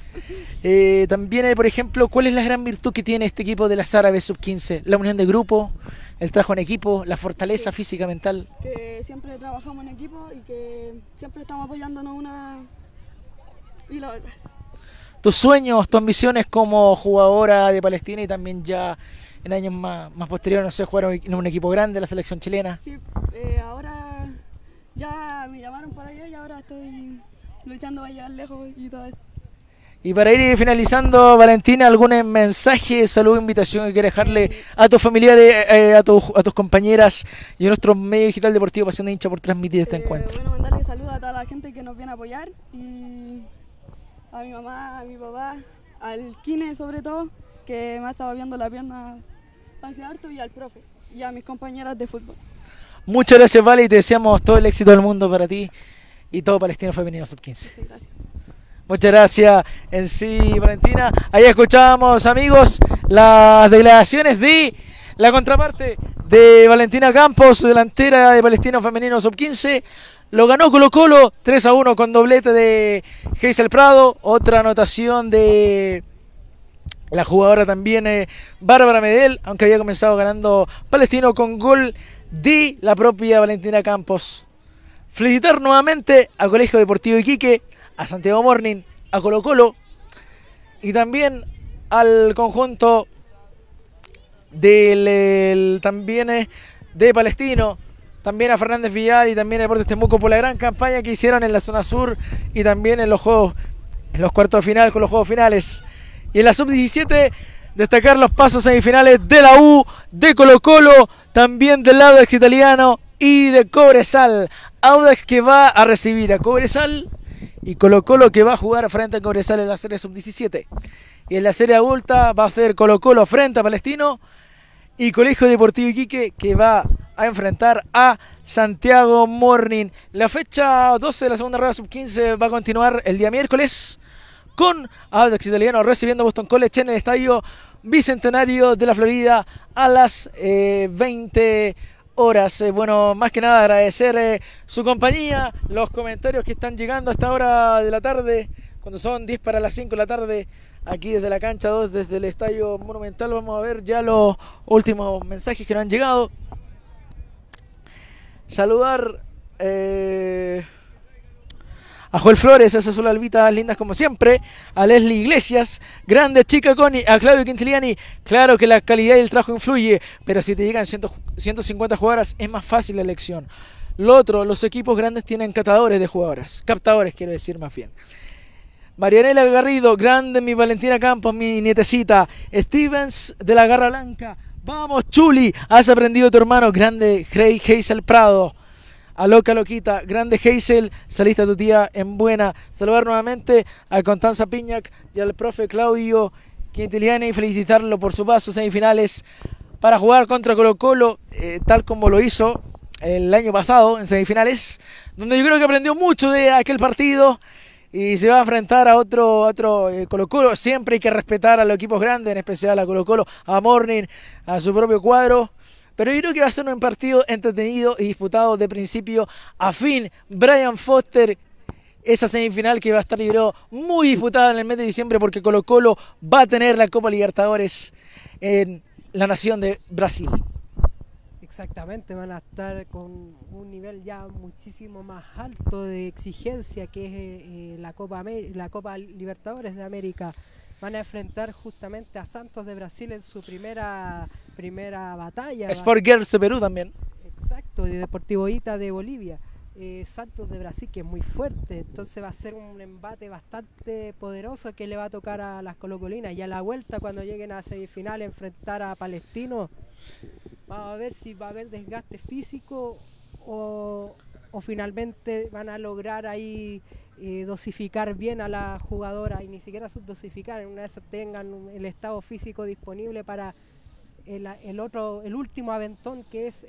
También, por ejemplo, ¿cuál es la gran virtud que tiene este equipo de las Árabes Sub-15? La unión de grupo, el trabajo en equipo, la fortaleza física, mental. Que siempre trabajamos en equipo y que siempre estamos apoyándonos una y la otra. Tus sueños, tus ambiciones como jugadora de Palestina y también ya en años más posteriores, no sé, jugar en un equipo grande, la selección chilena. Sí, ahora ya me llamaron para allá y ahora estoy luchando para llegar lejos y todo eso. Y para ir finalizando, Valentina, ¿algún mensaje, saludo, invitación que quieras dejarle a tus familiares, a tus compañeras y a nuestro medio digital deportivo Pasión de Hincha por transmitir este encuentro? Bueno, mandarle saludos a toda la gente que nos viene a apoyar y a mi mamá, a mi papá, al Kine sobre todo, que me ha estado viendo la pierna hace harto, y al profe y a mis compañeras de fútbol. Muchas gracias, Vale, y te deseamos todo el éxito del mundo para ti y todo Palestino Femenino Sub-15. Sí, gracias. Muchas gracias en sí, Valentina. Ahí escuchamos, amigos, las declaraciones de la contraparte de Valentina Campos, su delantera de Palestino Femenino Sub-15. Lo ganó Colo-Colo 3-1 con doblete de Hazel Prado. Otra anotación de la jugadora también Bárbara Medel, aunque había comenzado ganando Palestino con gol de la propia Valentina Campos. Felicitar nuevamente a Colegio Deportivo Iquique, a Santiago Morning, a Colo-Colo y también al conjunto también de Palestino, también a Fernández Villar y también a Deportes Temuco por la gran campaña que hicieron en la zona sur y también en los cuartos de final con los juegos finales. Y en la sub-17 destacar los pasos semifinales de la U, de Colo-Colo, también del Audax italiano y de Cobresal. Audax que va a recibir a Cobresal y Colo-Colo que va a jugar frente a Cobresal en la serie sub-17. Y en la serie adulta va a ser Colo-Colo frente a Palestino y Colegio Deportivo Iquique que va a enfrentar a Santiago Morning. La fecha 12 de la segunda rueda sub-15 va a continuar el día miércoles con Audax Italiano recibiendo a Boston College en el estadio Bicentenario de la Florida a las 20 horas. Bueno, más que nada agradecer su compañía, los comentarios que están llegando a esta hora de la tarde, cuando son 10 para las 5 de la tarde, aquí desde la cancha 2, desde el Estadio Monumental. Vamos a ver ya los últimos mensajes que nos han llegado. Saludar a Joel Flores, a esas son las albitas lindas como siempre, a Leslie Iglesias, grande chica Connie, a Claudio Quintiliani. Claro que la calidad y el trabajo influye, pero si te llegan 150 jugadoras es más fácil la elección. Lo otro, los equipos grandes tienen captadores de jugadoras, captadores quiero decir más bien. Marianela Garrido, grande mi Valentina Campos, mi nietecita. Stevens de la Garra Blanca, vamos Chuli, has aprendido tu hermano, grande Hazel Prado. A Loca Loquita, grande Hazel, saliste a tu tía en buena. Saludar nuevamente a Constanza Piñac y al profe Claudio Quintiliani y felicitarlo por su paso a semifinales para jugar contra Colo Colo, tal como lo hizo el año pasado en semifinales, donde yo creo que aprendió mucho de aquel partido y se va a enfrentar a otro Colo Colo. Siempre hay que respetar a los equipos grandes, en especial a Colo Colo, a Morning, a su propio cuadro. Pero yo creo que va a ser un partido entretenido y disputado de principio a fin. Brian Foster, esa semifinal que va a estar, yo creo, muy disputada en el mes de diciembre, porque Colo Colo va a tener la Copa Libertadores en la nación de Brasil. Exactamente, van a estar con un nivel ya muchísimo más alto de exigencia, que es la Copa Libertadores de América. Van a enfrentar justamente a Santos de Brasil en su primera batalla. Sport Girls de Perú también. Exacto, y Deportivo Ita de Bolivia. Santos de Brasil, que es muy fuerte, entonces va a ser un embate bastante poderoso que le va a tocar a las colocolinas. Y a la vuelta, cuando lleguen a semifinal, enfrentar a Palestino, vamos a ver si va a haber desgaste físico o finalmente van a lograr ahí dosificar bien a la jugadora, y ni siquiera subdosificar, en una de esas tengan el estado físico disponible para el último aventón, que es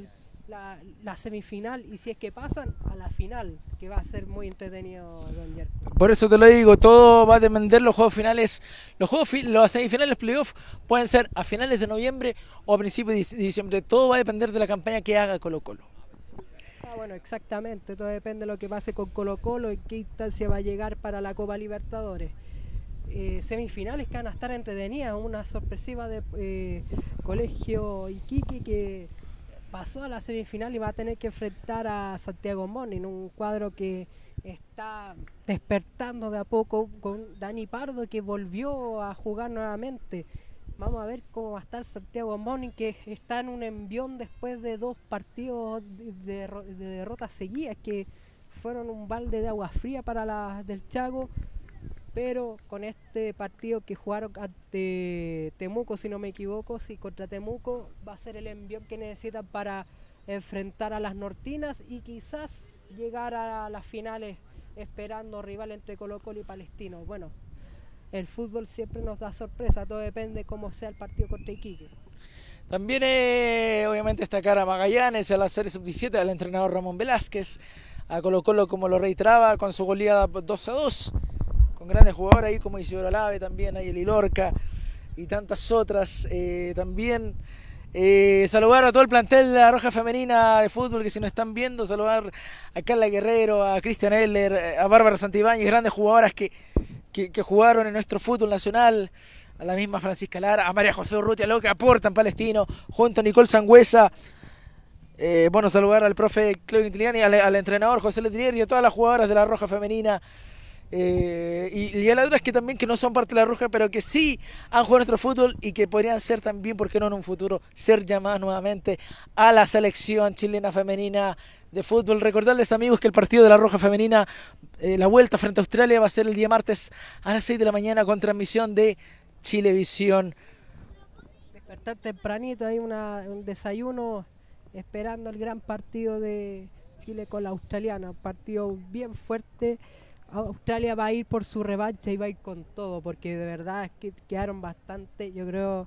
la semifinal, y si es que pasan a la final, que va a ser muy entretenido, don Yerko. Por eso te lo digo, todo va a depender los juegos finales. Los semifinales playoff pueden ser a finales de noviembre o a principios de diciembre. Todo va a depender de la campaña que haga Colo Colo. Bueno, exactamente, todo depende de lo que pase con Colo Colo, en qué instancia va a llegar para la Copa Libertadores. Semifinales que van a estar entretenidas, una sorpresiva de Colegio Iquique, que pasó a la semifinal y va a tener que enfrentar a Santiago Morning, un cuadro que está despertando de a poco, con Dani Pardo, que volvió a jugar nuevamente. Vamos a ver cómo va a estar Santiago Morning, que está en un envión después de 2 partidos de derrotas seguidas, que fueron un balde de agua fría para las del Chago. Pero con este partido que jugaron ante Temuco, si no me equivoco, sí, contra Temuco, va a ser el envión que necesitan para enfrentar a las nortinas y quizás llegar a las finales, esperando rival entre Colo Colo y Palestino. Bueno, el fútbol siempre nos da sorpresa, todo depende cómo sea el partido contra Iquique. También obviamente destacar a Magallanes, a la serie sub-17, al entrenador Ramón Velázquez, a Colo Colo, como lo reiteraba, con su goleada 2-2, con grandes jugadores ahí como Isidoro Alave, también hay el Lorca y tantas otras. También saludar a todo el plantel de la Roja Femenina de fútbol, que si nos están viendo, saludar a Carla Guerrero, a Cristian Eller, a Bárbara Santibáñez, grandes jugadoras que jugaron en nuestro fútbol nacional, a la misma Francisca Lara, a María José Urrutia, lo que aportan Palestino, junto a Nicole Sangüesa. Bueno, saludar al profe Claudio Quintiliani, al entrenador José Letrier y a todas las jugadoras de la Roja Femenina. Y a las otras que también que no son parte de la Roja, pero que sí han jugado nuestro fútbol y que podrían ser también, ¿por qué no en un futuro, ser llamadas nuevamente a la selección chilena femenina de fútbol? Recordarles, amigos, que el partido de la Roja Femenina, la vuelta frente a Australia, va a ser el día martes a las 6 de la mañana con transmisión de Chilevisión. Despertar tempranito, hay un desayuno esperando el gran partido de Chile con la australiana, un partido bien fuerte. Australia va a ir por su revancha y va a ir con todo, porque de verdad es que quedaron bastante, yo creo,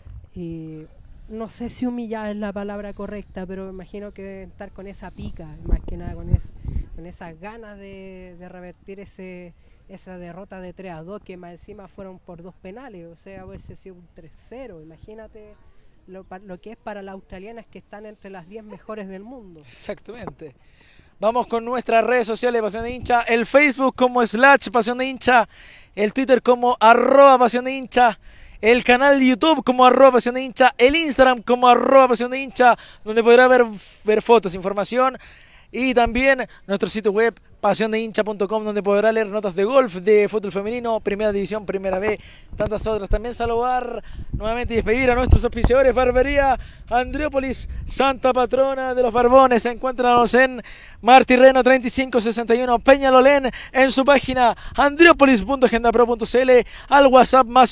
no sé si humillada es la palabra correcta, pero me imagino que deben estar con esa pica, más que nada con esas ganas de revertir ese esa derrota de 3-2 que más encima fueron por 2 penales, o sea, hubiese sido un 3-0, imagínate lo que es para las australianas que están entre las 10 mejores del mundo. Exactamente. Vamos con nuestras redes sociales de Pasión de Hincha, el Facebook como /Pasión de Hincha, el Twitter como @Pasión de Hincha, el canal de YouTube como @Pasión de Hincha, el Instagram como @Pasión de Hincha, donde podrá ver fotos, información, y también nuestro sitio web pasiondehincha.com, donde podrá leer notas de golf, de fútbol femenino, primera división, primera B, tantas otras. También saludar nuevamente y despedir a nuestros auspiciadores. Barbería Andriópolis, santa patrona de los barbones. Encuéntranos en Martirreno 3561 Peñalolén, en su página andriopolis.agendapro.cl, al WhatsApp más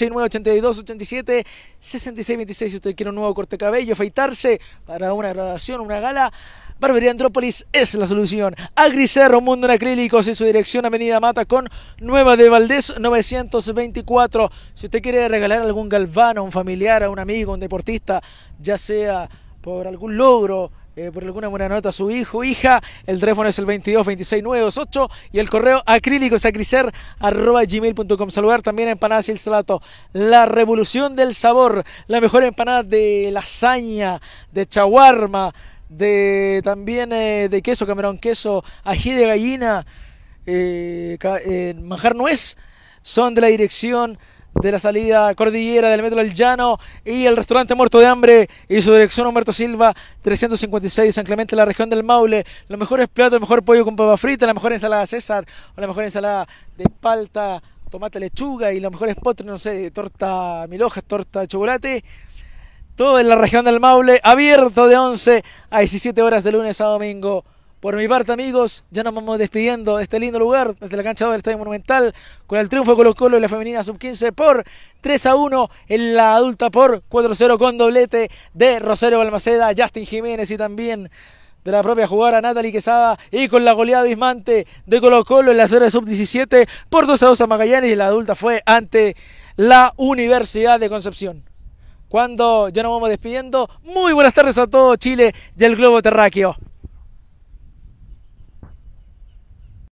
56982876626. Si usted quiere un nuevo corte de cabello, afeitarse para una graduación, una gala, Barbería Andrópolis es la solución. Agricerro, mundo en acrílicos, en su dirección Avenida Mata con Nueva de Valdés 924. Si usted quiere regalar algún galvano a un familiar, a un amigo, a un deportista, ya sea por algún logro, por alguna buena nota a su hijo o hija, el teléfono es el 2226-928 y el correo acrílicosacricer@gmail.com. Saludar también a Empanadas y el Salato, la revolución del sabor, la mejor empanada de lasaña, de chaguarma, también de queso, camarón, queso, ají de gallina, manjar nuez, son de la dirección de la salida cordillera del Metro del Llano, y el restaurante Muerto de Hambre y su dirección Humberto Silva 356 San Clemente, la región del Maule. Los mejores platos, el mejor pollo con papa frita, la mejor ensalada César o la mejor ensalada de palta, tomate, lechuga, y los mejores postres, no sé, torta mil hojas, torta de chocolate. Todo en la región del Maule, abierto de 11 a 17 horas de lunes a domingo. Por mi parte, amigos, ya nos vamos despidiendo de este lindo lugar, desde la cancha del Estadio Monumental, con el triunfo de Colo-Colo en la femenina sub-15 por 3-1, en la adulta por 4-0 con doblete de Rosario Balmaceda, Justin Jiménez y también de la propia jugadora Natalie Quesada, y con la goleada abismante de Colo-Colo en la serie sub-17 por 2-2 a Magallanes, y la adulta fue ante la Universidad de Concepción. Cuando ya nos vamos despidiendo, muy buenas tardes a todo Chile y el globo terráqueo.